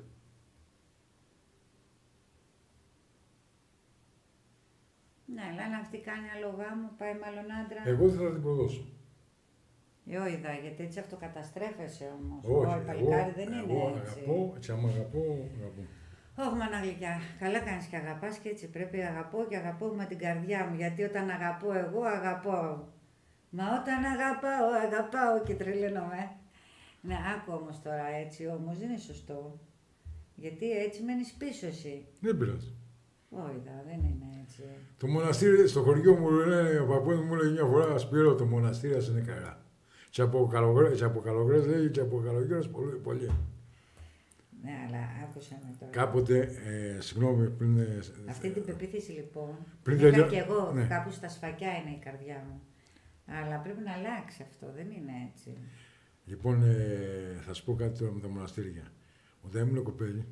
Ναι, αλλά αν αυτή κάνει άλλο γάμο, πάει μάλλον άντρα. Εγώ δεν θα την προδώσω. Ιόιδα, γιατί έτσι αυτοκαταστρέφεσαι όμως. Όχι, ο παλικάρι δεν εγώ είναι έτσι. Αγαπώ, και άμα αγαπώ, αγαπώ. Όχι, μάνα γλυκιά. Καλά κάνεις και αγαπάς και έτσι πρέπει αγαπώ και αγαπώ με την καρδιά μου. Γιατί όταν αγαπώ εγώ, αγαπώ. Μα όταν αγαπάω, αγαπάω και τρελαίνομαι. Ναι, άκου όμως τώρα έτσι όμως δεν είναι σωστό. Γιατί έτσι μένεις πίσω εσύ. Δεν πειράζει. Όχι, δεν είναι έτσι. Το μοναστήρι, στο χωριό μου λένε, ο παππούς μου λέει μια φορά, Σπύρο, το μοναστήρι είναι καλά. Και από καλογρές λέει και από καλογέρες πολύ, πολύ. Ναι, αλλά άκουσα με τώρα. Κάποτε, ε, συγγνώμη, πριν... Ε, αυτή την πεποίθηση λοιπόν, πριν είχα τελειώ... και εγώ, ναι. Κάπου στα σφακιά είναι η καρδιά μου. Αλλά πρέπει να αλλάξει αυτό, δεν είναι έτσι. Λοιπόν, ε, θα σου πω κάτι τώρα με τα μοναστήρια. Όταν ήμουν κοπέλι,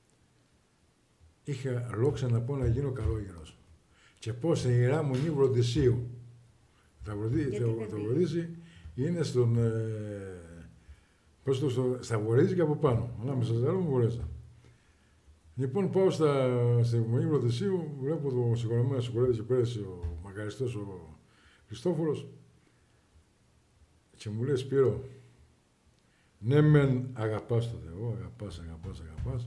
είχα λόξα να πω να γίνω καλόγερος. Και πώς η Ιερά Μονή Βροντισίου. Τα βροντίσει είναι στον... Ε, πώς το στο, στα Βορρίζικα από πάνω, ανάμεσα στα μου Βορρέζα. Λοιπόν, πάω στα, στη Μονή Βροντισίου, βλέπω το συγχωρεμένο συγχωρέτη και πέρασε ο μακαριστός ο Χριστόφορος και μου λέει, Σπύρο, ναι μεν αγαπάς τον Θεό, αγαπάς, αγαπάς, αγαπάς.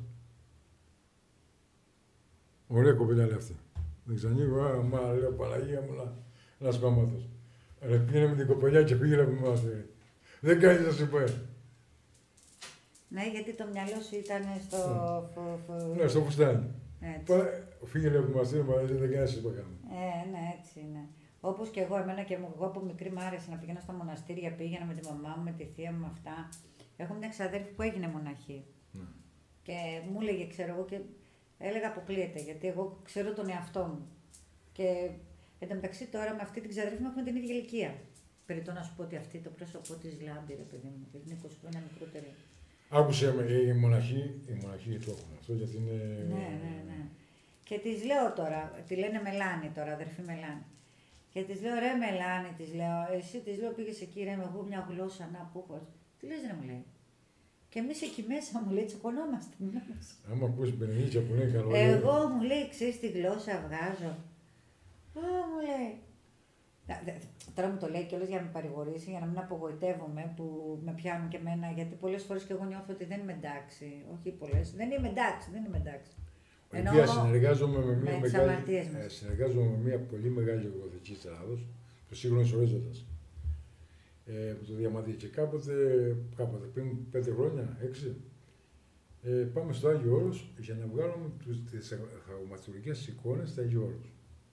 Ωραία κοπελιά λέει αυτή. Δεν ξανοίγω, α, μα λέω Παναγία μου, να, ένας κόμματος. Ρε πήγαινε με την κοπελιά και πήγαινε από εμάς. Δεν κάνεις να σου πω. Ναι, γιατί το μυαλό σου ήταν στο... Ναι, φο, φο... ναι, στο φουστάνι. Έτσι. Φύγε από το μοναστήρι, μα δεν κάνει εσύ που Ε, ναι, έτσι είναι. Όπως και εγώ, εμένα και εγώ από μικρή μου άρεσε να πηγαίνω στα μοναστήρια, πήγαινα με τη μαμά μου, με τη θεία μου, με αυτά. Έχω μια ξαδέρφη που έγινε μοναχή. Ναι. Και μου έλεγε, ξέρω εγώ, και έλεγα αποκλείεται, γιατί εγώ ξέρω τον εαυτό μου. Και εν τω μεταξύ τώρα με αυτή την ξαδέρφη μου έχουμε την ίδια ηλικία. Περιττό να σου πω ότι αυτή το πρόσωπό τη λάμπει, ρε παιδί μου, γιατί είναι είκοσι χρόνια μικρότερη. Άκουσε με, οι μοναχοί, οι μοναχοί το έχουν αυτό, γιατί είναι... Ναι, ναι, ναι. Και τη λέω τώρα, τη λένε Μελάνη τώρα, αδερφή Μελάνη. Και τη λέω, ρε Μελάνη, τη λέω, εσύ τη λέω, πήγε εκεί, ρε, εγώ μια γλώσσα να πω. Τι λες, ρε, μου λέει. Και εμεί εκεί μέσα, μου λέει, τσακωνόμαστε. Άμα ακούσει Μπενινίτσα που λέει καλό. Εγώ μου λέει, ξέρει τη γλώσσα βγάζω. Α, μου λέει. Τώρα μου το λέει κιόλας για να με παρηγορήσει, για να μην απογοητεύομαι που με πιάνουν και εμένα, γιατί πολλές φορές και εγώ νιώθω ότι δεν είμαι εντάξει. Όχι πολλές, δεν είμαι εντάξει, δεν είμαι εντάξει. Ενώ συνεργάζομαι με μια, με μεγάλη, ε, συνεργάζομαι με μια πολύ μεγάλη εργοδοτική της Ελλάδος, το σύγχρονος ορίζοντας, ε, που το διαμαντεί. Και κάποτε, κάποτε πριν πέντε χρόνια, έξι, ε, πάμε στο Άγιο Όρος για να βγάλουμε τις θαυματουργικές εικόνες στο Άγιο Όρος.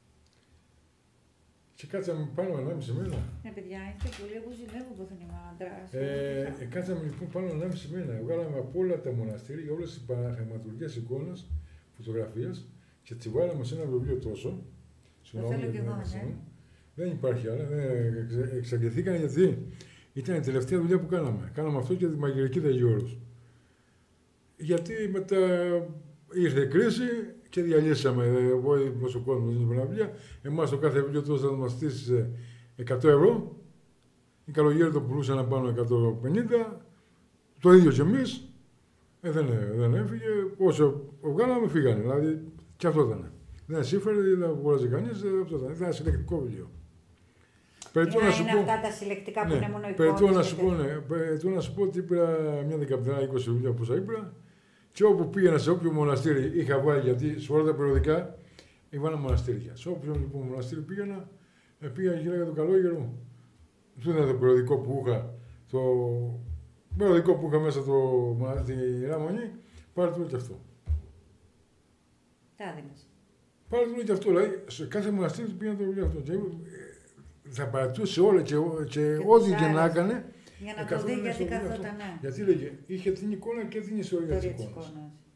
Και κάτσαμε πάνω ενάμιση μήνα. Ναι, παιδιά, είστε πολύ, εγώ ζηλεύω που δεν είμαι άντρας. Ε, ε, κάτσαμε λοιπόν πάνω ενάμιση μήνα. Βγάλαμε από όλα τα μοναστήρια όλες τις παραθεματουργικές εικόνες, φωτογραφίες και τις βάλαμε σε ένα βιβλίο τόσο. Το θέλω και εγώ, ναι. Δεν υπάρχει άλλα. Δεν εξαγγελθήκαν γιατί ήταν η τελευταία δουλειά που κάναμε. Κάναμε αυτό και τη μαγειρική Αγίου. Γιατί μετά ήρθε η κρίση και διαλύσαμε. Εγώ ήμουν ο κόσμο δεν είχε βιβλία. Εμάς το κάθε βιβλίο τόσο θα μας στήσει εκατό ευρώ. Οι καλογέροι το πουλούσαν να πάνω εκατόν πενήντα. Το ίδιο και εμείς. Ε, δεν, δεν έφυγε. Όσο βγάλαμε, φύγανε. Δηλαδή και αυτό ήταν. Δεν σύμφερε, δεν αγόραζε κανείς. Αυτό ήταν. Ήταν ένα συλλεκτικό βιβλίο. Περιττό να σου είναι πω, αυτά τα συλλεκτικά που ναι, είναι μόνο εικόνες. Περιττό να, σου πω, ναι, περιττό να σου πω ότι πήρα μια δεκαπεντά είκοσι βιβλία που σα είπα. Και όπου πήγαινα σε όποιο μοναστήρι είχα βάλει, γιατί σε όλα τα περιοδικά έβαλα μοναστήρια. Σε όποιο λοιπόν μοναστήρι πήγαινα, πήγα γύρω για τον Καλόγερο. Αυτό ήταν το περιοδικό που είχα. Το περιοδικό που είχα μέσα το, στη Ράμονη, πάρε το και αυτό. Τα δίνεις. Πάρε το και αυτό. Δηλαδή, σε κάθε μοναστήρι πήγαινα το βιβλίο αυτό. Και θα παρατούσε όλα και, και, και ό,τι και να έκανε. Για να το δει γιατί καθόταν. Ναι. Γιατί λέγε, είχε την εικόνα και την ιστορία της εικόνας.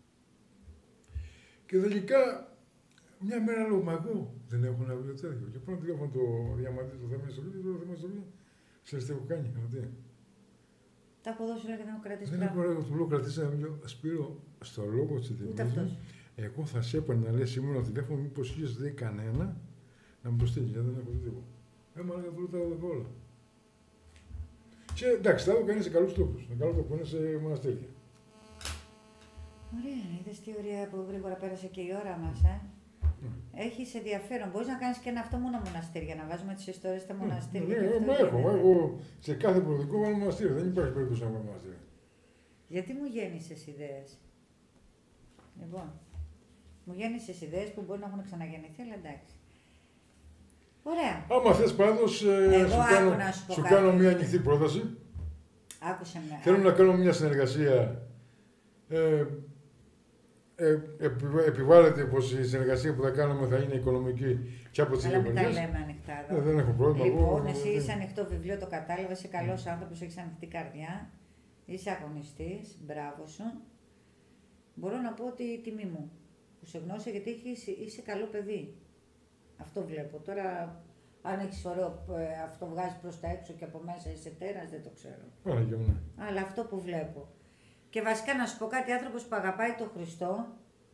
Και τελικά, μια μέρα λέω, μα εγώ δεν έχω ένα βιβλίο τέτοιο. Και πρώτα τηλέφωνο το διαμαντή, το θέμα στο βιβλίο, το θέμα στο βιβλίο. Ξέρεις τι έχω κάνει, τι. Τα έχω δώσει όλα και δεν έχω κρατήσει. Δεν έχω κρατήσει, του λέω κρατήσει ένα βιβλίο. Σπύρο, στο λόγο της τηλεφωνίας, εγώ θα σε έπαιρνα να λες σήμερα το τηλέφωνο, μήπως είχες δει κανένα να μου το στείλει, γιατί δεν έχω δει τίποτα. Ε, μα λέγα του τα έχω όλα. Και εντάξει, θα έχω κάνει σε καλούς τόπους. Με καλό τόπο είναι σε μοναστήρια. Ωραία, είδες τι ωραία που γρήγορα πέρασε και η ώρα μας, ε. Mm. Έχεις ενδιαφέρον. Μπορείς να κάνεις και ένα αυτό μόνο μοναστήρια, να βάζουμε τις ιστορίες στα μοναστήρια. Ναι, ναι, ναι, έχω. Εγώ σε κάθε προοδικό βάλω μοναστήρια. Δεν υπάρχει περίπτωση να βάλω μοναστήρια. Γιατί μου γέννησες ιδέες. Λοιπόν, μου γέννησες ιδέες που μπορεί να έχουν ξαναγεννηθεί, αλλά εντάξει. Ωραία. Άμα θες πάντως, ε, σου, κάνω, σου, σου κάνω μια ανοιχτή πρόταση. Άκουσε με. Θέλω να κάνω μια συνεργασία. Ε, ε, επι, επιβάλλεται πως η συνεργασία που θα κάνουμε θα είναι οικονομική και από τις δύο πλευρές. Αλλά μην τα λέμε ανοιχτά εδώ. Ε, δεν έχω πρόβλημα. Λοιπόν, εγώ, εσύ ε, είσαι ανοιχτό βιβλίο, το κατάλαβα, είσαι καλός άνθρωπος, έχεις ανοιχτή καρδιά, είσαι αγωνιστής, μπράβο σου. Μπορώ να πω ότι η τιμή μου που σε γνώρισα, γιατί είσαι, είσαι καλό παιδί. Αυτό βλέπω. Τώρα, αν έχεις ωραίο, αυτό βγάζει προς τα έξω και από μέσα είσαι τέρας, δεν το ξέρω. Άρα και ναι. Αλλά αυτό που βλέπω. Και βασικά να σου πω κάτι, άνθρωπος που αγαπάει τον Χριστό.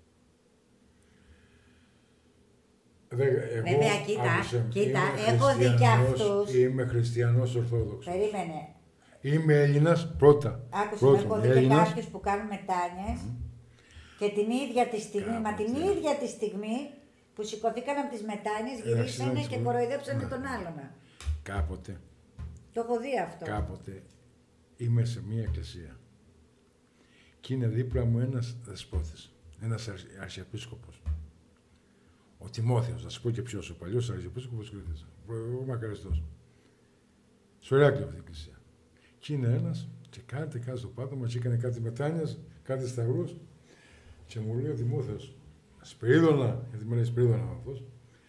Δε, εγώ, βέβαια, κοίτα, άκουσε, κοίτα, έχω δει και αυτούς. Είμαι χριστιανός Ορθόδοξος. Περίμενε. Είμαι Έλληνας πρώτα. Άκουσε, πρώτον, έχω δει και κάποιους που κάνουν μετάνοιες mm. και την ίδια τη στιγμή, Κάποτε. μα την ίδια τη στιγμή που σηκωθήκαν από τις μετάνοιες, γυρίσανε και κοροϊδέψανε τον άλλον. Κάποτε. Το έχω δει αυτό. Κάποτε είμαι σε μία εκκλησία και είναι δίπλα μου ένας δεσπότης, ένας αρχιεπίσκοπος. Ο Τιμόθεος, θα σου πω και ποιος, ο παλιός αρχιεπίσκοπος Κρήτης, ο μακαριστός. Στο Ηράκλειο αυτή η εκκλησία. Και είναι ένας και κάτι, κάτι στο πάτωμα, και έκανε κάτι μετάνοιες, κάτι σταυρούς. Και μου λέει ο Τιμόθεος, Σπυρίδωνα, γιατί με λέει Σπυρίδωνα αυτός.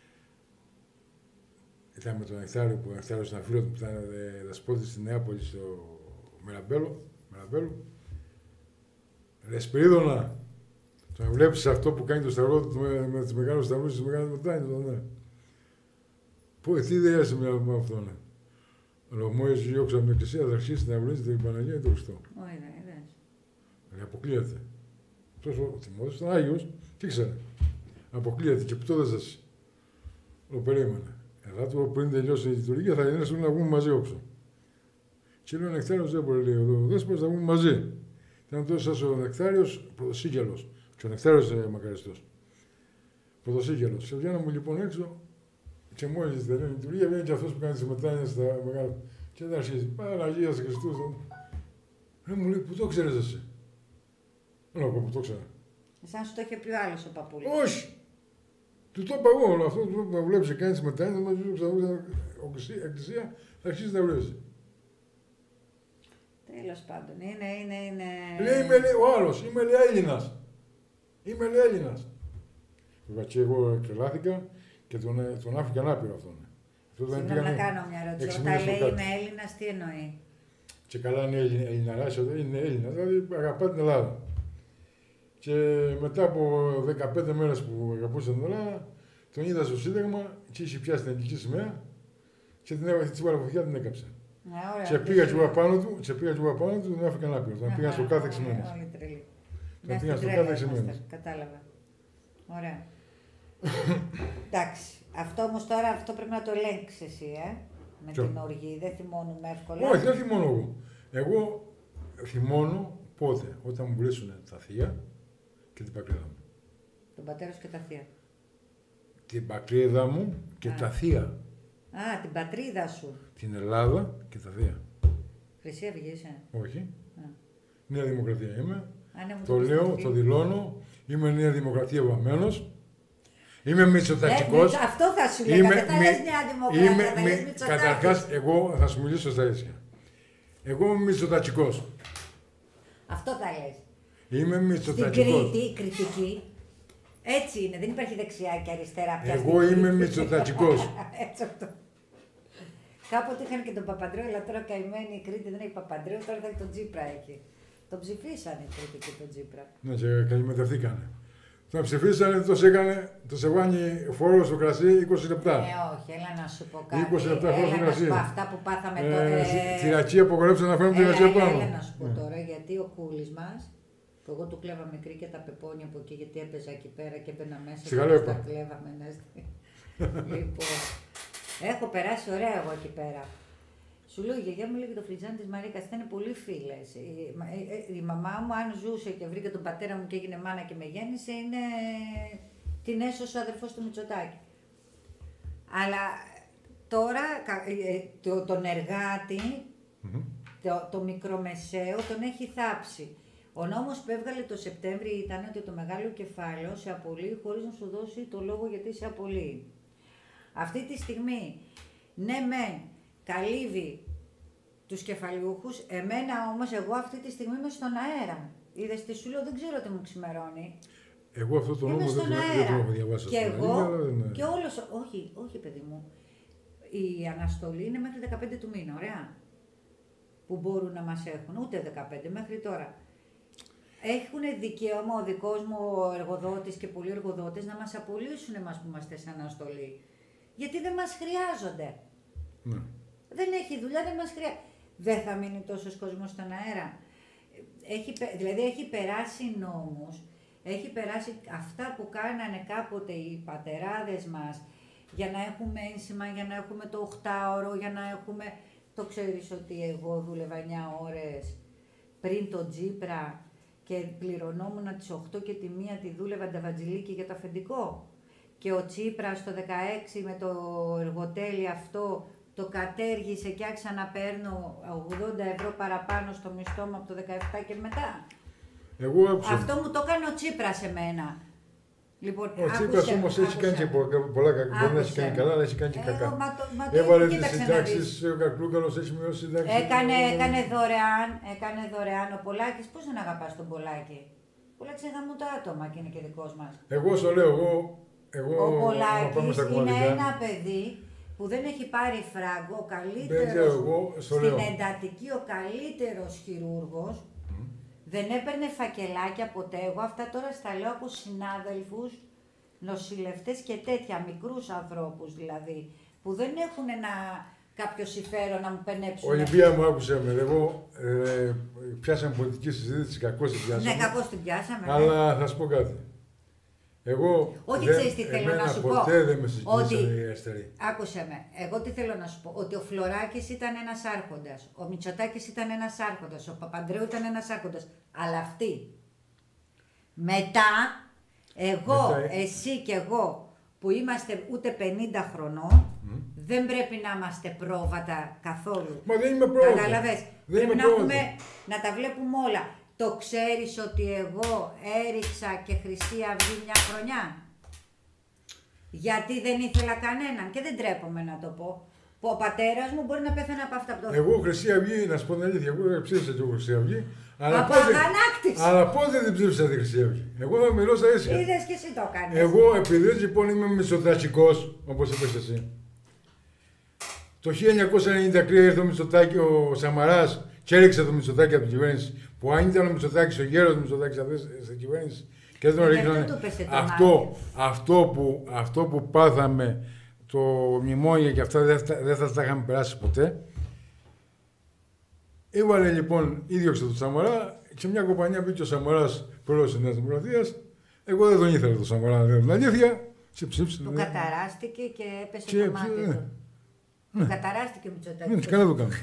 Ήταν με τον Νεκτάριο, που ο Νεκτάριος ήταν φίλο του, που ήταν δεσπότης στη Νεάπολη, στο Μεραμπέλο. Μεραμπέλο. Λέει Σπυρίδωνα, τον βλέπεις αυτό που κάνει το σταυρό του με, με τις μεγάλους σταυρούς, τις μεγάλες μετάνοιες, ναι. Πω, τι ιδέα είσαι με αυτό, ναι. Αλλά μόλις διώξα από την εκκλησία, θα αρχίσει να βρίζει την Παναγία ή τον Χριστό. Όχι, ναι, είδες. Δηλαδή αποκλείεται. Αυτός ο Τιμόθεος ήταν Άγιος, τι ήξερε. Αποκλείεται και πτώδες σας. Το περίμενε. Εδώ του πριν τελειώσει η λειτουργία θα είναι να βγούμε μαζί όξω. Και λέει ο Νεκτάριος δεν μπορεί, λέει ο Δέσποος, θα βγούμε μαζί. Ήταν τόσο ο Νεκτάριος πρωτοσύγγελος. Και ο Νεκτάριος ε, μακαριστός. Πρωτοσύγγελος. Και βγαίνω μου λοιπόν έξω και μόλις τελειώνει η λειτουργία βγαίνει και αυτός που κάνει τις μετάνοιες στα μεγάλα. Και δεν αρχίζει. Παναγία Χριστούς. Ρε μου λέει, πού το ξέρεις εσύ. Δεν λέω, πού το ξέρα. Σαν σου το είχε πει ο άλλος ο παππούλης. Όχι. Του το είπα εγώ όλο αυτό που με βλέπεις και κάνεις μετάνοιες, μας η εκκλησία θα αρχίσει να βλέπει. Τέλος πάντων, είναι, είναι, είναι... Λέει, είμαι λέει, ο άλλος, είμαι λέει Έλληνας. Είμαι λέει Έλληνας. Βέβαια και εγώ τρελάθηκα και τον, τον άφηκα να πήρω αυτόν. Συγγνώμη να κάνω μια ερώτηση. Όταν λέει είμαι Έλληνας, τι εννοεί. Και καλά είναι Ελληναράς, είναι Έλληνας, δηλαδή αγαπά την Ελλάδα. Και μετά από δεκαπέντε μέρες που αγαπούσε την Ελλάδα, τον είδα στο Σύνταγμα και είχε πιάσει την ελληνική σημαία και την έβαλε τη φωτιά, την έκαψε. Ναι, ωραία, και πήγα και εγώ απάνω του, και πήγα και εγώ απάνω του, τον άφηκα να πει. Τον πήγα στο κάθε έξι μήνες. Όλοι τρελοί. Τον πήγα στο κάθε έξι μήνες. Κατάλαβα. Ωραία. Εντάξει. Αυτό όμως τώρα αυτό πρέπει να το ελέγξεις εσύ, ε. Με Ποιο? την οργή. Δεν θυμώνουμε εύκολα. Όχι, δεν θυμώνω εγώ. Εγώ θυμώνω πότε, όταν μου βρίσκουν τα θεία και την πατρίδα μου. Τον πατέρα σου και τα θεία. Την πατρίδα μου και Α. τα θεία. Α, την πατρίδα σου. Την Ελλάδα και τα θεία. Χρυσή Αυγή είσαι. Όχι. Α. Νέα Δημοκρατία είμαι. Α, ναι, μου Το πεις λέω, το το δηλώνω. Είμαι Νέα Δημοκρατία βαμμένος. Είμαι Μητσοτακικός. Ναι, αυτό θα σου λέγα. Δεν θα λες Νέα Δημοκρατία, θα λες Μητσοτάκης. Καταρχάς, εγώ θα σου μιλήσω στα ίσια. Εγώ είμαι Μητσοτακικός. Αυτό θα λες. Είμαι Στην Μητσοτακικός. Κρήτη, κριτική, έτσι είναι. Δεν υπάρχει δεξιά και αριστερά πια. Εγώ είμαι Μητσοτακικός. Έτσι αυτό. Κάποτε είχαν και τον Παπαντρέο, αλλά τώρα καημένη η Κρήτη δεν έχει Παπαντρέο, τώρα θα έχει τον Τσίπρα εκεί. Τον ψηφίσανε η Κρήτη και τον Τσίπρα. Ναι, και καλυμετευθήκανε. Τον ψηφίσανε, το έκανε, το σεβάνει φόρο στο κρασί είκοσι λεπτά. Ε, όχι, έλα να σου πω κάτι. είκοσι λεπτά έλα φόρο στο να κρασί. σου πω αυτά που πάθαμε Ε, τώρα. Στη ρακή απογορεύσαν να φέρουν τη Έλα, ρακή έλα, πάνω. έλα να σου πω τώρα, γιατί ο κούλης μας, που εγώ του κλέβα μικρή και τα πεπόνια από εκεί, γιατί έπαιζα εκεί πέρα και έμπαινα μέσα. Στη και Γαλέπα. τα κλέβαμε, ναι. Λοιπόν, έχω περάσει ωραία εγώ εκεί πέρα. Σου λέω, η γιαγιά μου λέγει το φλιτζάνι της Μαρίκας, ήταν πολύ φίλες. Η, η, η μαμά μου, αν ζούσε και βρήκε τον πατέρα μου και έγινε μάνα και με γέννησε, είναι την έσωσε ο αδερφός του Μητσοτάκη. Αλλά τώρα το, τον εργάτη, Mm-hmm. το, το μικρομεσαίο, τον έχει θάψει. Ο νόμος που έβγαλε το Σεπτέμβρη ήταν ότι το μεγάλο κεφάλαιο σε απολύει χωρίς να σου δώσει το λόγο γιατί σε απολύει. Αυτή τη στιγμή, ναι μεν, καλύβει τους κεφαλιούχους, εμένα όμως εγώ αυτή τη στιγμή είμαι στον αέρα. Είδες τι σου λέω, δεν ξέρω τι μου ξημερώνει. Εγώ αυτό το νόμο δεν, δεν το έχω διαβάσει. Και εγώ είναι... και όλος, όχι, όχι παιδί μου, η αναστολή είναι μέχρι δεκαπέντε του μήνα, ωραία, που μπορούν να μας έχουν, ούτε δεκαπέντε μέχρι τώρα. Έχουν δικαίωμα ο δικός μου ο εργοδότης και πολλοί εργοδότες να μας απολύσουν εμάς που είμαστε σε αναστολή. Γιατί δεν μας χρειάζονται. Ναι. Δεν έχει δουλειά, δεν μας χρειάζεται. Δεν θα μείνει τόσος κόσμος στον αέρα. Έχει, δηλαδή έχει περάσει νόμους, έχει περάσει αυτά που κάνανε κάποτε οι πατεράδες μας για να έχουμε ένσημα, για να έχουμε το οχτάωρο, για να έχουμε... Το ξέρεις ότι εγώ δούλευα εννιά ώρες πριν το Τσίπρα και πληρωνόμουν τις οκτώ και τη μία τη δούλευα νταβατζιλίκη για το αφεντικό. Και ο Τσίπρας το δεκαέξι με το εργοτέλει αυτό το κατέργησε και άρχισα να παίρνω ογδόντα ευρώ παραπάνω στο μισθό μου από το δεκαεπτά και μετά. Εγώ άκουσα. Αυτό μου το έκανε ο Τσίπρας σε μένα. Λοιπόν, ο Τσίπρας όμως έχει κάνει και πολλά κακά. Μπορεί να έχει κάνει καλά, αλλά έχει κάνει και κακά. Έβαλε τις συντάξεις, ο Κακλούκαλος έχει μειώσει συντάξεις. Έκανε, έκανε δωρεάν, έκανε δωρεάν. Ο Πολάκης, πώς δεν αγαπάς τον Πολάκη. Ο Πολάκης είναι γαμούτα άτομα και είναι και δικός μας. Εγώ σου λέω, εγώ. εγώ ο Πολάκης είναι ένα παιδί που δεν έχει πάρει φράγκο, ο καλύτερος στην εντατική, ο καλύτερος χειρούργος. Mm. Δεν έπαιρνε φακελάκια ποτέ. Εγώ αυτά τώρα στα λέω από συνάδελφους, νοσηλευτές και τέτοια, μικρούς ανθρώπους δηλαδή, που δεν έχουν ένα κάποιο συμφέρον να μου πενέψουν. Ολυμπία μου, άκουσε με. Εγώ ε, πιάσαμε πολιτική συζήτηση, κακώς την πιάσαμε. Ναι, κακώς την πιάσαμε. Αλλά ναι. Θα σου πω κάτι. Εγώ όχι, δεν, ξέρεις τι θέλω να σου πω. Ποτέ δεν με ότι, οι αριστεροί. Άκουσε με. Εγώ τι θέλω να σου πω. Ότι ο Φλωράκης ήταν ένας άρχοντας. Ο Μητσοτάκης ήταν ένας άρχοντας. Ο Παπανδρέου ήταν ένας άρχοντας. Αλλά αυτοί. Μετά, εγώ, Μετά... εσύ και εγώ, που είμαστε ούτε πενήντα χρονών, mm. δεν πρέπει να είμαστε πρόβατα καθόλου. Μα δεν είμαι πρόβατα. Καταλαβες. Πρέπει να, έχουμε, να τα βλέπουμε όλα. Το ξέρεις ότι εγώ έριξα και Χρυσή Αυγή μια χρονιά. Γιατί δεν ήθελα κανέναν και δεν τρέπομαι να το πω. Που ο πατέρας μου μπορεί να πέθανε από αυτά που το... Εγώ Χρυσή Αυγή, να σου πω την αλήθεια, εγώ ψήφισα και εγώ Χρυσή Αυγή. Αλλά από πότε, αγανάκτηση. Αλλά πότε δεν ψήφισα τη Χρυσή Αυγή. Εγώ θα μιλώ στα ίσια. Είδες και εσύ το κάνεις. Εγώ επειδή λοιπόν είμαι μισοτασικός, όπως είπες εσύ. Το χίλια εννιακόσια ενενήντα τρία ήρθε ο Μητσοτάκη, ο Σαμαράς και έριξε το Μητσοτάκη από την κυβέρνηση. Που αν ήταν ο Μητσοτάκης, ο γέρος Μητσοτάκης στην κυβέρνηση και δεν τον ρίχνανε. Αυτό, αυτό, που, αυτό που πάθαμε, το μνημόνιο και αυτά δεν θα, δεν θα τα είχαμε περάσει ποτέ. Έβαλε λοιπόν, ίδιοξε τον Σαμαρά και σε μια κομπανιά μπήκε ο Σαμαράς πρόεδρος της Νέας Δημοκρατίας. Εγώ δεν τον ήθελα τον Σαμαρά, να λέω την αλήθεια. Σε ψήφισε. Του καταράστηκε και έπεσε και το μάτι ναι. του. Ναι. Του καταράστηκε ο Μητσοτάκης. Ναι, καλά το κάνω.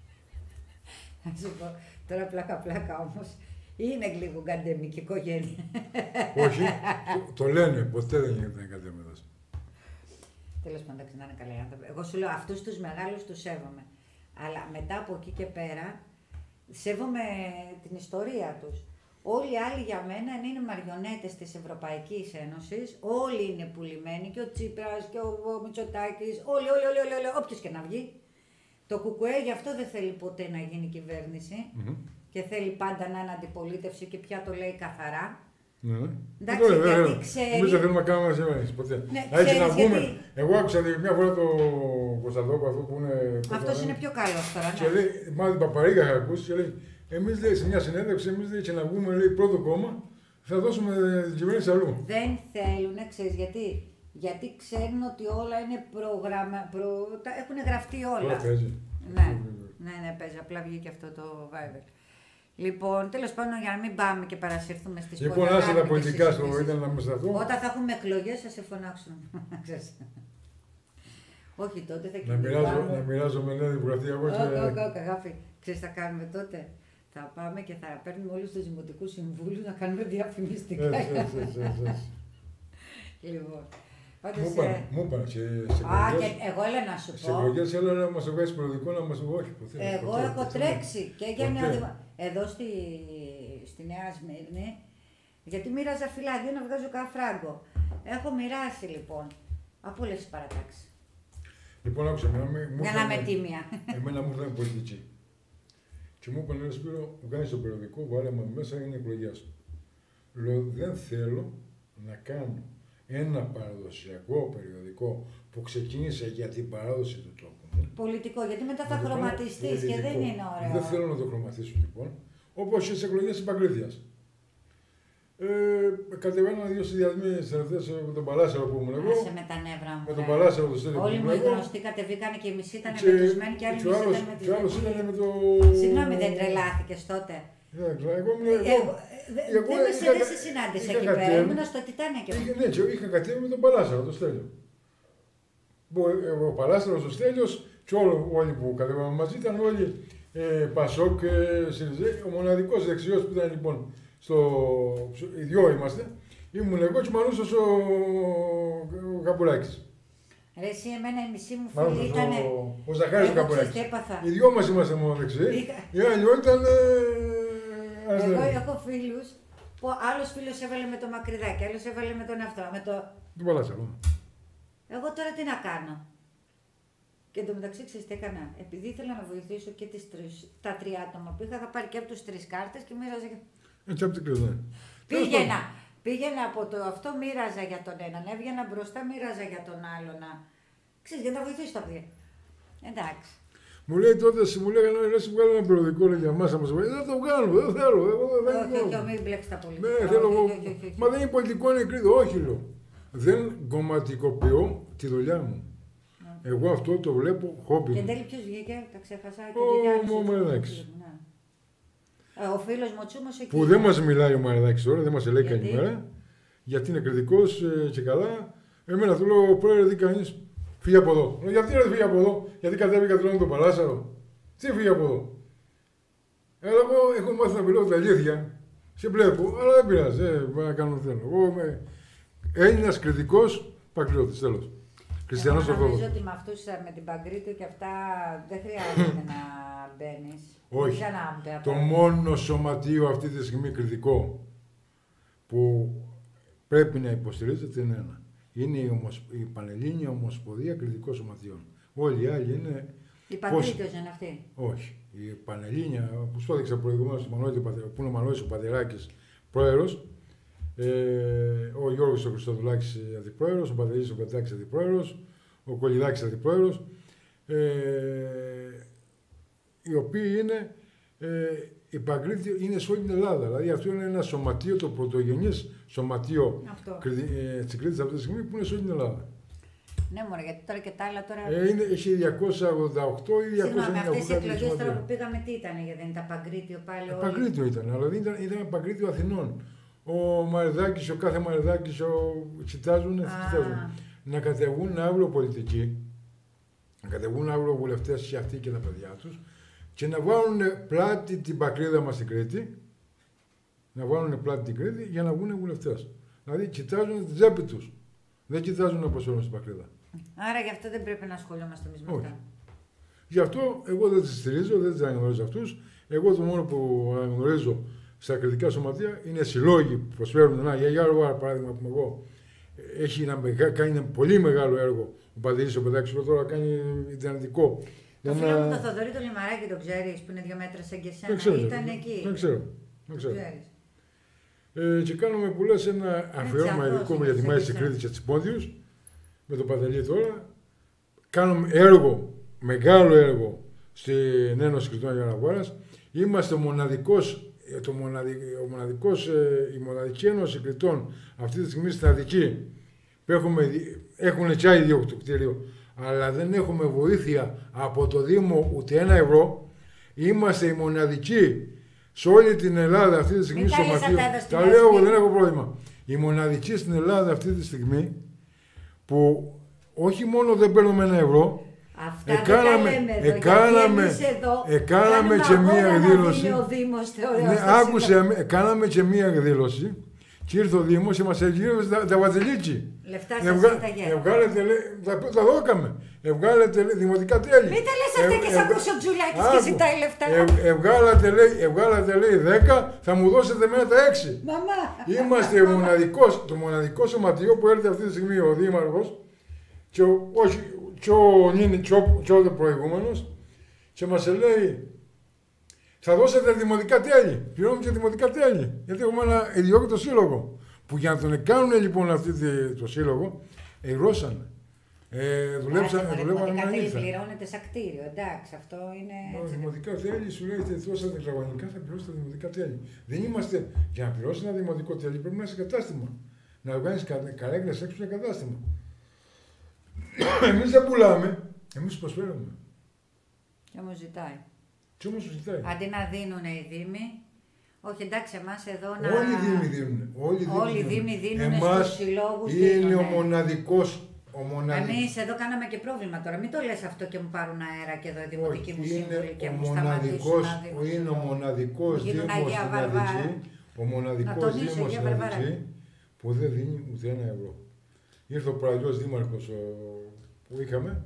Τώρα πλάκα-πλάκα όμως, είναι λίγο γκαντεμική οικογένεια. Όχι, το, το λένε, ποτέ δεν γίνεται γκαντεμίδας. Τέλος πάντων, να είναι καλοί άνθρωποι. Εγώ σου λέω, αυτούς τους μεγάλους τους σέβομαι. Αλλά μετά από εκεί και πέρα, σέβομαι την ιστορία τους. Όλοι οι άλλοι για μένα είναι μαριονέτες της Ευρωπαϊκής Ένωσης, όλοι είναι πουλημένοι, και ο Τσίπρας και ο, ο Μητσοτάκης, όλοι, όλοι, όλοι, όλοι, όλοι, όποιος και να βγει. Το ΚΚΕ γι' αυτό δεν θέλει ποτέ να γίνει κυβέρνηση mm-hmm. και θέλει πάντα να είναι αντιπολίτευση και πια το λέει καθαρά. Ναι. Εντάξει, ναι, γιατί ναι. ξέρει... Εμείς δεν θέλουμε να κάνουμε κυβέρνηση ποτέ. Ναι, έτσι να πούμε, γιατί... εγώ άκουσα μια φορά το Κωνσταντόπουλο αυτό που είναι... Αυτός είναι πιο καλός τώρα, ναι. Και λέει, μάλλον την Παπαρίγα είχα ακούσει και λέει, εμείς λέει σε μια συνέντευξη, εμείς λέει και να βγούμε λέει πρώτο κόμμα, θα δώσουμε την κυβέρνηση αλλού. Δεν θέλουν, ξέρεις γιατί. Γιατί ξέρουν ότι όλα είναι προγραμμα... προ... έχουν γραφτεί όλα. Όλα παίζει. Ναι, ναι, ναι, παίζει. Απλά βγήκε αυτό το Viber. Λοιπόν, τέλος πάντων, για να μην πάμε και παρασυρθούμε στις πολιτικές. Λοιπόν, άσε τα πολιτικά στο ήταν να με σταθώ. Όταν θα έχουμε εκλογές, θα σε φωνάξουν. Όχι, τότε θα κοιτάξουμε. Να μοιράζω με Νέα Δημοκρατία. Όχι, όχι, όχι, αγάπη. Ξέρεις τι θα κάνουμε τότε. Θα πάμε και θα παίρνουμε όλους τους δημοτικούς συμβούλους να κάνουμε διαφημιστικά. Λοιπόν. Μου είπαν σε εκλογές. Εγώ έλα να σου πω. Σε εκλογές έλα να μας βγάλεις περιοδικό να μας βγάλεις. Όχι, ποτέ. Εγώ έχω τρέξει και για νέα. Εδώ στη, στη Νέα Σμύρνη, γιατί μοίραζα φυλάδιο να βγάζω κανένα φράγκο. Έχω μοιράσει λοιπόν από όλες τις παρατάξεις. Λοιπόν, άκουσα με. Για να με τίμια. Εμένα μου ήρθαν πολιτική. Και μου είπαν, ρε Σπύρο, μου κάνεις το περιοδικό, βάλε με μέσα, είναι εκλογιά σου. Λέω, δεν θέλω να κάνω ένα παραδοσιακό περιοδικό που ξεκίνησε για την παράδοση του τόπου. Πολιτικό, γιατί μετά θα χρωματιστείς και δεν είναι ωραίο. Δεν θέλω να το χρωματίσω λοιπόν. Όπως στις εκλογές της Παγκρίτιας. Ε, κατεβαίνω δύο συνδυασμοί συνεργατές με τον Παλάσσερο που ήμουν εγώ. Άσε με τα νεύρα μου. Με τον Παλάσσερο του Στέλιο. Όλοι μου οι γνωστοί κατεβήκανε και οι μισοί ήταν πετουσμένοι και άλλοι μισοί ήταν με τις. Και άλλος ήταν με το... Συγγνώμη, δεν τρελάθηκες τότε. Δεν με σε δεν σε συνάντησα εκεί πέρα, ήμουν στο Τιτάνια και εγώ. Ναι, είχα κατέβει με τον Παλάσσερο, το Στέλιο. Ο Παλάσσερος, ο Στέλιος και όλοι που κατέβαμε μαζί ήταν όλοι Πασόκ και Σιριζέ. Ο μοναδικός δεξιός που ήταν λοιπόν στο... οι δυο είμαστε, ήμουν εγώ και ο Μανούσος ο, ο Καπουράκης. Ρε εσύ, εμένα η μισή μου φίλη ήταν... Ο, ο Ζαχάρης ο Καπουράκης. Οι δυο μας είμαστε μόνο δεξιοί, οι άλλοι όλοι ήταν... Εγώ έχω φίλους που άλλος φίλος έβαλε με το μακριδάκι, άλλος έβαλε με τον αυτό. Με το... Δεν παλάσα, Εγώ τώρα τι να κάνω. Και εντωμεταξύ ξέρεις τι έκανα. Επειδή ήθελα να βοηθήσω και τις τρεις, τα τρία άτομα που είχα, είχα πάρει και από τους τρεις κάρτες και μοίραζα. Έτσι από την κρυβδιά. Πήγαινα, πήγαινα από το αυτό, μοίραζα για τον έναν, έβγαινα μπροστά, μοίραζα για τον άλλον. Ξέρεις, για να βοηθήσω τα παιδιά. Εντάξει. Μου λέει τότε, μου λέγανε, ρε, σου βγάλω ένα περιοδικό για εμάς, να μας βγάλει. Δεν το βγάλω, δεν θέλω. Όχι, όχι, μην μπλέξεις τα πολιτικά. Ναι, θέλω εγώ. Μα δεν είναι πολιτικό, είναι κρίδο. Όχι, λέω. Δεν κομματικοποιώ τη δουλειά μου. Εγώ αυτό το βλέπω χόμπι. Και εν τέλει ποιος βγήκε, τα ξέχασα. Ο Μαρινάκης. Ο φίλος μου ο Τσούμος εκεί. Που δεν μας μιλάει ο Μαρινάκης τώρα, δεν μας λέει καλημέρα. Γιατί είναι κριτικός και καλά. Εμένα του λέω, πρόεδρε, τι κάνεις. Φύγε από εδώ. Γιατί δεν φύγει από εδώ, γιατί κατέβηκα τρώνε το παράσαρο. Τι φύγει από εδώ. Αλλά εγώ έχω μάθει να μιλάω τα αλήθεια. Σε βλέπω, αλλά δεν πειράζει. Δεν μπορώ να κάνω θέλω. Εγώ είμαι Έλληνας κριτικός πατριώτης, τέλος. Χριστιανός Ορθόδοξος. Νομίζω ότι με αυτούς με την Παγκρίτου και αυτά δεν χρειάζεται να μπαίνεις. Όχι. Το μόνο σωματείο αυτή τη στιγμή κριτικό που πρέπει να υποστηρίζεται είναι ένα. Είναι η, ομοσ... η Πανελλήνια Ομοσπονδία Κριτικών Σωματείων. Όλοι οι άλλοι είναι. Η Παγκρίτος είναι αυτή. Όχι. Η Πανελλήνια, που σου έδειξα προηγουμένως, που είναι ο Μανώλης ο Πατεράκης πρόεδρος, ε, ο Γιώργος ο Χριστοδουλάκης αντιπρόεδρος, ο Πατερής ο Πετάκης αντιπρόεδρος, ο Κολιδάκης αντιπρόεδρος, ε, οι οποίοι είναι. Ε, η Παγκρίτη είναι σε όλη την Ελλάδα. Δηλαδή αυτό είναι ένα σωματείο, το πρωτογενές σωματείο ε, της Κρήτης αυτή τη στιγμή που είναι σε όλη την Ελλάδα. Ναι, μωρέ, γιατί τώρα και τα άλλα τώρα. Ε, είναι, έχει διακόσια ογδόντα οκτώ ή διακόσια ενενήντα οκτώ. Συγγνώμη, αυτές οι εκλογές τώρα που πήγαμε τι ήταν, γιατί δεν ήταν Παγκρίτιο πάλι. Ε, Παγκρίτιο ήταν, αλλά δεν ήταν, ήταν Παγκρίτιο Αθηνών. Ο Μαριδάκης, ο κάθε Μαριδάκης, ο... κοιτάζουν, κοιτάζουν. Να κατεβούν αύριο πολιτικοί, να κατεβούν αύριο βουλευτές και αυτοί και τα παιδιά τους, και να βάλουν πλάτη την πατρίδα μας στην Κρήτη, να βάλουν πλάτη την Κρήτη για να βγουν βουλευτές. Δηλαδή κοιτάζουν την τσέπη τους. Δεν κοιτάζουν να προσφέρουν στην πατρίδα. Άρα γι' αυτό δεν πρέπει να ασχολούμαστε εμείς με αυτά. Γι' αυτό εγώ δεν τις στηρίζω, δεν τις αναγνωρίζω αυτούς. Εγώ το μόνο που αναγνωρίζω στα κριτικά σωματεία είναι συλλόγοι που προσφέρουν ένα για άλλο παράδειγμα που εγώ. Έχει να κάνει ένα πολύ μεγάλο έργο ο Παντελής ο Πετάκης, τώρα κάνει ιδανικό. Το φίλο μου το Θοδωρή το Λιμαράκι το ξέρεις, που είναι δύο μέτρα σαν και εσένα, ξέρω, ήταν εκεί. Δεν ξέρω. Δεν ξέρω. Ε, και κάνουμε που λες ένα αφιέρωμα ειδικό για τη Μάη της Κρήτης και της Πόντιους, με τον Παντελή τώρα. Κάνουμε έργο, μεγάλο έργο στην Ένωση Κρητών Γιανναβάρας. Είμαστε ο μοναδικός, το μοναδικ, ο μοναδικός, η μοναδική Ένωση Κρητών αυτή τη στιγμή στην Αττική που έχουμε, έχουν και ίδιο το κτίριο, αλλά δεν έχουμε βοήθεια από το Δήμο ούτε ένα ευρώ. Είμαστε οι μοναδικοί σε όλη την Ελλάδα αυτή τη στιγμή σωματείο. Τα λέω εγώ, δεν έχω πρόβλημα. Οι μοναδικοί στην Ελλάδα αυτή τη στιγμή που όχι μόνο δεν παίρνουμε ένα ευρώ, αυτά εκάναμε, δεν τα λέμε εδώ, εκάναμε, εδώ εκάναμε και μία εκδήλωση. Ναι, άκουσε, εκάναμε και μία εκδήλωση και ήρθε ο Δήμος και μας εγγύησε τα, τα βατζελίτσι. Λεφτά σας ζήταγε. Ευγάλετε, τα, τα δώκαμε. Ευγάλετε δημοτικά τέλη. Μην τα λες αυτά και σ' ακούσει ο Τζουλάκης και ζητάει λεφτά. Ευγάλατε, λέει, ευγάλατε λέει δέκα, θα μου δώσετε μένα τα έξι. Μαμά. Είμαστε μοναδικός, το μοναδικό σωματείο που έρθει αυτή τη στιγμή ο Δήμαρχος και ο, όχι, και ο, και ο, και ο προηγούμενος και μας λέει θα δώσετε δημοτικά τέλη. Πληρώνουμε και δημοτικά τέλη. Γιατί έχουμε ένα ιδιόκτητο σύλλογο. Που για να τον κάνουν λοιπόν αυτή το σύλλογο, εγρώσανε. Ε, δουλέψαν, δουλεύαν δημοτικά τέλη πληρώνεται σαν κτίριο. Εντάξει, αυτό είναι. Μα δημοτικά τέλη σου λέει ότι δώσατε τετραγωνικά, θα πληρώσετε δημοτικά τέλη. Δεν είμαστε. Για να πληρώσει ένα δημοτικό τέλη πρέπει να είσαι κατάστημα. Να βγάλει καρέκλες έξω σε κατάστημα. Εμείς δεν πουλάμε, εμείς προσφέρουμε. Και όμως ζητάει. Και όμως ζητάει. Αντί να δίνουν οι Δήμοι, όχι εντάξει, εμάς εδώ να. Όλοι οι Δήμοι δίνουν. Όλοι οι Δήμοι δίνουν στους συλλόγους. Είναι ο μοναδικός. Εμείς εδώ κάναμε και πρόβλημα τώρα. Μην το λες αυτό και μου πάρουν αέρα και εδώ οι δημοτικοί μου σύμβουλοι και μου σταματήσουν να δίνουν. Είναι ο μοναδικός Δήμος στην Αττική, ο μοναδικός Δήμος στην Αττική που δεν δίνει ούτε ένα ευρώ. Ήρθε ο παλιός δήμαρχος που είχαμε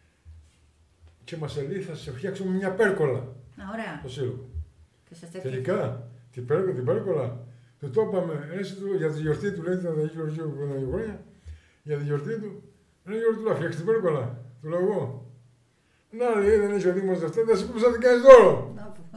και μας λέει θα σας φτιάξουμε μια πέρκολα. Ωραία. Το σύλλογο. Και σας τελικά την πέρκολα, την πέρκολα Το το είπαμε, έτσι του, για τη γιορτή του, λέει, θα έχει γιορτή του πριν χρόνια, για τη γιορτή του. Λέει, γιορτή του, να φτιάξει την πέρκολα. Του λέω εγώ. Να, λέει, δεν έχει ο Δήμος αυτά, θα σου πει να την κάνεις δώρο.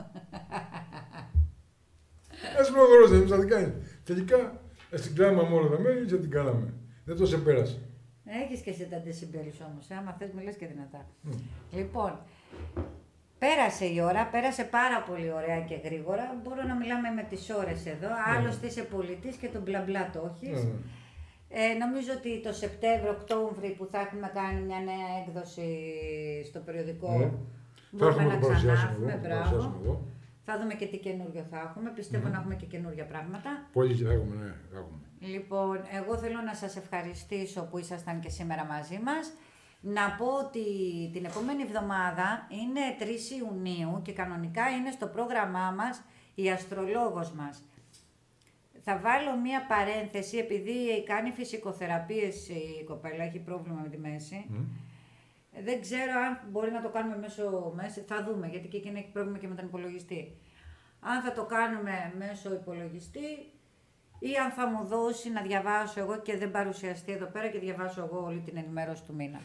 Έτσι μου δώρο, δεν θα την κάνει. Τελικά, στην κλάμαμε όλα τα μέρη και την κάναμε. Δεν το σε πέρασε. Έχεις και εσύ τα ντεσιμπέλους όμως, άμα θες μιλάς και δυνατά. Mm. Λοιπόν, πέρασε η ώρα, πέρασε πάρα πολύ ωραία και γρήγορα. Μπορώ να μιλάμε με τις ώρες εδώ. Mm. Άλλωστε είσαι πολιτής και τον μπλα μπλα το έχεις. Mm. Ε, νομίζω ότι το Σεπτέμβριο-Οκτώβρη που θα έχουμε κάνει μια νέα έκδοση στο περιοδικό, mm. μπορούμε να ξανάρθουμε. Μπράβο. Θα δούμε και τι καινούριο θα έχουμε. Πιστεύω mm. να έχουμε και καινούργια πράγματα. Πολύ και θα έχουμε, ναι. Θα έχουμε. Λοιπόν, εγώ θέλω να σας ευχαριστήσω που ήσασταν και σήμερα μαζί μας. Να πω ότι την επόμενη εβδομάδα είναι τρεις Ιουνίου και κανονικά είναι στο πρόγραμμά μας η αστρολόγος μας. Θα βάλω μία παρένθεση, επειδή κάνει φυσικοθεραπείες η κοπέλα, έχει πρόβλημα με τη μέση. Mm. Δεν ξέρω αν μπορεί να το κάνουμε μέσω μέση, θα δούμε, γιατί και εκείνη έχει πρόβλημα και με τον υπολογιστή. Αν θα το κάνουμε μέσω υπολογιστή ή αν θα μου δώσει να διαβάσω εγώ και δεν παρουσιαστεί εδώ πέρα και διαβάσω εγώ όλη την ενημέρωση του μήνα.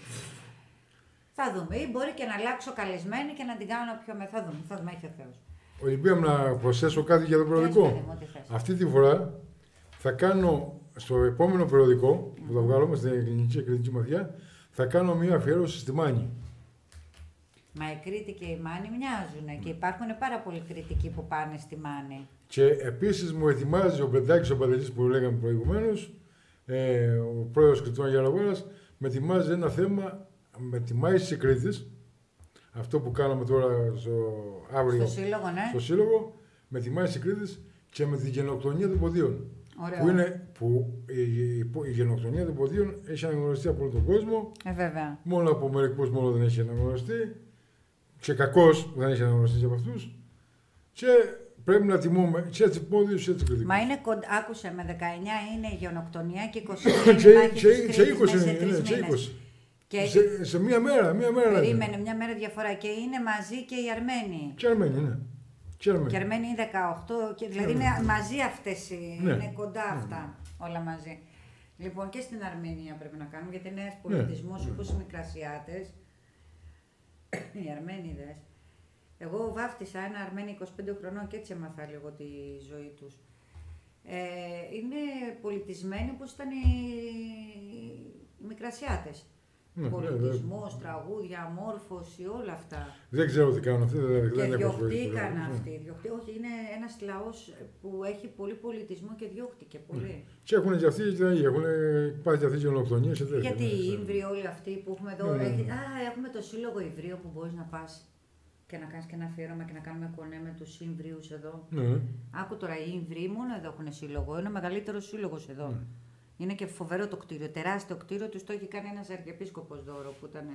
Θα δούμε. Ή μπορεί και να αλλάξω καλεσμένη και να την κάνω πιο με. Θα δούμε. Θα δούμε, έχει ο Θεός. Ολυμπία, να προσθέσω κάτι για το περιοδικό. Αυτή τη φορά θα κάνω στο επόμενο περιοδικό που θα βγάλουμε στην Ελληνική και Κρητική Μαθιά, θα κάνω μια αφιέρωση στη Μάνη. Μα η Κρήτη και η Μάνη μοιάζουν και υπάρχουν πάρα πολλοί κριτικοί που πάνε στη Μάνη. Και επίσης μου ετοιμάζει ο Μπρεντάκης ο Παντελής που λέγαμε προηγουμένως, ε, ο πρόεδρος Κρητών Γεραβόρας, με ετοιμάζει ένα θέμα με τη Μάη της Κρήτης, αυτό που κάναμε τώρα στο αύριο στο σύλλογο, ναι. στο σύλλογο, με τη Μάη της Κρήτης και με τη γενοκτονία των ποδίων. Που, είναι, που η, η, η γενοκτονία των ποδίων έχει αναγνωριστεί από όλο τον κόσμο. Ε, βέβαια. Μόνο από μερικούς μόνο δεν έχει αναγνωριστεί. Και κακώς δεν έχει αναγνωριστεί από αυτούς. Και πρέπει να τιμούμε και έτσι πόδιους και έτσι κριτικούς. Μα είναι κοντά, άκουσε, με δεκαεννιά είναι η γενοκτονία και είκοσι είναι η μάχη της Κρήτης σε τρεις μήνες. Και σε, σε μία μέρα, μία μέρα. Περίμενε, μία μέρα διαφορά. Και είναι μαζί και οι Αρμένοι. Και οι Αρμένοι, ναι. Και οι Αρμένοι, και οι Αρμένοι είναι δεκαοκτώ, και, δηλαδή είναι μαζί αυτές, ναι. Είναι κοντά ναι. αυτά όλα μαζί. Λοιπόν, και στην Αρμενία πρέπει να κάνουμε, γιατί είναι ένας πολιτισμός, ναι. όπως οι Μικρασιάτες, οι Αρμένιδες. Εγώ βάφτισα ένα Αρμένι είκοσι πέντε χρονών και έτσι έμαθα λίγο τη ζωή τους. Ε, είναι πολιτισμένοι όπως ήταν οι, οι Μικρασιάτες. Ναι, πολιτισμός, ναι, τραγούδια, μόρφωση, όλα αυτά. Δεν ξέρω τι κάνουν αυτοί. Δεν, και διωχτήκαν αυτοί. Διωχτή, όχι, είναι ένας λαός που έχει πολύ πολιτισμό και διώχτηκε πολύ. Ναι. Και έχουν και αυτοί, έχουν πάει και αυτοί γενοκτονίες. Γιατί οι Ήμβροι όλοι αυτοί που έχουμε εδώ. Ναι, έχει, ναι. Α, έχουμε το σύλλογο Ιμβρίο που μπορείς να πας και να κάνεις και ένα αφιέρωμα και να κάνουμε κονέ με τους Ήμβριους εδώ. Ναι. Άκου τώρα, οι Ήμβροι μόνο εδώ έχουν σύλλογο. Είναι ο μεγαλύτερος σύλλογος εδώ. Ναι. Είναι και φοβερό το κτίριο, τεράστιο κτίριο, τους το έχει κάνει ένας αρχιεπίσκοπος δώρο που ήταν.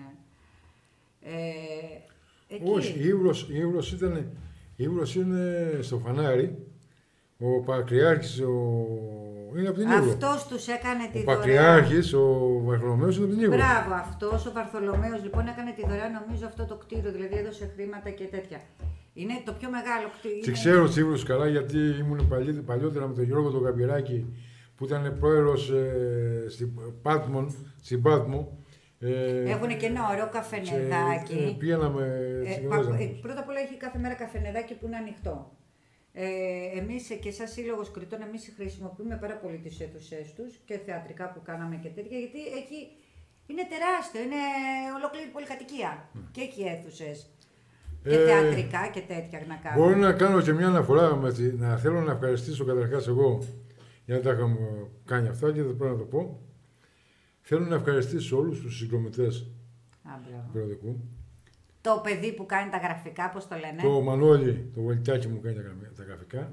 Ε, εκεί. Όχι, η Ήβρος, η Ήβρος ήταν. Η Ήβρος είναι στο φανάρι. Ο Πατριάρχης ο... είναι από την Ήβρο. Αυτός τους έκανε τη ο δωρεά. Ο Πατριάρχης, ο Βαρθολομαίος είναι από την Ήβρο. Μπράβο, αυτός ο Βαρθολομαίος λοιπόν έκανε τη δωρεά, νομίζω αυτό το κτίριο, δηλαδή έδωσε χρήματα και τέτοια. Είναι το πιο μεγάλο κτίριο. Και ξέρω τους Ήβρους καλά, γιατί ήμουν παλιότερα με τον Γιώργο τον Καπηράκη, που ήταν πρόεδρος ε, στην Πάτμον, στην Πάτμο. Ε, Έχουν και ένα ωραίο καφενεδάκι. Και, ε, πήγαμε, ε, πα, ε, πρώτα απ' όλα έχει κάθε μέρα καφενεδάκι που είναι ανοιχτό. Ε, εμείς και σαν Σύλλογος Κρητών, εμείς χρησιμοποιούμε πάρα πολύ τις αίθουσές τους και θεατρικά που κάναμε και τέτοια, γιατί έχει, είναι τεράστιο, είναι ολόκληρη πολυκατοικία mm. και έχει αίθουσες. Και ε, θεατρικά και τέτοια να κάνουμε. Μπορώ να κάνω και μια αναφορά, με, να θέλω να ευχαριστήσω καταρχάς εγώ, για να τα είχαμε κάνει αυτά και δεν πρέπει να το πω. Θέλω να ευχαριστήσω όλους τους συγκρομητές του περιοδικού. Το παιδί που κάνει τα γραφικά, πώς το λένε. Το Μανώλη, το Βολιτάκι μου κάνει τα γραφικά.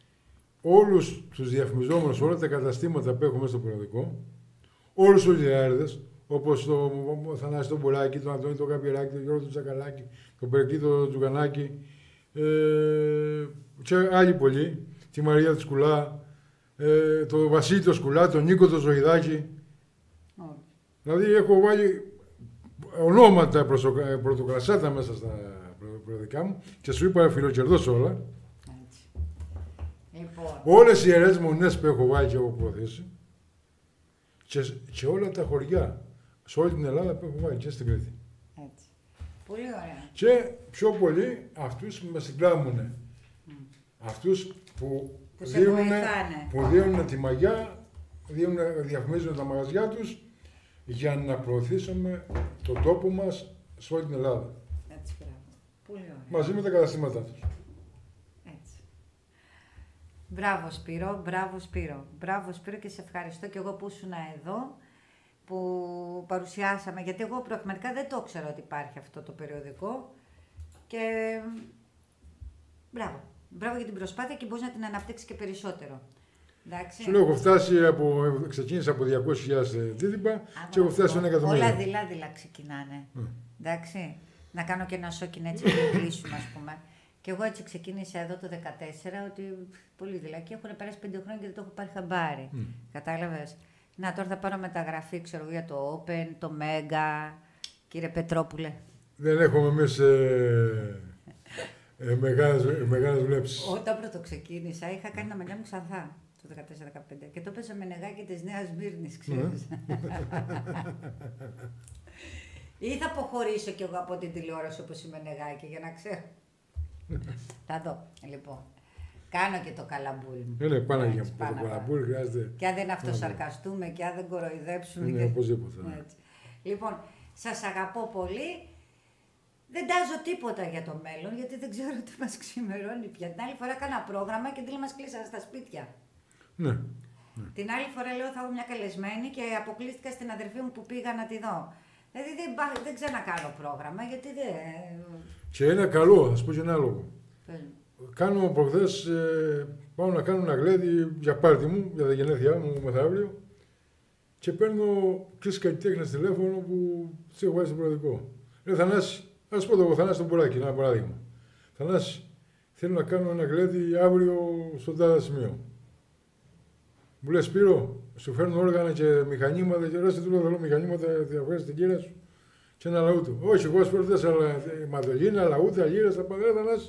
Όλους τους διαφημιζόμενους, όλα τα καταστήματα που έχουμε στο περιοδικό. Όλους τους διάρρηδες, όπως το Θανάση τον Μπουράκη, τον Αντώνη τον Καπηράκη, τον Γιώργο τον Τσακαλάκη, τον Περκή τον Τζουγανάκη ε, και άλλοι πολλοί. Τη Μαρία τη Σκουλά, ε, τον Βασίλη τον Σκουλά, τον Νίκο τον Ζωηδάκη. Oh. Δηλαδή έχω βάλει ονόματα πρωτοκλασσάτα μέσα στα περιοδικά μου και σου είπα φιλοκερδός όλα. Έτσι. Λοιπόν, Λοιπόν. Όλες οι Ιερές Μονές που έχω βάλει και έχω προωθήσει και, και όλα τα χωριά σε όλη την Ελλάδα που έχω βάλει και στην Κρήτη. Έτσι. Πολύ ωραία. Και πιο πολύ αυτούς που με συγκλάμουνε. Mm. Αυτούς που δίνουν, που δίνουν τη μαγιά, δίνουν, διαφημίζουν τα μαγαζιά τους για να προωθήσουμε τον τόπο μας σε όλη την Ελλάδα. Έτσι, μπράβο. Πολύ ωραία. Μαζί με τα καταστήματά τους. Έτσι. Μπράβο Σπύρο, μπράβο Σπύρο. Μπράβο Σπύρο και σε ευχαριστώ και εγώ που ήσουν εδώ, που παρουσιάσαμε, γιατί εγώ πραγματικά δεν το ξέρω ότι υπάρχει αυτό το περιοδικό και μπράβο. Μπράβο για την προσπάθεια και μπορείς να την αναπτύξεις και περισσότερο. Εντάξει. Σου λέω, έχω φτάσει από, ξεκίνησα από διακόσιες χιλιάδες τίτυπα και έχω φτάσει σε ένα εκατομμύριο. Όλα δειλά-δειλά ξεκινάνε. Mm. Εντάξει. Να κάνω και ένα σόκιν έτσι να κλείσουμε, ας πούμε. Και εγώ έτσι ξεκίνησα εδώ το δεκατέσσερα, ότι πολύ δειλά και έχουν περάσει πέντε χρόνια και δεν το έχω πάρει χαμπάρι. Mm. Κατάλαβες. Να, τώρα θα πάρω μεταγραφή, ξέρω, για το Open, το Mega, κύριε Πετρόπουλε. Δεν έχουμε εμείς ε, ε, μεγάλες, μεγάλες βλέψεις. Όταν πρώτο ξεκίνησα, είχα κάνει τα μαλλιά μου ξανθά το δεκατέσσερα δεκαπέντε και το έπαιζα με νεγάκι της Νέας Μύρνης, ξέρεις. Ή θα αποχωρήσω κι εγώ από την τηλεόραση όπως είμαι νεγάκι, για να ξέρω. Θα δω, λοιπόν. Κάνω και το καλαμπούρι μου. Ναι, ναι, πάνω για το καλαμπούρι χρειάζεται. Και αν δεν αυτοσαρκαστούμε και αν δεν κοροϊδέψουμε. Ναι, οπωσδήποτε. Ναι. Λοιπόν, σας αγαπώ πολύ. Δεν τάζω τίποτα για το μέλλον, γιατί δεν ξέρω τι μας ξημερώνει πια. Την άλλη φορά έκανα πρόγραμμα και δεν μας κλείσανε στα σπίτια. Ναι. ναι. Την άλλη φορά λέω θα έχω μια καλεσμένη και αποκλείστηκα στην αδερφή μου που πήγα να τη δω. Δηλαδή δεν, δεν ξανακάνω πρόγραμμα, γιατί δεν... Και είναι καλό, θα σου πω και ένα λόγο. Κάνω προχθές, ε, πάω να κάνω ένα γλέντι για πάρτι μου, για τα γενέθλιά μου μεθαύριο και παίρνω τρεις καλλιτέχνες τηλέφωνο που τους έχω βάλει στο περιοδικό. Λέω Θανάση, ας σου πω το Θανάση τον Πουράκη, ένα παράδειγμα. Θανάση, θέλω να κάνω ένα γλέντι αύριο στον τάδε σημείο. Μου λέει Σπύρο, σου φέρνω όργανα και μηχανήματα και ρέστε του λέω θέλω μηχανήματα, θα βγάλεις την κύρα σου και ένα λαούτο. Όχι, εγώ σου φέρνω τέσσερα μαντολίνα, λαούτα, γύρες, τα παντρέα, Θανάση.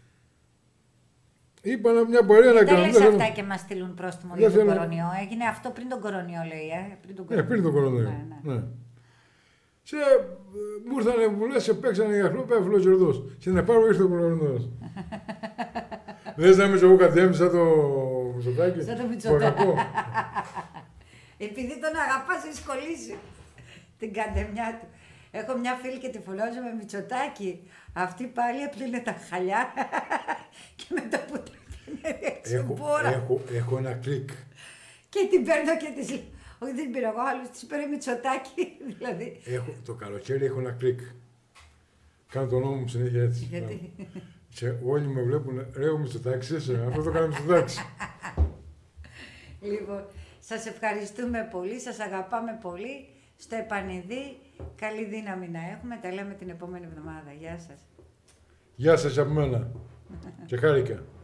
Είπα μια πορεία να κάνω. Δεν λες αυτά και μας στείλουν πρόστιμο για τον κορονοϊό. Έγινε αυτό πριν τον κορονοϊό, λέει. Ε? Πριν τον κορονοϊό. Ναι, πριν τον κορονοϊό. Ναι, ναι. Ναι. Και μου ήρθανε βουλές και παίξανε για χλώπια Αφιλοκερδός. Και να πάρω ήρθε ο κορονοϊός. Λες να είμαι και εγώ κατέμει σαν το Μητσοτάκη. Σαν το Μητσοτάκη. Επειδή τον αγαπάς, έχεις κολλήσει την καντεμιά του. Έχω μια φίλη και τη φωνάζω με Μητσοτάκη. Αυτή πάλι έπλυνε τα χαλιά και μετά που τα έπλυνε έχω, έχω, έχω ένα κλικ. Και την παίρνω και της λέω, όχι δεν την πήρα εγώ, άλλους της πήρε Μητσοτάκη, δηλαδή. Έχω, το καλοκαίρι έχω ένα κλικ. Κάνω τον νόμο μου συνέχεια έτσι. Γιατί? Και όλοι με βλέπουν, ρε ο Μητσοτάκης είσαι, αυτό το κάνω Μητσοτάκης. Λοιπόν, σας ευχαριστούμε πολύ, σας αγαπάμε πολύ. Στο επανειδή, καλή δύναμη να έχουμε. Τα λέμε την επόμενη εβδομάδα. Γεια σας. Γεια σας από μένα. Και χάρηκα.